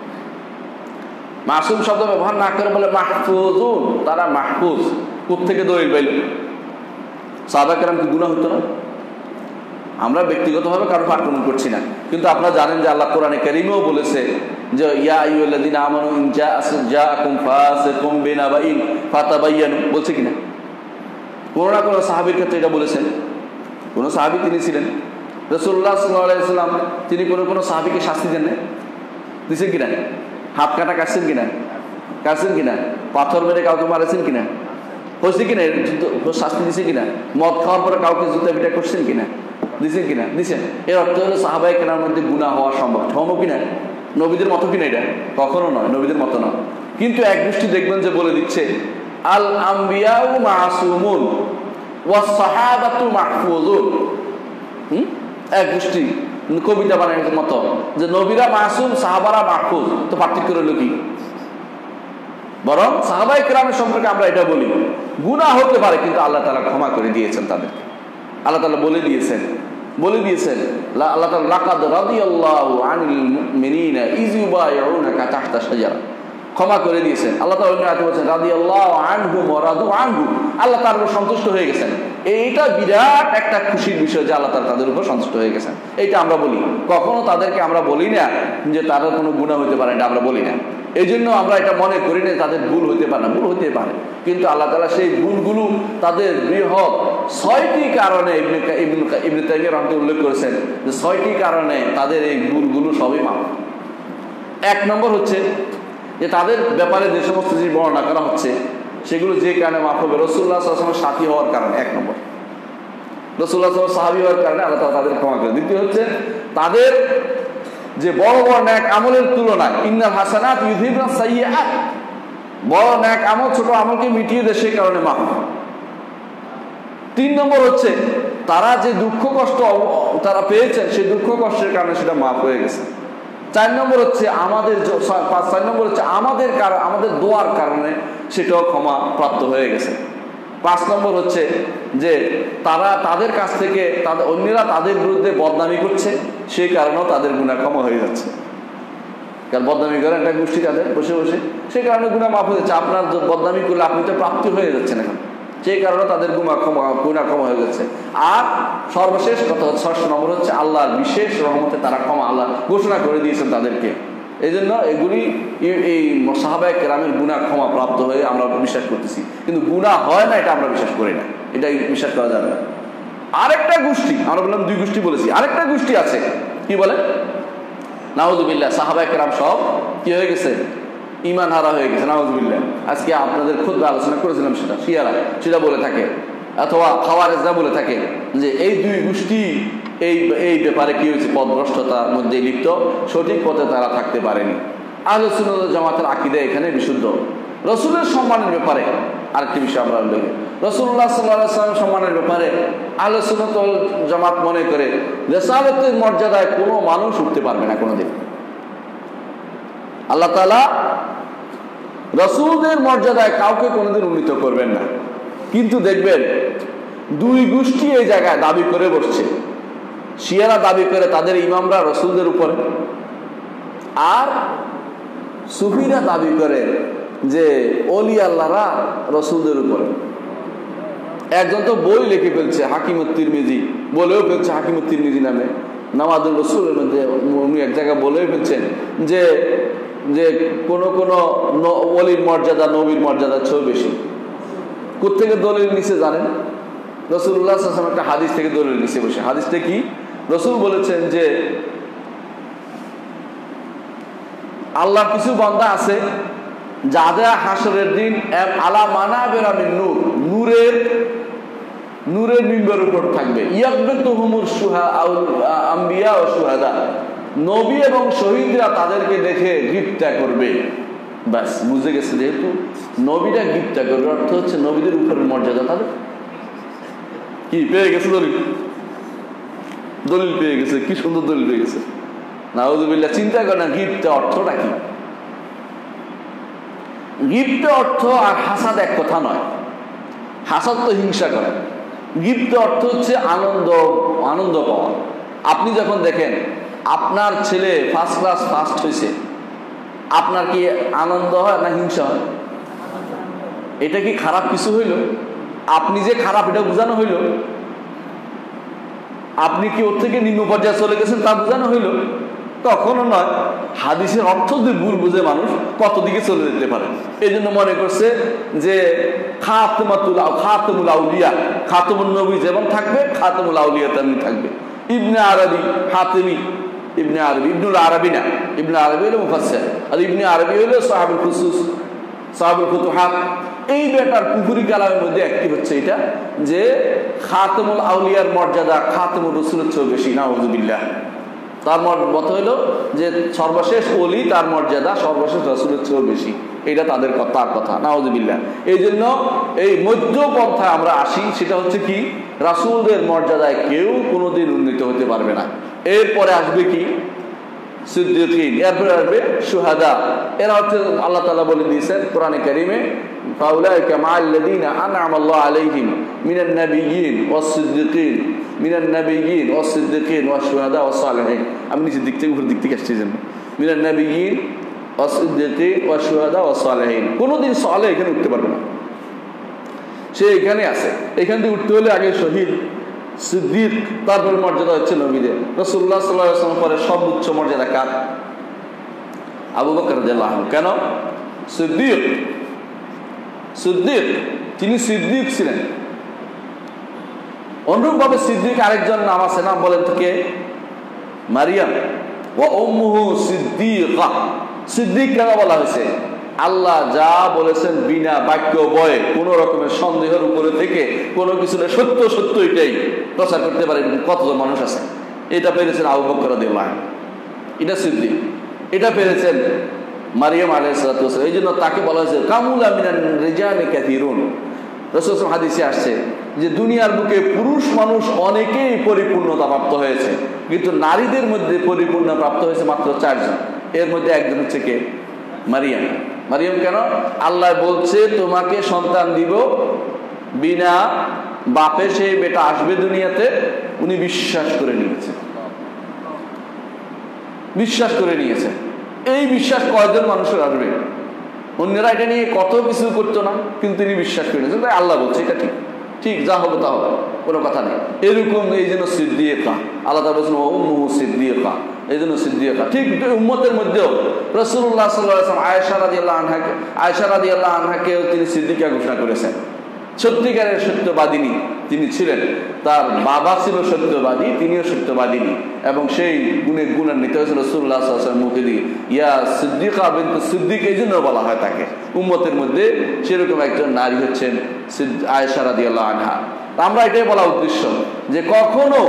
A: মাসুম শব্দ ব্যবহার না করে বলে মাহফুজুন, তারা মাহফুজ। কোত্থেকে দলিল পাইল? সাহাবায়ে কেরাম কি গুনাহ হতো না? আমরা ব্যক্তিগতভাবে কারোর আক্রমণ করছি না, কিন্তু আপনারা জানেন যে আল্লাহ কোরআনে কারীমেও বলেছে যে ইয়া আইয়ুহাল্লাযীনা আমানু ইন জাআকুম ফাসিকুম বিনাবাইন ফাতাবায়ানু, বলছে কিনা? কোন না কোন সাহাবীর ক্ষেত্রে এটা বলেছেন। কোন সাহাবী তিনি ছিলেন রাসূলুল্লাহ সাল্লাল্লাহু আলাইহি ওয়াসাল্লাম, তিনি কোন কোন সাহাবীকে শাস্তি দেন না? দিয়েছেন কিনা? হাত কাটা কাটছেন কিনা? কাটছেন কিনা? পাথর মেরে কাউকে মারেছেন কিনা? হয়েছে কিনা? শাস্তি দিয়েছে কিনা? মদ খাওয়ার পরে কাউকে জুতা পিটা করছেন কিনা? দিছেন কিনা? দিছেন। এর অর্থ হলো সাহাবায়ে কেরামের মধ্যে গুনাহ হওয়া সম্ভব। সম্ভব কিনা? নবীদের মতো কিনা? এটা কখনো নয়, নবীদের মতো নয়। কিন্তু এক দৃষ্টি দেখবেন যে বলে দিচ্ছে আল আম্বিয়াউ মাসুমুন ওয়াস সাহাবাতু মাহফুজুন। হুম, এক দৃষ্টি কবিতা বানানোর মতো যে নবীরা মাসুম, সাহাবারা মাহফুজ। তো পার্থক্য হলো কি? বরং সাহাবায়ে কেরামের সম্পর্কে আমরা এটা বলি গুনাহ হতে পারে, কিন্তু আল্লাহ তাআলা ক্ষমা করে দিয়েছেন তাদেরকে। আল্লাহ তাআলা বলে দিয়েছেন বলে দিয়েছেন আল্লাহ তাআলা লাকাদ রাদিয়াল্লাহু আনিল মুমিনিনা ইয ইউবাইউনাকা তাহতা শাজারা, ক্ষমা করে দিয়েছেন। আল্লাহ তাআলা অন্য আয়াতে বলেছেন রাদিয়াল্লাহু আনহুম ওয়া রাদু আনহু, আল্লাহ তার উপর সন্তুষ্ট হয়ে গেছেন। এইটা বিরাট একটা খুশির বিষয় যে আল্লাহ তাআলা তাদের উপর সন্তুষ্ট হয়ে গেছেন। এইটা আমরা বলি। কখনো তাদেরকে আমরা বলি না যে তাদের কোনো গুনাহ হতে পারে, এটা আমরা বলি না। এই জন্য আমরা এটা মনে করি না তাদের ভুল হতে পারে না, ভুল হতে পারে, কিন্তু আল্লাহ তাআলা সেই ভুলগুলো তাদের বৃহৎ ছয়টি কারণে ইবনে ইবনে তাইমিয়া রাহমাতুল্লাহ উল্লেখ করেছেন যে ছয়টি কারণে তাদের এই ভুলগুলো সবই মাফ। এক নম্বর হচ্ছে যে তাদের ব্যাপারে যে সমস্ত জিনিস বর্ণনা করা হচ্ছে সেগুলো যে কারণে মাফ হবে, রাসূলুল্লাহ সাল্লাল্লাহু আলাইহি ওয়াসাল্লামের সাথী হওয়ার কারণে। এক নম্বর, রাসূলুল্লাহ সাল্লাল্লাহু আলাইহি ওয়াসাল্লাম সাহাবী হওয়ার কারণে আল্লাহ তাআলা তাদের ক্ষমা করে। দ্বিতীয় হচ্ছে তাদের যে বড় বড় নেক আমলের তুলনায় ইন্নাল হাসানাত ইউযহিবুনা সাইয়্যাত, বড় নেক আমল ছোট আমলকে মিটিয়ে দেয়, সেই কারণে মাফ। তিন নম্বর হচ্ছে তারা যে দুঃখ কষ্ট তারা পেয়েছেন সেই দুঃখ কষ্টের কারণে সেটা মাফ হয়ে গেছে। চার নম্বর হচ্ছে আমাদের চার নম্বর হচ্ছে আমাদের আমাদের দোয়ার কারণে সেটাও ক্ষমা প্রাপ্ত হয়ে গেছে। পাঁচ নম্বর হচ্ছে যে তারা তাদের কাছ থেকে তাদের অন্যরা তাদের বিরুদ্ধে বদনামি করছে, সেই কারণেও তাদের গুনাহ ক্ষমা হয়ে যাচ্ছে। কারণ বদনামি করে একটা গোষ্ঠী তাদের বসে বসে, সেই কারণে গুনাহ মাফ হয়ে যাচ্ছে। আপনার বদনামি করলে আপনি তো প্রাপ্তি হয়ে যাচ্ছেন এখন, সেই কারণে তাদের গুনাহ ক্ষমা গুনাহ ক্ষমা হয়ে যাচ্ছে। আর সর্বশেষ কথা হচ্ছে ষষ্ঠ নম্বর হচ্ছে আল্লাহর বিশেষ রহমতে তারা ক্ষমা আল্লাহ ঘোষণা করে দিয়েছেন তাদেরকে। এই জন্য এগুলি এই সাহাবায়ে কেরামের গুনাহ ক্ষমা প্রাপ্ত হয়ে আমরা বিশ্বাস করতেছি, কিন্তু গুনাহ হয় না এটা আমরা বিশ্বাস করি না, এটা বিশ্বাস করা যাবে না। আরেকটা গোষ্ঠী, আমরা বললাম দুই গোষ্ঠী বলেছি, আরেকটা গোষ্ঠী আছে কি বলে নাউযুবিল্লাহ সাহাবায়ে কেরাম সব কি হয়ে গেছে, ঈমান হারা হয়ে গেছে। নাউযুবিল্লাহ আজকে আপনাদের খুতবা আলোচনা করেছিলাম সেটা, শিয়ারা সেটা বলে থাকে, অথবা খাওয়ারেজরা বলে থাকে যে এই দুই গোষ্ঠী এই এই ব্যাপারে কি হয়েছে, পথভ্রষ্টতার মধ্যে লিপ্ত, সঠিক পথে তারা থাকতে পারেনি। আহলে সুন্নাত ওয়াল জামাতের আকীদা এখানে বিশুদ্ধ। রাসূলের সম্মানের ব্যাপারে আরেকটি বিষয় আমরা উল্লেখ, রাসূলুল্লাহ সাল্লাল্লাহু আলাইহি ওয়াসাল্লাম সম্মানের ব্যাপারে আহলে সুন্নাত ওয়াল জামাত মনে করে রিসালাতের মর্যাদায় কোনো মানুষ উঠতে পারবে না কোনোদিন। আল্লাহ তাআলা রাসূলদের মর্যাদায় কাউকে কোনোদিন উন্নীত করবেন না। কিন্তু দেখবেন দুই গোষ্ঠী এই জায়গায় দাবি করে বসছে। শিয়ারা দাবি করে তাদের ইমামরা রাসূলদের উপরে, আর সুফিরা দাবি করে যে ওলি আল্লাহরা রাসূলদের উপরে। একজন তো বই লিখে ফেলছে হাকিমুত তিরমিজি, বলেও ফেলছে হাকিমুত তিরমিজি নামে নামাজুল রাসূলের মধ্যে উনি এক জায়গায় বলেও ফেলছেন যে যে কোন কোন ওলির মর্যাদা নবীর মর্যাদার চেয়েও বেশি। কোত্থেকে দলিল নিচে জানেন? রাসূলুল্লাহ সাল্লাল্লাহু আলাইহি ওয়াসাল্লাম একটা হাদিস থেকে দলিল নিচে বসে। হাদিসটা কি? রাসূল বলেছেন যে আল্লাহর কিছু বান্দা আছে যাদের হাসরের দিন আলা মানাবিরা মিন নূর, নূরের নূরের মিম্বরের উপর থাকবে। ইয়াকবিতুহুমুর শুহা আও আম্বিয়া ও শুহাদা, নবী এবং শহীদরা তাদেরকে দেখে গিফটটা করবে। বাস বুঝে গেছে, যেহেতু নবীরা গিফটটা করবে অর্থ হচ্ছে নবীদের উপরের মর্যাদা তাদের কি পেয়ে গেছে, দলিল দলিল পেয়ে গেছে। কি সুন্দর দলিল পেয়ে গেছে, নাউযুবিল্লাহ। চিন্তা করে না গিফটটা অর্থটা কি। গিবত অর্থ আর হাসাদ এক কথা নয়। হাসাদ তো হিংসা করে, গিবত অর্থ হচ্ছে আনন্দ আনন্দ পাওয়া। আপনি যখন দেখেন আপনার ছেলে ফার্স্ট ক্লাস ফার্স্ট হয়েছে, আপনার কি আনন্দ হয় না হিংসা হয়? এটা কি খারাপ কিছু হইল? আপনি যে খারাপ এটা বোঝানো হইল? আপনি কি ওর থেকে নিম্ন পর্যায়ে চলে গেছেন তা বোঝানো হইল? কখনো নয়। হাদিসের অর্থ যদি ভুল বুঝে মানুষ কত দিকে চলে যেতে পারে। এই জন্য মনে করছে যে খাতমাতুল খাতমুল আউলিয়া, খাতমুন নবী যেমন থাকবে খাতমুল আউলিয়া তেমনি থাকবে। ইবনে আরবি হাতেমি, ইবনে আরবি ইবনুল আরবি না, ইবনে আরবি হলো মুফাসসির, আর ইবনে আরবি হলো সাহাবুল খুসুস, সাহাবুল ফুতুহাত। এই বেটার কুফরি কালামের মধ্যে একটি হচ্ছে এটা যে খাতমুল আউলিয়ার মর্যাদা খাতমুর রাসূলের চেয়ে বেশি। নাউযুবিল্লাহ। তার মত হইল যে সর্বশেষ ওলি তার মর্যাদা সর্বশেষ রাসূলের চেয়ে বেশি। এটা তাদের তার কথা। নাউযুবিল্লাহ। এই জন্য এই মধ্যপন্থায় আমরা আসি, সেটা হচ্ছে কি রাসূলদের মর্যাদায় কেউ কোনোদিন উন্নীত হতে পারবে না। এরপরে আসবে কি সিদ্দিকিন, এরপরে আসবে শুহাদা। এরা হচ্ছে আল্লাহ তাআলা বলে দিয়েছেন কোরআনে কারীমে ফাউলাইকা মাআল্লাযীনা আন'আমাল্লাহু আলাইহিম মিনান নাবিয়্যিন ওয়াস সিদ্দিকিন মিনান নাবিয়্যিন ওয়াস সিদ্দিকিন ওয়াস শুহাদা ওয়াস সালিহিন। আমি নিচের দিক থেকে উপর দিক থেকে আসছি যেন মিনান নাবিয়্যিন ওয়াস সিদ্দিকিন ওয়াস শুহাদা ওয়াস সালিহিন। কোনোদিন সালেহ এখানে উঠতে পারবে না, সে এখানে আছে। এখান থেকে উঠতে হলে আগে শহীদ সিদ্দিক, তারপরে মর্যাদা হচ্ছে নবীদের। রাসূলুল্লাহ সাল্লাল্লাহু আলাইহি ওয়াসাল্লাম পরে সর্বোচ্চ মর্যাদা কার? আবু বকর রাদিয়াল্লাহু আনহু। কেন? সিদ্দিক, সিদ্দিক তিনি সিদ্দিক ছিলেন। অনুরূপভাবে সিদ্দিক আরেকজন নাম আছে, নাম বলেন তো কে? মারিয়াম। ওয়া উম্মুহু সিদ্দিকা। সিদ্দিক কেন বলা হয়েছে? আল্লাহ যা বলেছেন বিনা বাক্য বয়ে কোনো রকমের সন্দেহের উপরে থেকে কোনো কিছু সত্য সত্য এটাই প্রচার করতে পারে কতজন মানুষ আছে। এটা পেরেছেন আবু বকর রাদিয়াল্লাহু আনহু, এটা সিদ্দিক। এটা পেরেছেন মারিয়াম আলাইহিস সালাতু ওয়াস সালাম। এই জন্য তাকে বলা হয়েছে কামুলা মিনান রিজালি কাসীরুন। রাসূল সাল্লাল্লাহু হাদিসে আসছে যে দুনিয়ার বুকে পুরুষ মানুষ অনেকেই পরিপূর্ণতা প্রাপ্ত হয়েছে, কিন্তু নারীদের মধ্যে পরিপূর্ণ প্রাপ্ত হয়েছে মাত্র চারজন। এর মধ্যে একজন হচ্ছে কে? মারিয়াম। মারিয়াম কেন? আল্লাহ বলছে তোমাকে সন্তান দিব, বিনা বাপে সেই বেটা আসবে দুনিয়াতে। উনি বিশ্বাস করে নিয়েছে, বিশ্বাস করে নিয়েছে। এই বিশ্বাস কয়জন মানুষের আসবে? অন্যরা এটা নিয়ে কত কিছু করতো না, কিন্তু তিনি বিশ্বাস করে নিয়েছেন। তাই আল্লাহ বলছে এটা ঠিক, ঠিক যা হবে তা হবে, কোনো কথা নেই। এরকম এই জন্য সিদ্দিকা, আল্লাহ তাআলা বলেছেন উম্মুহু সিদ্দিকা, এই জন্য সিদ্দিকা। ঠিক উম্মতের মধ্যেও রাসূলুল্লাহ সাল্লাল্লাহু আলাইহি ওয়াসাল্লাম আয়েশা রাদিয়াল্লাহু আনহাকে আয়েশা রাদিয়াল্লাহু আনহাকেও তিনি সিদ্দিকা ঘোষণা করেছেন। সত্যিকারের সত্যবাদিনী তিনি ছিলেন। তার বাবা ছিল সত্যবাদী, তিনিও সত্যবাদিনী, এবং সেই গুণে গুণান্বিত হয়েছিল রাসূলুল্লাহ সাল্লাল্লাহু আলাইহি ওয়াসাল্লাম মুখে দিয়ে ইয়া সিদ্দিকা বিনতু সিদ্দিক, এই জন্য বলা হয় তাকে। উম্মতের মধ্যে সেরকম একজন নারী হচ্ছেন আয়েশা রাদিয়াল্লাহু আনহা। আমরা এটাই বলা উদ্দেশ্য যে কখনো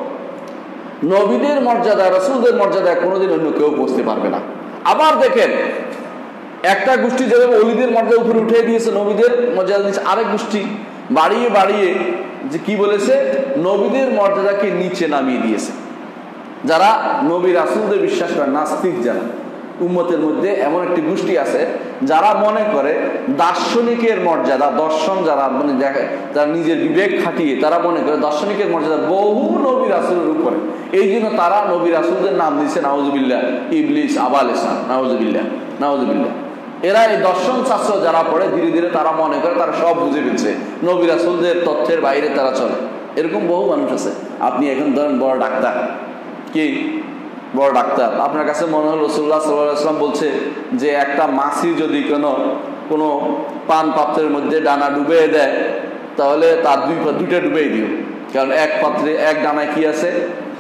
A: নবীদের মর্যাদা রাসূলদের মর্যাদা কোনোদিন অন্য কেউ পৌঁছতে পারবে না। আবার দেখেন একটা গোষ্ঠী যেভাবে ওলিদের মর্যাদা উপরে উঠে দিয়েছে, নবীদের মর্যাদা দিয়েছে, আরেক গোষ্ঠী বাড়িয়ে বাড়িয়ে যে কি বলেছে নবীদের মর্যাদাকে নিচে নামিয়ে দিয়েছে। যারা নবী রাসূলদের বিশ্বাস করে, নাস্তিক যারা, উম্মতের মধ্যে এমন একটি গোষ্ঠী আছে যারা মনে করে দার্শনিকের মর্যাদা, দর্শন যারা মানে দেখে, যারা নিজের বিবেক খাটিয়ে তারা মনে করে দার্শনিকের মর্যাদা বহু নবী রাসূলের উপরে। এই জন্য তারা নবী রাসূলদের নাম দিয়েছে নাউযুবিল্লাহ ইবলিস আবালিসা, নাউযুবিল্লাহ নাউযুবিল্লাহ। এরা এই দর্শন শাস্ত্র যারা পড়ে ধীরে ধীরে তারা মনে করে তারা সব বুঝে ফেলছে, নবী রাসূলদের তথ্যের বাইরে তারা চলে। এরকম বহু মানুষ আছে। আপনি এখন ধরেন বড় ডাক্তার, কি বড় ডাক্তার, আপনার কাছে মনে হল রাসূলুল্লাহ সাল্লাল্লাহু আলাইহি ওয়াসাল্লাম বলছে যে একটা মাছি যদি কোনো কোনো পান পাত্রের মধ্যে ডানা ডুবে দেয় তাহলে তার দুই দুইটা ডুবেই দিও, কারণ এক পাত্রে এক ডানায় কি আছে?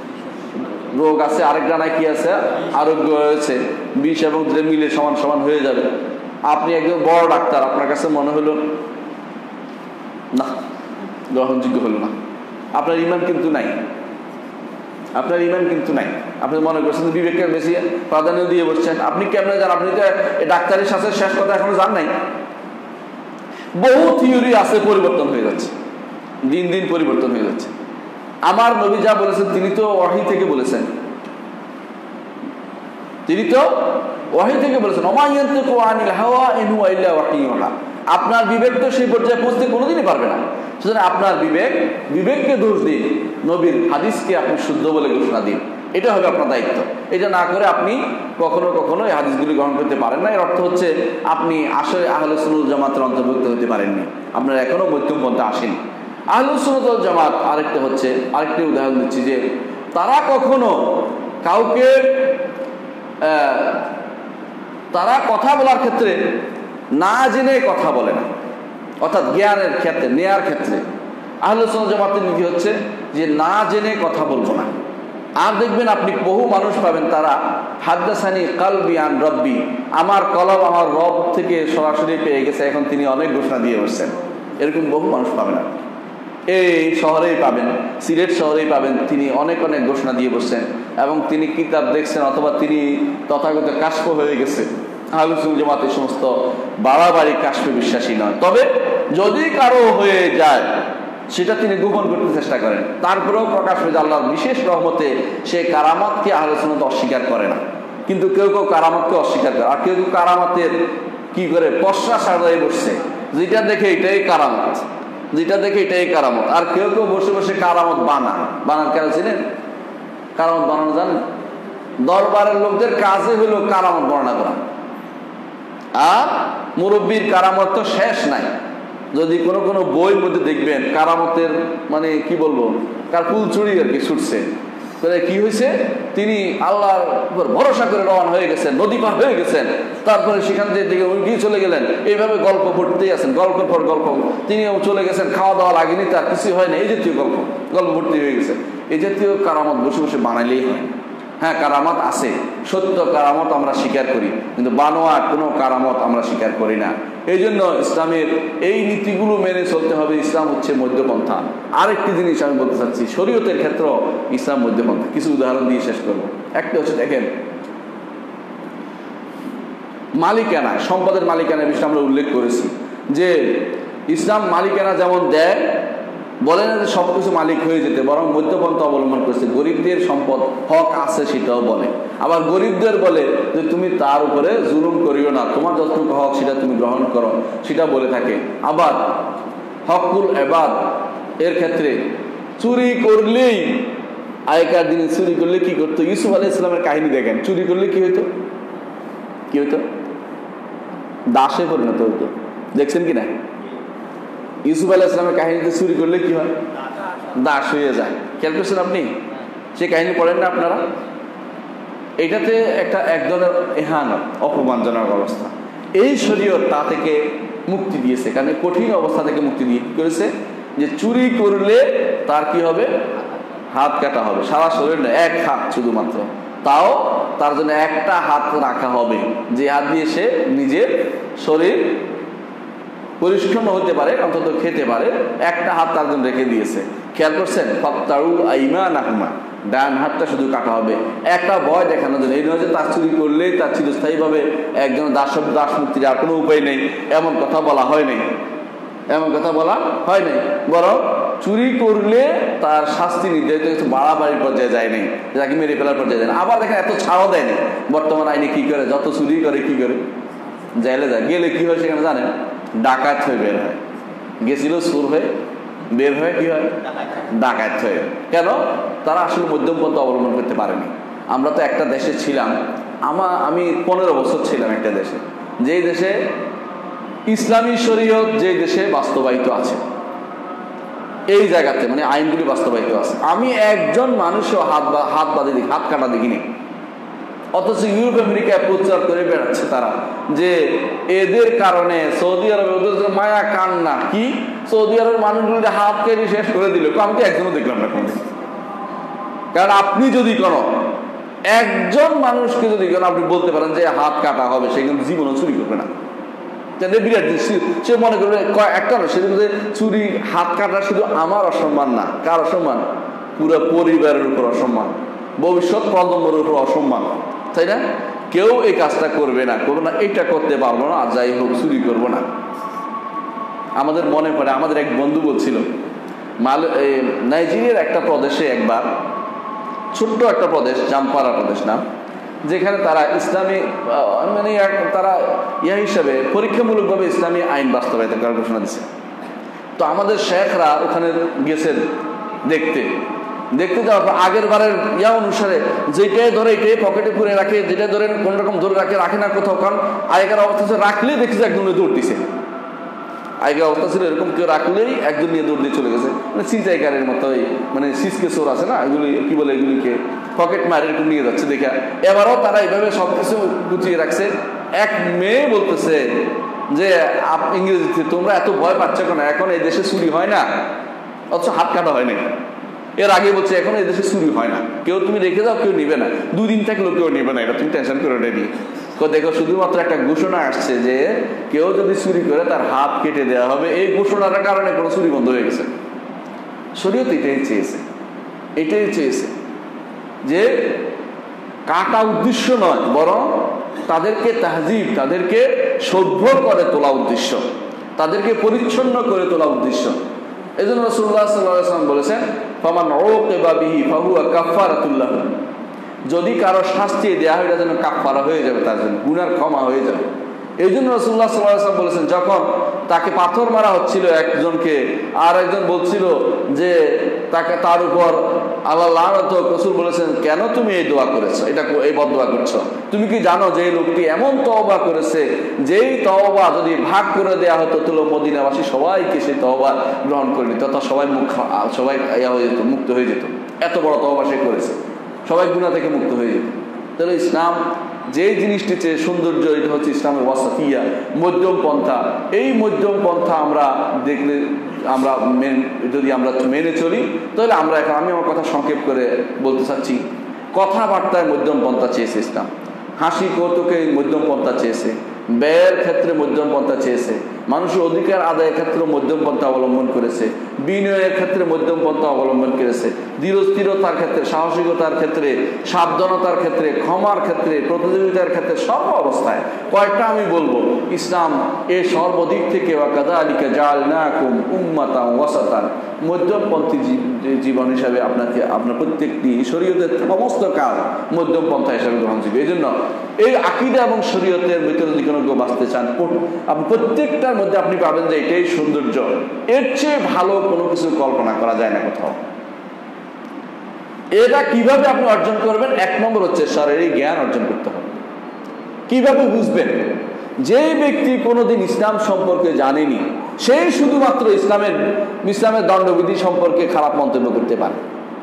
A: রোগ আছে, আরেক ডানায় কি আছে? আরোগ্য হয়েছে। বিষ এবং মিলে সমান সমান হয়ে যাবে। আপনি একজন বড় ডাক্তার, আপনার কাছে মনে হলো না, গ্রহণযোগ্য হলো না। আপনার ইমান কিন্তু নাই, আপনার ইমান কিন্তু নাই। আপনি মনে করছেন বিবেককে বেশি প্রাধান্য দিয়ে বসছেন। আপনি কেমনে জান? আপনি তো ডাক্তারের সাথে শেষ কথা এখনো জান নাই। বহু থিওরি আছে, পরিবর্তন হয়ে যাচ্ছে, দিন দিন পরিবর্তন হয়ে যাচ্ছে। আমার নবী যা বলেছেন তিনি তো ওহী থেকে বলেছেন, তিনি তো ওয়াহি থেকে বলেছেন ওমা ইয়ানতিকু আনিল হাওয়া ইন হুয়া ইল্লা ওয়াহিয়ুহা। আপনার বিবেক তো সেই পর্যায়ে পৌঁছতে কোনোদিনই পারবে না। সুতরাং আপনার বিবেক বিবেককে দোষ দিন, নবীর হাদিসকে আপনি শুদ্ধ বলে ঘোষণা দিন, এটা হবে আপনার দায়িত্ব। এটা না করে আপনি কখনো কখনো এই হাদিসগুলি গ্রহণ করতে পারেন না। এর অর্থ হচ্ছে আপনি আসলে আহলে সুন্নাত জামাতের অন্তর্ভুক্ত হতে পারেননি, আপনার এখনো মধ্যম পন্থা আসেনি। আহলে সুন্নাত ওয়াল জামাত আরেকটা হচ্ছে, আরেকটি উদাহরণ দিচ্ছি যে তারা কখনো কাউকে তারা কথা বলার ক্ষেত্রে না জেনে কথা বলে না, অর্থাৎ জ্ঞানের ক্ষেত্রে নেয়ার ক্ষেত্রে আহলে সুন্নাত জামাতের নীতি হচ্ছে যে না জেনে কথা বলবো না। আর দেখবেন আপনি বহু মানুষ পাবেন তারা হাদ্দাসানি কালবি আন রব্বি, আমার কলব আমার রব থেকে সরাসরি পেয়ে গেছে, এখন তিনি অনেক ঘোষণা দিয়ে বসছেন, এরকম বহু মানুষ পাবেন। আপনি এই শহরেই পাবেন, সিলেট শহরেই পাবেন, তিনি অনেক অনেক ঘোষণা দিয়ে বসছেন এবং তিনি কিতাব দেখছেন অথবা তিনি তথাগত কাশফ হয়ে গেছে। আহলে সুন্নাত জামাত এই সমস্ত বাড়াবাড়ি কাশফে বিশ্বাসী নয়, তবে যদি কারো হয়ে যায় সেটা তিনি গোপন করতে চেষ্টা করেন, তারপরেও প্রকাশ হয়ে যায় আল্লাহর বিশেষ রহমতে সে কারামাতকে আহলে সুন্নাত অস্বীকার করে না। কিন্তু কেউ কেউ কারামাতকে অস্বীকার করে, আর কেউ কেউ কারামাতের কি করে পশরা সাজাই বসছে, যেটা দেখে এটাই কারামত, যেটা দেখে এটাই কারামত। আর কেউ কেউ বসে বসে কারামত বানান বানান কেন চিনেন? কারামত বানানো জানেন? দরবারের লোকদের কাজে হলো কারামত বর্ণনা করা, আর মুরব্বীর কারামত তো শেষ নাই। যদি কোনো কোনো বইয়ের মধ্যে দেখবেন কারামতের মানে কি বলবো, কার ফুল চুরি আর কি ছুটছে, কি হয়েছে, তিনি আল্লাহর উপর ভরসা করে রওনা হয়ে গেছেন, নদী পার হয়ে গেছেন, তারপরে সেখান থেকে উঠে চলে গেলেন, এইভাবে গল্প পড়তেই আছেন, গল্পের পর গল্প, তিনিও চলে গেছেন, খাওয়া দাওয়া লাগেনি, তার কিছু হয় না, এই জাতীয় গল্প গল্প ভর্তি হয়ে গেছে। এই জাতীয় কারামত বসে বসে বানাইলেই হয়। হ্যাঁ, কারামত আছে, সত্য কারামত আমরা স্বীকার করি, কিন্তু বানোয়া কোনো কারামত আমরা স্বীকার করি না। এই জন্য ইসলামের এই নীতিগুলো মেনে চলতে হবে। ইসলাম হচ্ছে মধ্যপন্থা। আরেকটি জিনিস আমি বলতে চাচ্ছি, শরীয়তের ক্ষেত্র ইসলাম মধ্যপন্থা। কিছু উদাহরণ দিয়ে শেষ করবো। একটা হচ্ছে দেখেন মালিকানা, সম্পদের মালিকানা বিষয়ে আমরা উল্লেখ করেছি যে ইসলাম মালিকানা যেমন দেয়, বলে না যে সব কিছু মালিক হয়ে যেতে, বরং মধ্যপন্থা অবলম্বন করেছে। গরিবদের সম্পদ হক আছে সেটাও বলে, আবার গরিবদের বলে যে তুমি তার উপরে জুলুম করিও না, তোমার যতটুকু হক সেটা তুমি গ্রহণ করো, সেটা বলে থাকে। আবার হকুল এবাদ এর ক্ষেত্রে চুরি করলেই, আগেকার দিনে চুরি করলে কি করতো, ইউসুফ আলাইহিস সালামের কাহিনী দেখেন, চুরি করলে কি হইতো, কি হইতো, দাসে পরিণত হইতো। দেখছেন কি না? ইউসুফ আলাইহিস সালামের কাহিনীতে চুরি করলে কি হয়, দাস হয়ে যায়। খেয়াল করছেন আপনি? সে কাহিনী পড়েন না আপনারা? এটাতে একটা এক ধরনের এহানত, অপমানজনক অবস্থা। এই শরীয়ত তা থেকে মুক্তি দিয়েছে, কারণ কঠিন অবস্থা থেকে মুক্তি দিয়ে কি করেছে যে চুরি করলে তার কি হবে, হাত কাটা হবে, সারা শরীর না, এক হাত শুধুমাত্র, তাও তার জন্য একটা হাত রাখা হবে, যে হাত দিয়ে সে নিজের শরীর পরিচ্ছন্ন হতে পারে, অন্তত খেতে পারে, একটা হাত তার জন্য রেখে দিয়েছে। খেয়াল করছেন? ফাক্তারু আইমানাহুমা, ডান হাতটা শুধু কাটা হবে, একটা ভয় দেখানোর জন্য। এই নয় যে তার চুরি করলেই তার চিরস্থায়ীভাবে একজন দাস দাস মুক্তির আর কোনো উপায় নেই, এমন কথা বলা হয় নাই, এমন কথা বলা হয় নাই, বরং চুরি করলে তার শাস্তি নির্ধারিত কিছু বাড়াবাড়ির পর্যায়ে যায় নাই, যাকে মেরে ফেলার পর্যায়ে যায় না। আবার দেখেন এত ছাড়ও দেয়নি। বর্তমান আইনে কি করে, যত চুরি করে কি করে, জেলে যায়, গেলে কি হয় সেখানে জানেন, ডাকাত হয়ে বের হয়। গেছিল সুর হয়ে, বের হয়ে কি হয়, ডাকাত হয়ে। কেন? তারা আসলে মধ্যম পন্থা অবলম্বন করতে পারেনি। আমরা তো একটা দেশে ছিলাম, আমা আমি পনেরো বছর ছিলাম একটা দেশে, যেই দেশে ইসলামী শরীয়ত যে দেশে বাস্তবায়িত আছে, এই জায়গাতে মানে আইনগুলি বাস্তবায়িত আছে, আমি একজন মানুষও হাত হাত বাঁধে দেখি, হাত কাটা দেখিনি। অথচ ইউরোপ আমেরিকায় প্রচার করে বেড়াচ্ছে তারা যে এদের কারণে সৌদি আরবে ওদের মায়া কান্না, কি সৌদি আরবের মানুষগুলো হাত কেটে শেষ করে দিল। আমি তো একজনও দেখলাম না কোনদিন। কারণ আপনি যদি কোনো একজন মানুষকে যদি কোনো আপনি বলতে পারেন যে হাত কাটা হবে, সে কিন্তু জীবনও চুরি করবে না। বিরাট সে মনে করবে একটা না, সে চুরি হাত কাটা শুধু আমার অসম্মান না, কার অসম্মান, পুরো পরিবারের উপর অসম্মান, ভবিষ্যৎ প্রজন্মের উপর অসম্মান, তাই না? কেউ এই কাজটা করবে না, করবো না, এটা করতে পারবো না, আর যাই হোক চুরি করবো না। আমাদের মনে পড়ে, আমাদের এক বন্ধু বলছিল মাল নাইজেরিয়ার একটা প্রদেশে একবার, ছোট্ট একটা প্রদেশ, জামপারা প্রদেশ নাম, যেখানে তারা ইসলামী মানে তারা ইয়া হিসাবে পরীক্ষামূলকভাবে ইসলামী আইন বাস্তবায়িত করার ঘোষণা দিচ্ছে। তো আমাদের শেখরা ওখানে গেছেন দেখতে দেখতে যাওয়ার পর আগের বারের ইয়া অনুসারে যেটাই ধরে এটাই পকেটে পুরে রাখে, যেটা ধরেন কোন রকম ধরে রাখে রাখে না কোথাও, কারণ আগেকার অবস্থা রাখলেই দেখছে একজন দৌড় দিছে। আগের অবস্থা ছিল এরকম কেউ রাখলেই একজন নিয়ে দৌড় দিয়ে চলে গেছে, মানে ছিনতাইকারের মতো মানে সিসকে চোর আছে না, এগুলি কি বলে এগুলিকে পকেট মার এরকম নিয়ে যাচ্ছে দেখা। এবারও তারা এইভাবে সবকিছু গুছিয়ে রাখছে। এক মেয়ে বলতেছে যে ইংরেজিতে, তোমরা এত ভয় পাচ্ছ কেন, এখন এই দেশে চুরি হয় না, অথচ হাত কাটা হয় না। এর আগে বলছে এখন এই দেশে চুরি হয় না, কেউ তুমি রেখে যাও কেউ নিবে না, দুই দিন থাকলেও কেউ নিবে না, এটা তুমি টেনশন করে রেডি। দেখো শুধুমাত্র একটা ঘোষণা আসছে যে কেউ যদি চুরি করে তার হাত কেটে দেওয়া হবে, এই ঘোষণার কারণে কোনো চুরি বন্ধ হয়ে গেছে। শরীয়ত এটাই চেয়েছে, এটাই চেয়েছে যে কাটা উদ্দেশ্য নয়, বরং তাদেরকে তাহজিব, তাদেরকে সভ্য করে তোলা উদ্দেশ্য, তাদেরকে পরিচ্ছন্ন করে তোলা উদ্দেশ্য। এই জন্য রাসূলুল্লাহ সাল্লাল্লাহু আলাইহি ওয়াসাল্লাম বলেছেন, ফামান উকিবা বিহি ফাহুয়া কাফারাতুল লাহু, যদি কারো শাস্তি দেওয়া হয় এটা যেন কাফারা হয়ে যাবে, তার জন্য গুনার ক্ষমা হয়ে যাবে। এই জন্য রাসূলুল্লাহ সাল্লাল্লাহু আলাইহি ওয়াসাল্লাম বলেছেন, যখন তাকে পাথর মারা হচ্ছিল একজনকে, আর একজন বলছিল যে তাকে তার উপর আল্লাহ লানত, রাসূল বলেছেন কেন তুমি এই দোয়া করেছো, এটা এই বদদোয়া করছো, তুমি কি জানো যে এই লোকটি এমন তওবা করেছে যেই তওবা যদি ভাগ করে দেওয়া হতো তাহলে মদিনাবাসী সবাইকে সেই তওবা গ্রহণ করে নিত, তথা সবাই মুখ সবাই ইয়া হয়ে যেত, মুক্ত হয়ে যেত, এত বড় তওবা সে করেছে, সবাই গুনাহ থেকে মুক্ত হয়ে যেত। তাহলে ইসলাম যেই জিনিসটি চেয়ে সৌন্দর্য, এটা হচ্ছে ইসলামের ওয়াসাতিয়া, মধ্যম পন্থা। এই মধ্যম পন্থা আমরা দেখলে, আমরা যদি আমরা মেনে চলি তাহলে আমরা এখন, আমি আমার কথা সংক্ষেপ করে বলতে চাচ্ছি, কথাবার্তায় মধ্যম পন্থা চেয়েছে ইসলাম, হাসি কৌতুকে মধ্যম পন্থা চেয়েছে, ব্যয়ের ক্ষেত্রে মধ্যম পন্থা চেয়েছে, মানুষের অধিকার আদায়ের ক্ষেত্রে মধ্যম পন্থা অবলম্বন করেছে, বিনয়ের ক্ষেত্রে মধ্যম পন্থা অবলম্বন করেছে, ধীরস্থিরতার ক্ষেত্রে, সাহসিকতার ক্ষেত্রে, সাবধানতার ক্ষেত্রে, ক্ষমার ক্ষেত্রে, প্রতিযোগিতার ক্ষেত্রে, সব অবস্থায়। কয়েকটা আমি বলবো, ইসলাম এ সর্বদিক থেকে ওয়াকাযালিকা জাআলনাকুম উম্মাতান ওয়াসাতান, মধ্যমপন্থী জীবন হিসাবে আপনাকে, আপনার প্রত্যেকটি শরীয়তের সমস্ত কাজ মধ্যম পন্থা হিসাবে গ্রহণযোগ্য। এই জন্য এই আকীদা এবং শরীয়তের ভিতরে যদি কোনো কেউ বাঁচতে চান, আপনি প্রত্যেকটার মধ্যে আপনি পাবেন যে এটাই সৌন্দর্য, এর চেয়ে ভালো কোনো কিছু কল্পনা করা যায় না কোথাও। এটা কিভাবে আপনি অর্জন করবেন? এক নম্বর হচ্ছে শারীরিক জ্ঞান অর্জন করতে হবে। কিভাবে বুঝবেন? যে ব্যক্তি কোনোদিন ইসলাম সম্পর্কে জানেনি, সেই শুধুমাত্র ইসলামের ইসলামের দণ্ডবিধি সম্পর্কে খারাপ মন্তব্য করতে পারে।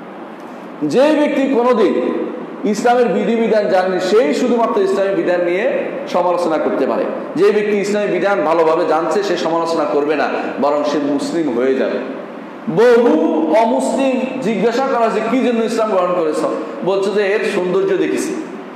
A: যে ব্যক্তি কোনোদিন ইসলামের বিধিবিধান জানেনি, সেই শুধুমাত্র ইসলামী বিধান নিয়ে সমালোচনা করতে পারে। যে ব্যক্তি ইসলামী বিধান ভালোভাবে জানছে, সে সমালোচনা করবে না, বরং সে মুসলিম হয়ে যাবে। বহু অমুসলিম জিজ্ঞাসা করা যে কি জন্য ইসলাম গ্রহণ করেছ, বলছে যে এর সৌন্দর্য দেখেছি,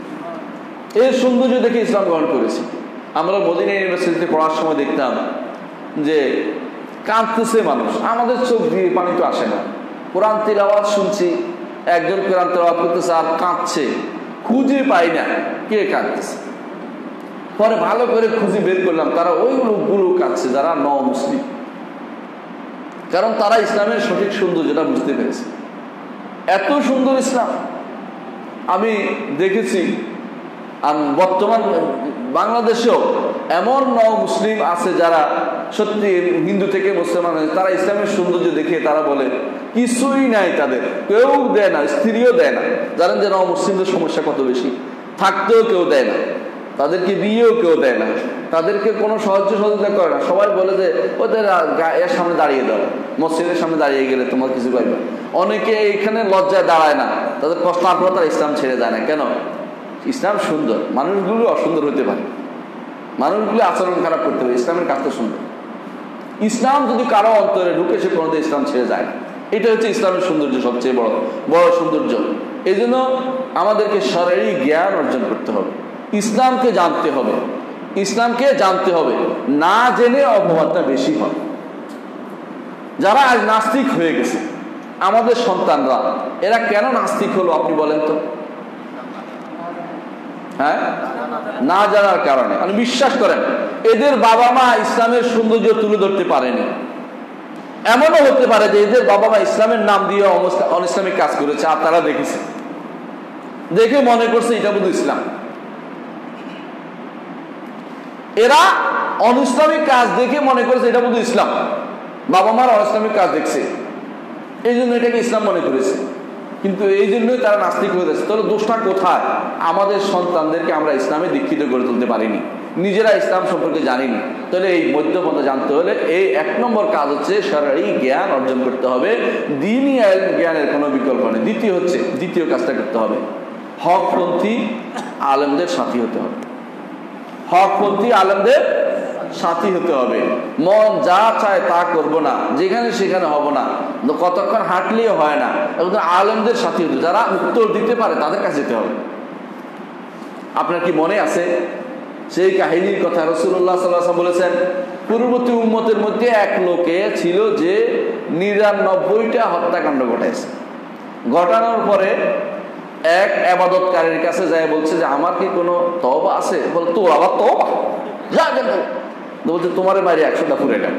A: এর সৌন্দর্য দেখে ইসলাম গ্রহণ করেছি। আমরা মদিনা ইউনিভার্সিটিতে পড়ার সময় দেখতাম যে কাঁদতেছে মানুষ, আমাদের চোখ দিয়ে পানি তো আসে না। কোরআন তিলাওয়াত শুনছি, একজন কোরআন তিলাওয়াত করতেছে আর কাঁদছে, খুঁজে পাই না কে কাঁদতেছে। পরে ভালো করে খুঁজে বের করলাম, তারা ওই লোকগুলো কাঁদছে যারা ন মুসলিম, কারণ তারা ইসলামের সঠিক সৌন্দর্যটা বুঝতে পেরেছে। এত সুন্দর ইসলাম আমি দেখেছি। আর বর্তমান বাংলাদেশেও এমন ন মুসলিম আছে যারা সত্যি হিন্দু থেকে মুসলমান হয়েছে, তারা ইসলামের সৌন্দর্য দেখে তারা বলে কিছুই নাই, তাদের কেউ দেয় না, স্ত্রীও দেয় না। জানেন যে ন মুসলিমদের সমস্যা কত বেশি, থাকতেও কেউ দেয় না, তাদেরকে বিয়েও কেউ দেয় না, তাদেরকে কোনো সাহায্য সহযোগিতা করে না। সবাই বলে যে ওদের এর সামনে দাঁড়িয়ে দাও, মসজিদের সামনে দাঁড়িয়ে গেলে তোমার কিছু পাইবে। অনেকে এখানে লজ্জায় দাঁড়ায় না, তাদের কষ্ট, তারপর তারা ইসলাম ছেড়ে যায় না। কেন? ইসলাম সুন্দর, মানুষগুলো অসুন্দর হতে পারে, মানুষগুলো আচরণ খারাপ করতে পারে, ইসলামের কাজ তো সুন্দর। ইসলাম যদি কারো অন্তরে ঢুকে, সে কোনোদিন ইসলাম ছেড়ে যায় না। এটা হচ্ছে ইসলামের সৌন্দর্য, সবচেয়ে বড় বড় সৌন্দর্য। এই জন্য আমাদেরকে শারীরিক জ্ঞান অর্জন করতে হবে, ইসলামকে জানতে হবে, ইসলামকে জানতে হবে। না জেনে অপবাদটা বেশি হয়। যারা আজ নাস্তিক হয়ে গেছে, আমাদের সন্তানরা, এরা কেন নাস্তিক হলো আপনি বলেন তো? হ্যাঁ, না জানার কারণে। আপনি বিশ্বাস করেন এদের বাবা মা ইসলামের সৌন্দর্য তুলে ধরতে পারেনি। এমনও হতে পারে যে এদের বাবা মা ইসলামের নাম দিয়ে অনিসলামিক কাজ করেছে, আর তারা দেখেছে। দেখে মনে করছে এটা বুধ ইসলাম। এরা অনিসলামিক কাজ দেখে মনে করেছে এটা বুধ ইসলাম, বাবা মার অনিসলামিক কাজ দেখছে, এই জন্য এটাকে ইসলাম মনে করেছে। কিন্তু এই জন্যই তারা নাস্তিক হয়ে যাচ্ছে। তাহলে দোষটা কোথায়? আমাদের সন্তানদেরকে আমরা ইসলামে দীক্ষিত করে তুলতে পারিনি, নিজেরা ইসলাম সম্পর্কে জানিনি। তাহলে এই মধ্যপন্থা জানতে হলে এই এক নম্বর কাজ হচ্ছে শরঈ জ্ঞান অর্জন করতে হবে, দ্বীনি জ্ঞানের কোনো বিকল্প নেই। দ্বিতীয় হচ্ছে দ্বিতীয় কাজটা করতে হবে, হকপন্থী আলেমদের সাথী হতে হবে। হকপন্থী আলেমদের সাথী হতে হবে। মন যা চায় তা করবো না, যেখানে সেখানে হব না, কতক্ষণ হাঁটলেও হয় না, এবং আলেমদের সাথী হতে, যারা উত্তর দিতে পারে তাদের কাছে যেতে হবে। আপনার কি মনে আছে সেই কাহিনীর কথা? রাসূলুল্লাহ সাল্লাল্লাহু আলাইহি ওয়াসাল্লাম বলেছেন, পূর্ববর্তী উম্মতের মধ্যে এক লোকে ছিল যে নিরানব্বইটা হত্যাকাণ্ড ঘটাইছে। ঘটানোর পরে এক ইবাদতকারীর কাছে যায় বলছে যে আমার কি কোনো তওবা আছে? বলে তোর আবার তওবা, যা কেন বলছে তোমার বাইরে একশোটা পুরে গেল।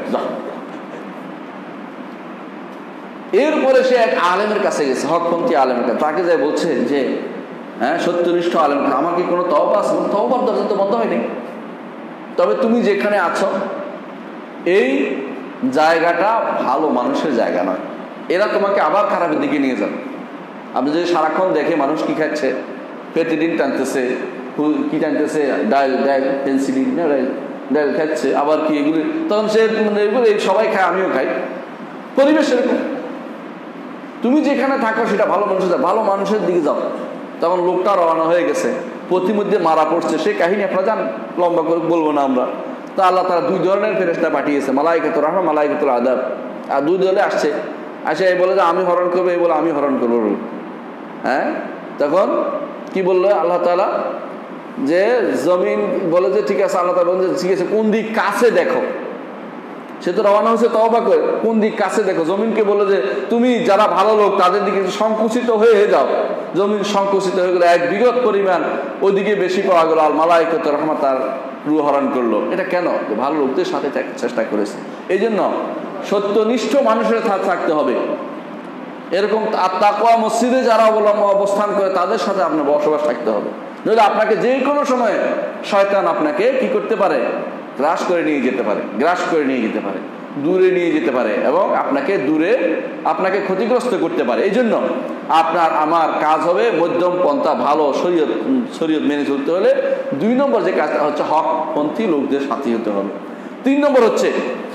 A: এরপরে সে এক আলেমের কাছে গেছে, হকপন্থী আলেমের কাছে, তাকে যায় বলছে যে হ্যাঁ সত্যনিষ্ঠ আলেম, আমার কি কোনো তওবা আছে? তওবার দরজা তো বন্ধ হয়নি, তবে তুমি যেখানে আছো এই জায়গাটা ভালো মানুষের জায়গা নয়, এরা তোমাকে আবার খারাপের দিকে নিয়ে যাবে। আপনি যদি সারাক্ষণ দেখে মানুষ কি খাচ্ছে, পেটিডিন টানতেছে, কি টানতেছে, ডাইল ডাইল পেন্সিলিন ডাইল ডাইল খাচ্ছে, আবার কি এগুলি, তখন সে এগুলো সবাই খায়, আমিও খাই, পরিবেশ এরকম। তুমি যেখানে থাকো সেটা ভালো মানুষের, ভালো মানুষের দিকে যাও। তখন লোকটা রওনা হয়ে গেছে, প্রতিমধ্যে মারা পড়ছে, সেই কাহিনী আপনারা জান, লম্বা করে বলবো না আমরা। তো আল্লাহ তারা দুই ধরনের ফেরেশতা পাঠিয়েছে, মালাইকাতুর রাহমা, মালাইকাতুল আযাব। আর দুই দলে আসছে, আসে এই বলে যে আমি হরণ করবো, এই বলে আমি হরণ করবো। হ্যাঁ, তখন কি বললো আল্লাহ তাআলা? যে জমিন বলে যে ঠিক আছে, আল্লাহ তাআলা বলেন যে ঠিক আছে, কোন দিক কাছে দেখো। সে তো রওনা হচ্ছে তওবা করে, কোন দিক কাছে দেখো। জমিনকে বলে যে তুমি যারা ভালো লোক তাদের দিকে সংকুচিত হয়ে যাও। জমিন সংকুচিত হয়ে গেলো, এক বিগত পরিমাণ ওইদিকে বেশি পাওয়া গেল। আর মালাইকাতুর রাহমা তার রূহ হরণ করলো। এটা কেন? যে ভালো লোকদের সাথে চেষ্টা করেছে। এই জন্য সত্যনিষ্ঠ মানুষের সাথে থাকতে হবে। এরকম তাকওয়া মসজিদে যারা অবস্থান করে তাদের সাথে আপনার বসবাস থাকতে হবে। নইলে আপনাকে যে কোনো সময় শয়তান আপনাকে কি করতে পারে? গ্রাস করে নিয়ে যেতে পারে, গ্রাস করে নিয়ে যেতে পারে, দূরে নিয়ে যেতে পারে, এবং আপনাকে দূরে আপনাকে ক্ষতিগ্রস্ত করতে পারে। এই জন্য আপনার আমার কাজ হবে মধ্যম পন্থা, ভালো শরীয়ত শরীয়ত মেনে চলতে হলে দুই নম্বর যে কাজটা হচ্ছে হকপন্থী লোকদের সাথী হতে হবে। তিন নম্বর হচ্ছে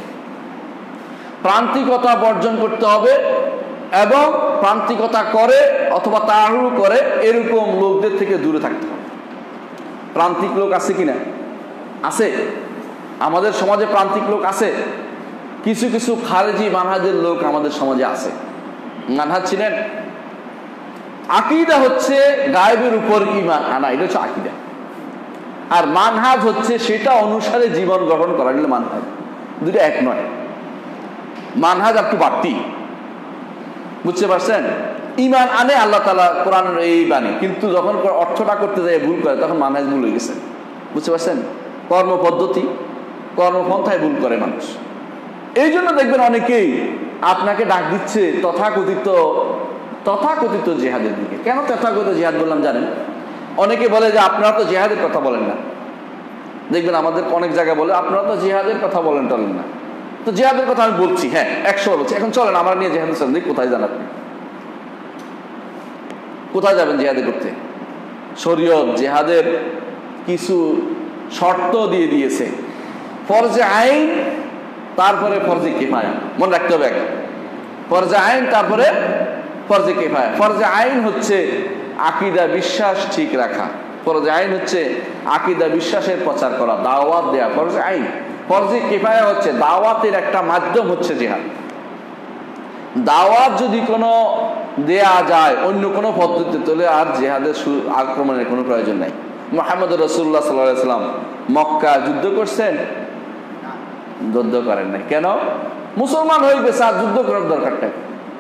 A: প্রান্তিকতা বর্জন করতে হবে, এবং প্রান্তিকতা করে অথবা তাড়াহুড়ো করে এরকম লোকদের থেকে দূরে থাকতে হবে। প্রান্তিক লোক আছে কিনা? আছে, আমাদের সমাজে প্রান্তিক লোক আছে। কিছু কিছু খারেজি মানহাজের লোক আমাদের সমাজে আছে। মানহাজ ছিলেন আকীদা হচ্ছে গায়েবের উপর ঈমান আনা, এটা হচ্ছে আকীদা। আর মানহাজ হচ্ছে সেটা অনুসারে জীবন গঠন করা, গেলে মানহাজ। দুটো এক নয়, মানহাজ একটু বাড়তি, বুঝতে পারছেন? ঈমান আনে আল্লাহ তাআলা কোরআনের এই বাণী, কিন্তু যখন অর্থটা করতে যায় ভুল করে, তখন মানহাজ ভুল হয়ে গেছে, বুঝতে পারছেন? কর্মপদ্ধতি, কর্মপন্থায় ভুল করে মানুষ। এই জন্য দেখবেন অনেকেই আপনাকে ডাক দিচ্ছে তথাকথিত তথাকথিত জিহাদের দিকে। কেন তথাকথিত জিহাদ বললাম জানেন? অনেকে বলে যে আপনারা তো জিহাদের কথা বলেন না। দেখবেন আমাদের অনেক জায়গায় বলে আপনারা তো জিহাদের কথা বলেন টলেন না। তো জিহাদের কথা আমি বলছি, হ্যাঁ একশো বলছি। এখন চলেন আমরা নিয়ে জিহাদের সাথে কোথায় যান? আপনি কোথায় যাবেন জিহাদে করতে? শরীয়ত জিহাদের কিছু শর্ত দিয়ে দিয়েছে, ফরজে আইন, তারপরে ফরজে কিফায়া। মনে রাখতে হবে, আগে ফরজে আইন, তারপরে ফরজে কিফায়া। ফরজে আইন হচ্ছে আকীদা বিশ্বাস ঠিক রাখা, ফরজে আইন হচ্ছে আকীদা বিশ্বাসের প্রচার করা, দাওয়াত দেয়া, ফরজে আইন। ফরজে কিফায়া হচ্ছে দাওয়াতের একটা মাধ্যম, হচ্ছে জিহাদ। দাওয়াত যদি কোনো দেয়া যায় অন্য কোনো পদ্ধতিতে, তাহলে আর জিহাদের আক্রমণের কোনো প্রয়োজন নাই। মুহাম্মদ রাসূলুল্লাহ সাল্লাল্লাহু আলাইহি ওয়াসাল্লাম মক্কা যুদ্ধ করছেন? যুদ্ধ করেন নাই। কেন? মুসলমান হয়ে গেছে, আর যুদ্ধ করার দরকারটা?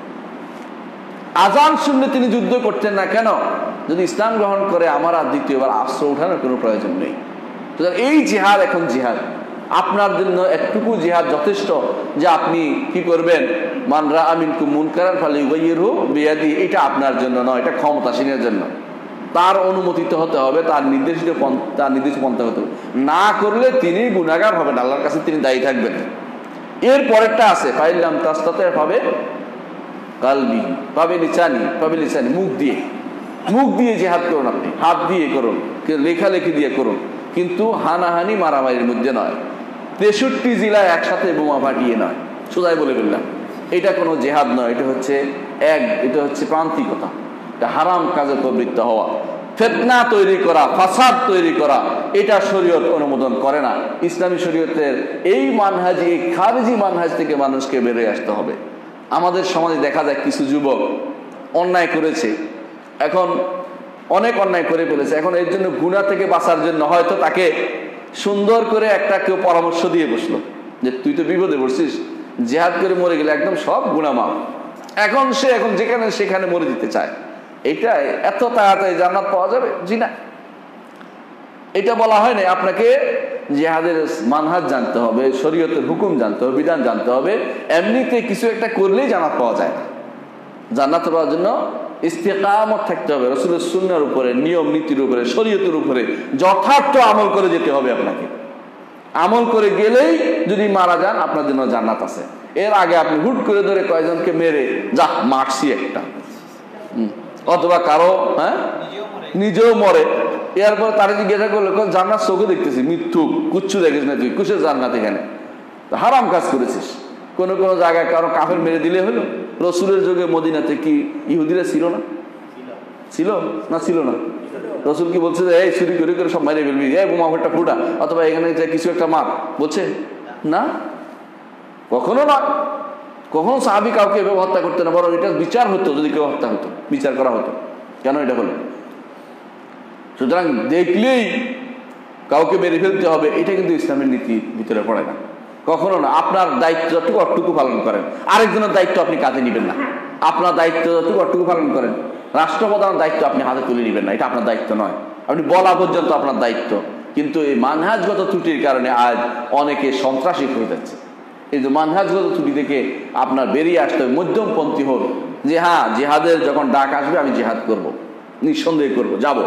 A: আজান শুনলে তিনি যুদ্ধ করতেন না। কেন? যদি ইসলাম গ্রহণ করে আমার আর দ্বিতীয়বার আশ্র উঠানোর কোনো প্রয়োজন নেই। এই জিহাদ এখন জিহাদ আপনার জন্য একটুকু জিহাদ যথেষ্ট যে আপনি কি করবেন? মান রাআ মিনকুম মুনকারান ফালিয়ুগাইয়িরহু বিয়াদিহি। এটা আপনার জন্য নয়, এটা ক্ষমতাসীনের জন্য। তার অনুমতিতে হতে হবে, তার নির্দেশিত তার নির্দিষ্ট পন্থা হতে হবে। না করলে তিনি গুনাহগার হবেন, আল্লাহর কাছে তিনি দায়ী থাকবেন। এর পরেরটা আছে ফাইলাম তাস্তাতে পাবে কালবি, পাবে লিসানি, পাবে লিসানি মুখ দিয়ে, মুখ দিয়ে জিহাদ করুন, আপনি হাত দিয়ে করুন, লেখালেখি দিয়ে করুন, কিন্তু হানাহানি মারামারির মধ্যে নয়, তেষট্টি জেলায় একসাথে বোমা ফাটিয়ে নয়। সোজাই বলে ফেললাম, এটা কোনো জেহাদ নয়, এটা হচ্ছে এক এটা হচ্ছে প্রান্তিকতা, এটা হারাম কাজে প্রবৃত্ত হওয়া, ফিতনা তৈরি করা, ফাসাদ তৈরি করা, এটা শরীয়ত অনুমোদন করে না। ইসলামী শরীয়তের এই মানহাজ, এই খারিজি মানহাজ থেকে মানুষকে বেরিয়ে আসতে হবে। আমাদের সমাজে দেখা যায় কিছু যুবক অন্যায় করেছে, এখন অনেক অন্যায় করে ফেলেছে, এখন এর জন্য গুনাহ থেকে বাঁচার জন্য হয়তো তাকে সুন্দর করে একটা কেউ পরামর্শ দিয়ে বসলো যে তুই তো বিপদে পড়ছিস, জিহাদ করে মরে গেলে একদম সব গুনাহ মাফ। এখন সে এখন যেখানে সেখানে মরে দিতে চায়, এটা এত তাড়াতাড়ি জান্নাত পাওয়া যাবে? জি না, এটা বলা হয় না। আপনাকে জিহাদের মানহাজ জানতে হবে, শরীয়তের হুকুম জানতে হবে, বিধান জানতে হবে। এমনিতে কিছু একটা করলেই জান্নাত পাওয়া যায় না। জান্নাত পাওয়ার জন্য ইস্তেকামত থাকতে হবে, রাসূলের সুন্নাহর উপরে, নিয়ম নীতির উপরে, শরীয়তের উপরে যথার্থ আমল করে যেতে হবে। আপনাকে আমল করে গেলেই যদি মারা যান আপনার জন্য জান্নাত আছে। এর আগে আপনি হুট করে ধরে কয়েকজনকে মেরে যা মারছি একটা, অথবা কারো হ্যাঁ নিজেও মরে, এরপর তারা জিজ্ঞাসা করলো জান্নাত চোখে দেখতেছি, মৃত্যু কুচ্ছু দেখিস না তুই, কুশের জান্নাত এখানে, হারাম কাজ করেছিস। কোনো কোনো জায়গায় কারো কাফের মেরে দিলে হলো। রসুলের যুগে মদিনাতে কি ইহুদিরা ছিল না? ছিল না ছিল না? রসুল কি বলছে যে এই চুরি করে করে সব মারিয়ে ফেলবি, এই বোমা একটা ফুটা, অথবা এখানে কিছু একটা মার, বলছে না, কখনো না। কখনো সাহাবী কাউকে এভাবে হত্যা করতে না, বরং এটা বিচার হতো, যদি কেউ হত্যা হতো বিচার করা হতো। কেন এটা হলো? সুতরাং দেখলেই কাউকে মেরে ফেলতে হবে, এটা কিন্তু ইসলামের নীতির ভিতরে পড়ে না, কখনো না। আপনার দায়িত্ব যতটুকু অটুকু পালন করেন, আরেকজনের দায়িত্ব আপনি কাঁধে নেবেন না। আপনার দায়িত্ব যতটুকু অটুকু পালন করেন, রাষ্ট্রপ্রধানের দায়িত্ব আপনি হাতে তুলে নেবেন না, এটা আপনার দায়িত্ব নয়। আপনি বলা পর্যন্ত আপনার দায়িত্ব, কিন্তু এই মানহাজগত ত্রুটির কারণে আজ অনেকে সন্ত্রাসী হয়ে যাচ্ছে। এই যে মানহাজগত ত্রুটি থেকে আপনার বেরিয়ে আসতে হবে, মধ্যমপন্থী হোক, যে হ্যাঁ জিহাদের যখন ডাক আসবে আমি জিহাদ করব, নিঃসন্দেহ করব, যাব,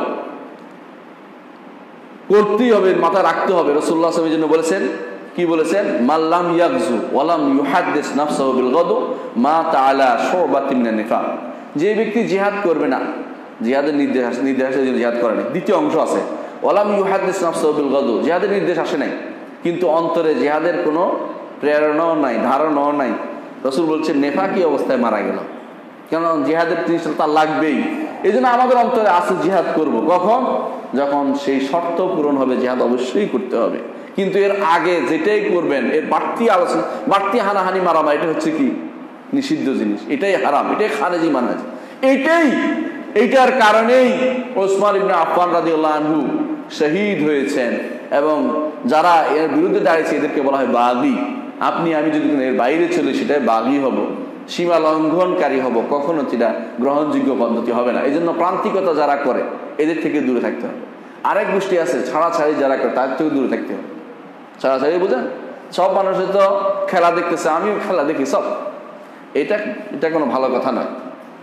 A: করতেই হবে, মাথা রাখতে হবে। রাসূলুল্লাহ সাল্লাল্লাহু আলাইহি ওয়াসাল্লাম জন্য বলেছেন, কি বলেছেন? মাল্লাম ইয়াগজু ওয়ালাম ইউহাদ্দিস নাফসাহু বিল গাদু মা তাআলা শুবাতিন মিনান নিফাক। যে ব্যক্তি জিহাদ করবে না, জিহাদের নির্দেশ নির্দেশ আসে, জিহাদ করে না। দ্বিতীয় অংশ আছে ওয়ালাম ইউহাদ্দিস নাফসাহু বিল গাদু, জিহাদের নির্দেশ আসে নাই, কিন্তু অন্তরে জিহাদের কোনো প্রেরণাও নাই, ধারণাও নাই। রাসূল বলছেন নেফাকি অবস্থায় মারা গেল। কেন? জিহাদের জিনিসটা তার লাগবেই। এই জন্য আমাদের অন্তরে আছে জিহাদ করব, কখন? যখন সেই শর্ত পূরণ হবে, জিহাদ অবশ্যই করতে হবে। কিন্তু এর আগে যেটাই করবেন, এর বাড়তি আলোচনা, বাড়তি হানাহানি মারামারি, এটা হচ্ছে কি নিষিদ্ধ জিনিস, এটাই হারাম, এটাই খারেজি মানহাজ। এইটাই এইটার কারণেই ওসমান ইবনে আফফান রাদিয়াল্লাহু আনহু শহীদ হয়েছেন, এবং যারা এর বিরুদ্ধে দাঁড়িয়েছে এদেরকে বলা হয় বাগী। আপনি আমি যদি এর বাইরে চলে সেটাই বাগী হব, সীমা লঙ্ঘনকারী হব, কখনো সেটা গ্রহণযোগ্য পদ্ধতি হবে না। এই জন্য প্রান্তিকতা যারা করে এদের থেকে দূরে থাকতে হবে। আরেক গোষ্ঠী আছে ছাড়াছাড়ি যারা করে, তার থেকে দূরে থাকতে হবে। ছাড়াছাড়ি বুঝেন? সব মানুষের তো খেলা দেখতেছে, আমিও খেলা দেখি সব, এটা এটা কোনো ভালো কথা নয়।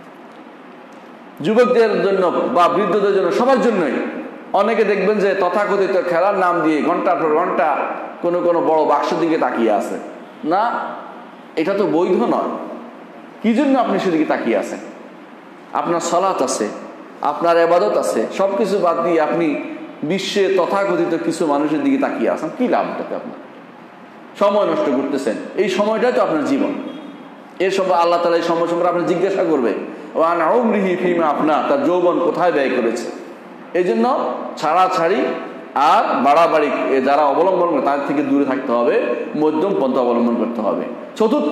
A: যুবকদের জন্য বা বৃদ্ধদের জন্য, সবার জন্যই। অনেকে দেখবেন যে তথাকথিত খেলার নাম দিয়ে ঘন্টার পর ঘন্টা কোনো কোনো বড় বাক্সের দিকে তাকিয়ে আছে। না, এটা তো বৈধ নয়। কি জন্য আপনি সেদিকে তাকিয়ে আছেন? আপনার সালাত আছে, আপনার ইবাদত আছে, সব কিছু বাদ দিয়ে আপনি বিশ্বে তথাকথিত কিছু মানুষের দিকে তাকিয়ে আছেন, কি লাভটাকে? আপনার সময় নষ্ট করতেছেন। এই সময়টাই তো আপনার জীবন। এর সময় আল্লাহ তাআলা এই সময় সম্পর্কে আপনি জিজ্ঞাসা করবে, ওয়ান উমরিহি ফিমা আফনা, তার যৌবন কোথায় ব্যয় করেছে। এই জন্য ছাড়াছাড়ি আর বাড়াবাড়ি যারা অবলম্বন করে তাদের থেকে দূরে থাকতে হবে, মধ্যম পন্থা অবলম্বন করতে হবে। চতুর্থ,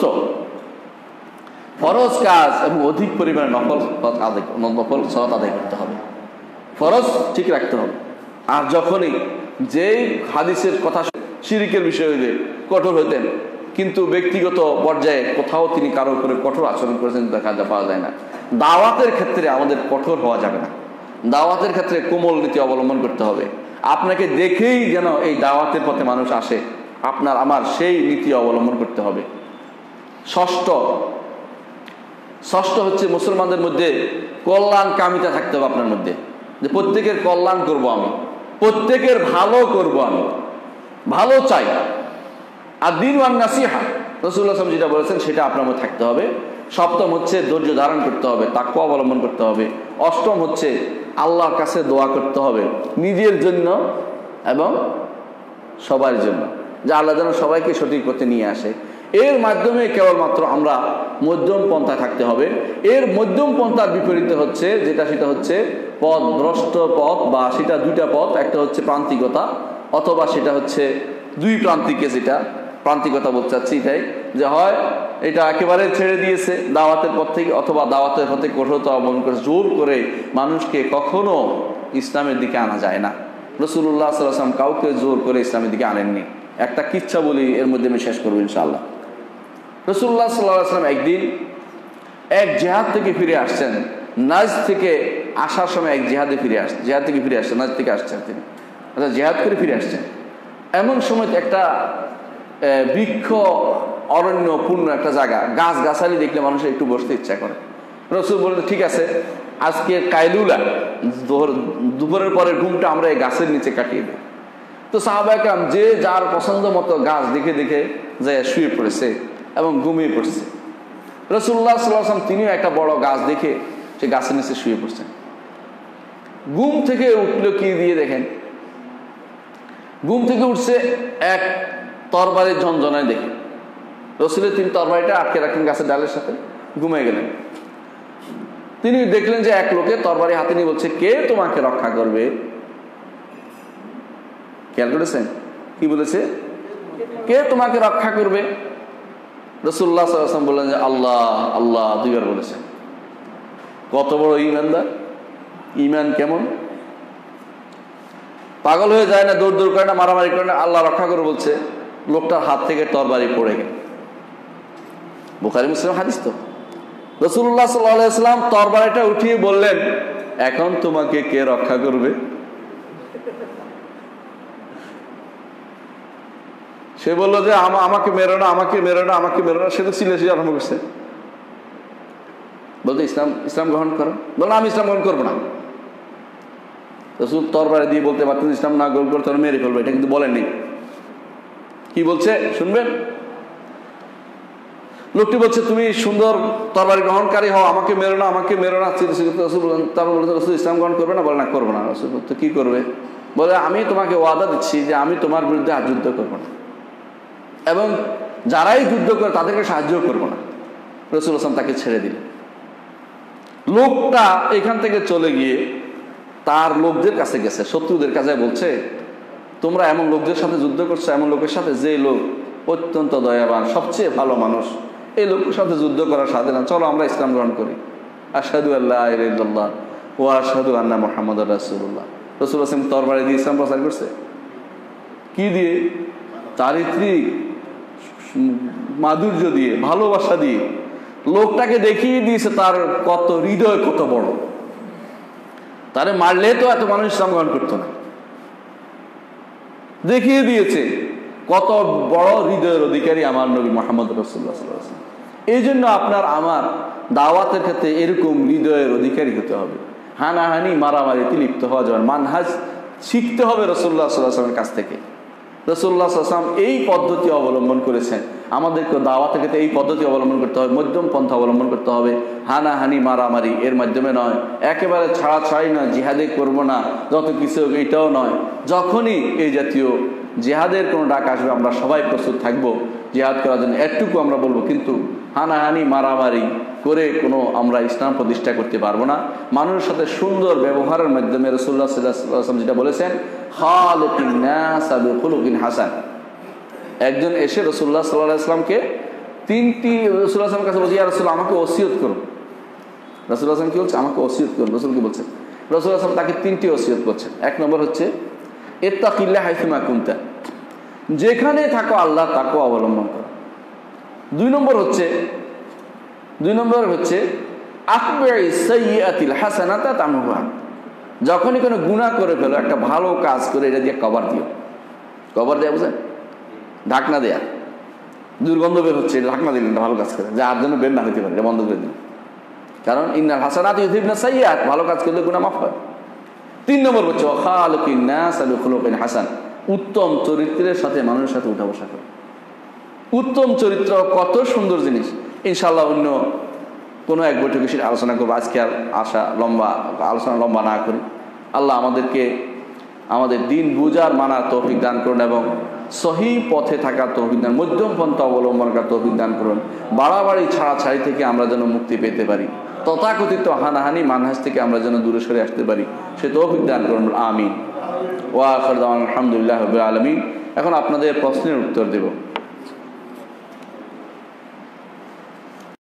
A: ফরজ কাজ এবং অধিক পরিমাণে নফল আদায় নফল সালাত আদায় করতে হবে, ফরজ ঠিক রাখতে হবে। আর যখনই যেই হাদিসের কথা শিরিকের বিষয় হইলে কঠোর হইতেন, কিন্তু ব্যক্তিগত পর্যায়ে কোথাও তিনি কারো উপরে কঠোর আচরণ করেছেন দেখা পাওয়া যায় না। দাওয়াতের ক্ষেত্রে আমাদের কঠোর হওয়া যাবে না, দাওয়াতের ক্ষেত্রে কোমল নীতি অবলম্বন করতে হবে। আপনাকে দেখেই যেন এই দাওয়াতের পথে মানুষ আসে, আপনার আমার সেই নীতি অবলম্বন করতে হবে। ষষ্ঠ ষষ্ঠ হচ্ছে মুসলমানদের মধ্যে কল্যাণ কামিতা থাকতে হবে আপনার মধ্যে। যে প্রত্যেকের কল্যাণ করব আমি, প্রত্যেকের ভালো করব আমি, ভালো চাই। আর দিন ওয়ান নাসিহা, রাসূলুল্লাহ সাল্লাল্লাহু আলাইহি ওয়াসাল্লাম যেটা বলেছেন সেটা আপনার মধ্যে থাকতে হবে। সপ্তম হচ্ছে ধৈর্য ধারণ করতে হবে, তাকওয়া অবলম্বন করতে হবে। অষ্টম হচ্ছে আল্লাহর কাছে দোয়া করতে হবে নিজের জন্য এবং সবার জন্য, যে আল্লাহ যেন সবাইকে সঠিক পথে নিয়ে আসে। এর মাধ্যমে কেবলমাত্র আমরা মধ্যম পন্থায় থাকতে হবে। এর মধ্যম পন্থার বিপরীতে হচ্ছে যেটা, সেটা হচ্ছে পথ ভ্রষ্ট পথ, বা সেটা দুইটা পথ, একটা হচ্ছে প্রান্তিকতা, অথবা সেটা হচ্ছে দুই প্রান্তিকে, যেটা প্রান্তিকতা বলতে চাচ্ছি এটাই, যে হয় এটা একেবারে ছেড়ে দিয়েছে দাওয়াতের পথ থেকে, অথবা দাওয়াতের পথে কঠোরতা অবলম্বন করে জোর করে মানুষকে কখনো ইসলামের দিকে আনা যায় না। রাসূলুল্লাহ সাল্লাল্লাহু আলাইহি ওয়াসাল্লাম কাউকে জোর করে ইসলামের দিকে আনেননি। একটা কিচ্ছা বলি, এর মধ্যে আমি শেষ করবো ইনশাআল্লাহ। রাসূলুল্লাহ সাল্লাল্লাহু আলাইহি ওয়াসাল্লাম একদিন এক জিহাদ থেকে ফিরে আসছেন, নাজ থেকে আসার সময় এক জিহাদে ফিরে আসছেন, জিহাদ থেকে ফিরে আসছেন, নাজ থেকে আসছেন তিনি, অর্থাৎ জিহাদ করে ফিরে আসছেন। এমন সময় একটা বৃক্ষ অরণ্য পূর্ণ একটা জায়গা, গাছ গাছালি দেখলে মানুষের একটু বসতে ইচ্ছা করে। রাসূল বললেন ঠিক আছে, আজকে কায়লুলা, দুপুরের পরে ঘুমটা আমরা এই গাছের নিচে কাটিয়ে দিই। তো সাহাবায়ে কেরাম যে যার পছন্দ মতো গাছ দেখে দেখে যায় শুয়ে পড়েছে এবং ঘুমিয়ে পড়ছে। রাসূলুল্লাহ সাল্লাল্লাহু আলাইহি ওয়াসাল্লাম তিনিও একটা বড় গাছ দেখে সে গাছের নিচে শুয়ে পড়ছেন। ঘুম থেকে উঠলো কি দিয়ে দেখেন, ঘুম থেকে উঠছে এক তরবারির ঝনঝনায় দেখে। রাসূলের তিনি তরবারিটা আটকে রাখেন গাছের ডালের সাথে, ঘুমিয়ে গেলেন। তিনি দেখলেন যে এক লোকে তরবারি হাতে নিয়ে বলছে, কে তোমাকে রক্ষা করবে? খেয়াল করেছেন কি বলেছে? কে তোমাকে রক্ষা করবে? রাসূলুল্লাহ সাল্লাল্লাহু আলাইহি ওয়াসাল্লাম বললেন যে আল্লাহ, আল্লাহ দুইবার বলেছেন। কত বড় ঈমানদার, ঈমান কেমন! পাগল হয়ে যায় না, দৌড় দৌড় করে না, মারামারি করে না, আল্লাহ রক্ষা করে বলছে। লোকটার হাত থেকে তরবারি পড়ে গেল। বুখারী মুসলিম হাদিস তো। রাসূলুল্লাহ সাল্লাল্লাহু আলাইহি ওয়াসাল্লাম তরবারিটা উঠিয়ে বললেন, এখন তোমাকে কে রক্ষা করবে? সে বললো যে আমাকে মেরো না, আমাকে মেরো না, আমাকে মেরো না। সে তো চিল্লাচিল্লি আরম্ভ করছে, বলতে ইসলাম ইসলাম গ্রহণ করো। বললো আমি ইসলাম গ্রহণ করবো না। রাসূল তরবারি দিয়ে বলতে পারতেন ইসলাম না গ্রহণ করতে হলে মেরে ফেলবো, এটা কিন্তু বলেননি। কি বলছে শুনবেন? লোকটি বলছে তুমি সুন্দর তরবারি গ্রহণকারী হও, আমাকে মেরো না, আমাকে মেরো না। রাসূল বলেন, তারপর বলতে রাসূল ইসলাম গ্রহণ করবে না? বলে না, করবো না। রাসূল তো কি করবে? বলে আমি তোমাকে ওয়াদা দিচ্ছি যে আমি তোমার বিরুদ্ধে আর যুদ্ধ করবো না, এবং যারাই যুদ্ধ করে তাদেরকে সাহায্য করবো না। রাসূল সাল্লাল্লাহু তাকে ছেড়ে দিলেন। লোকটা এখান থেকে চলে গিয়ে তার লোকদের কাছে গেছে, শত্রুদের কাছে বলছে, তোমরা এমন লোকদের সাথে যুদ্ধ করছো, এমন লোকের সাথে যে লোক অত্যন্ত দয়াবান, সবচেয়ে ভালো মানুষ, এই লোকের সাথে যুদ্ধ করার সাথে না, চলো আমরা ইসলাম গ্রহণ করি। আশহাদু আল্লা ইলাহা ইল্লাল্লাহ ওয়া আশহাদু আন্না মুহাম্মাদুর রাসূলুল্লাহ। রাসূল সাল্লাল্লাহু তরবারি দিয়ে ইসলাম প্রচার করছে। কি দিয়ে? চারিত্রিক মাধুর্য দিয়ে, ভালোবাসা দিয়ে। লোকটাকে দেখিয়ে দিয়েছে তার কত হৃদয় কত বড়। তারে মারলে তো এত মানুষ ইসলাম গ্রহণ করতো না। দেখিয়ে দিয়েছে কত বড় হৃদয়ের অধিকারী আমার নবী মুহাম্মদ রাসূলুল্লাহ সাল্লাল্লাহু আলাইহি ওয়াসাল্লাম। এই জন্য আপনার আমার দাওয়াতের ক্ষেত্রে এরকম হৃদয়ের অধিকারী হতে হবে। হানাহানি মারামারিতে লিপ্ত হওয়া যাবে। মানহাজ শিখতে হবে রাসূলুল্লাহ সাল্লাল্লাহু আলাইহি ওয়াসাল্লামের কাছ থেকে। রাসূলুল্লাহ সাল্লাল্লাহু আলাইহি ওয়াসাল্লাম এই পদ্ধতি অবলম্বন করেছেন, আমাদেরকে দাওয়াতের ক্ষেত্রে এই পদ্ধতি অবলম্বন করতে হবে, মধ্যম পন্থা অবলম্বন করতে হবে। হানাহানি মারামারি এর মাধ্যমে নয়, একেবারে ছাড়া ছাড়াই নয়, জিহাদে করবো না যত কিছু, এটাও নয়। যখনই এই জাতীয় জিহাদের কোনো ডাক আসবে আমরা সবাই প্রস্তুত থাকবো জিহাদ করার জন্য, এটুকু আমরা বলবো। কিন্তু হানাহানি মারামারি করে কোনো আমরা ইসলাম প্রতিষ্ঠা করতে পারবো না। মানুষের সাথে সুন্দর ব্যবহারের মাধ্যমে রাসূলুল্লাহ সাল্লাল্লাহু আলাইহি ওয়াসাল্লাম যেটা বলেছেন, খালিকিন নাস বিখুলুকিন হাসান। একজন এসে রাসূলুল্লাহ সাল্লাল্লাহু আলাইহি ওয়াসাল্লামকে তিনটি, রাসূলুল্লাহ সাল্লাল্লাহু আলাইহি ওয়াসাল্লামের কাছে বলছে, ইয়া রাসূল আমাকে ওসিয়ত করুন। রাসূলুল্লাহ সাল্লাল্লাহু আলাইহি ওয়াসাল্লাম কি বলছে? আমাকে ওসিয়ত করুন। রাসূল কি বলছেন? রাসূলুল্লাহ সাল্লাল্লাহু আলাইহি ওয়াসাল্লাম তাকে তিনটি ওসিয়ত করছেন। এক নম্বর হচ্ছে ইত্তাকিল্লাহ হাইসুমা কুনতা, যেখানে থাকো আল্লাহ তাকওয়া অবলম্বন করো। দুই নম্বর হচ্ছে দুই নম্বর হচ্ছে আতবিই সাইয়্যাতিল হাসানাতা তামহুহা, যখনই কোনো গুনাহ করে ফেলো একটা ভালো কাজ করে এটা দিয়ে কভার দিও। কভার দেয়া বুঝেন? ঢাকনা দেয়া। দুর্গন্ধ বের হচ্ছে, ঢাকনা দিলেন ভালো কাজ করে, যে আর জন্য বের না হতে পারে, এটা বন্ধ করে দিন। কারণ ইন্নাল হাসানাতু ইউযহিবনা সাইয়্যাত, ভালো কাজ করলে গুনাহ মাফ হয়। তিন নম্বর হচ্ছে খালুকিন নাস বিখুলুকিন হাসান, উত্তম চরিত্রের সাথে মানুষের সাথে উঠা বসা করে। উত্তম চরিত্র কত সুন্দর জিনিস, ইনশাআল্লাহ অন্য কোনো এক বৈঠকে সেটা আলোচনা করবো। আজকে আর আশা লম্বা আলোচনা লম্বা না করি। আল্লাহ আমাদেরকে আমাদের দিন বুঝার মানার তৌফিক দান করুন এবং সহি পথে থাকার তৌফিক দান, মধ্যম পন্থা অবলম্বন করার তৌফিক দান করুন। বাড়াবাড়ি ছাড়াছাড়ি থেকে আমরা যেন মুক্তি পেতে পারি, তথাকথিত হানাহানি মানহাজ থেকে আমরা যেন দূরে সরে আসতে পারি, সে তৌফিক দান করুন। আমিন। ওয়া আখিরু দাওয়ানা আলহামদুলিল্লাহি রাব্বিল আলামিন। এখন আপনাদের প্রশ্নের উত্তর দেব।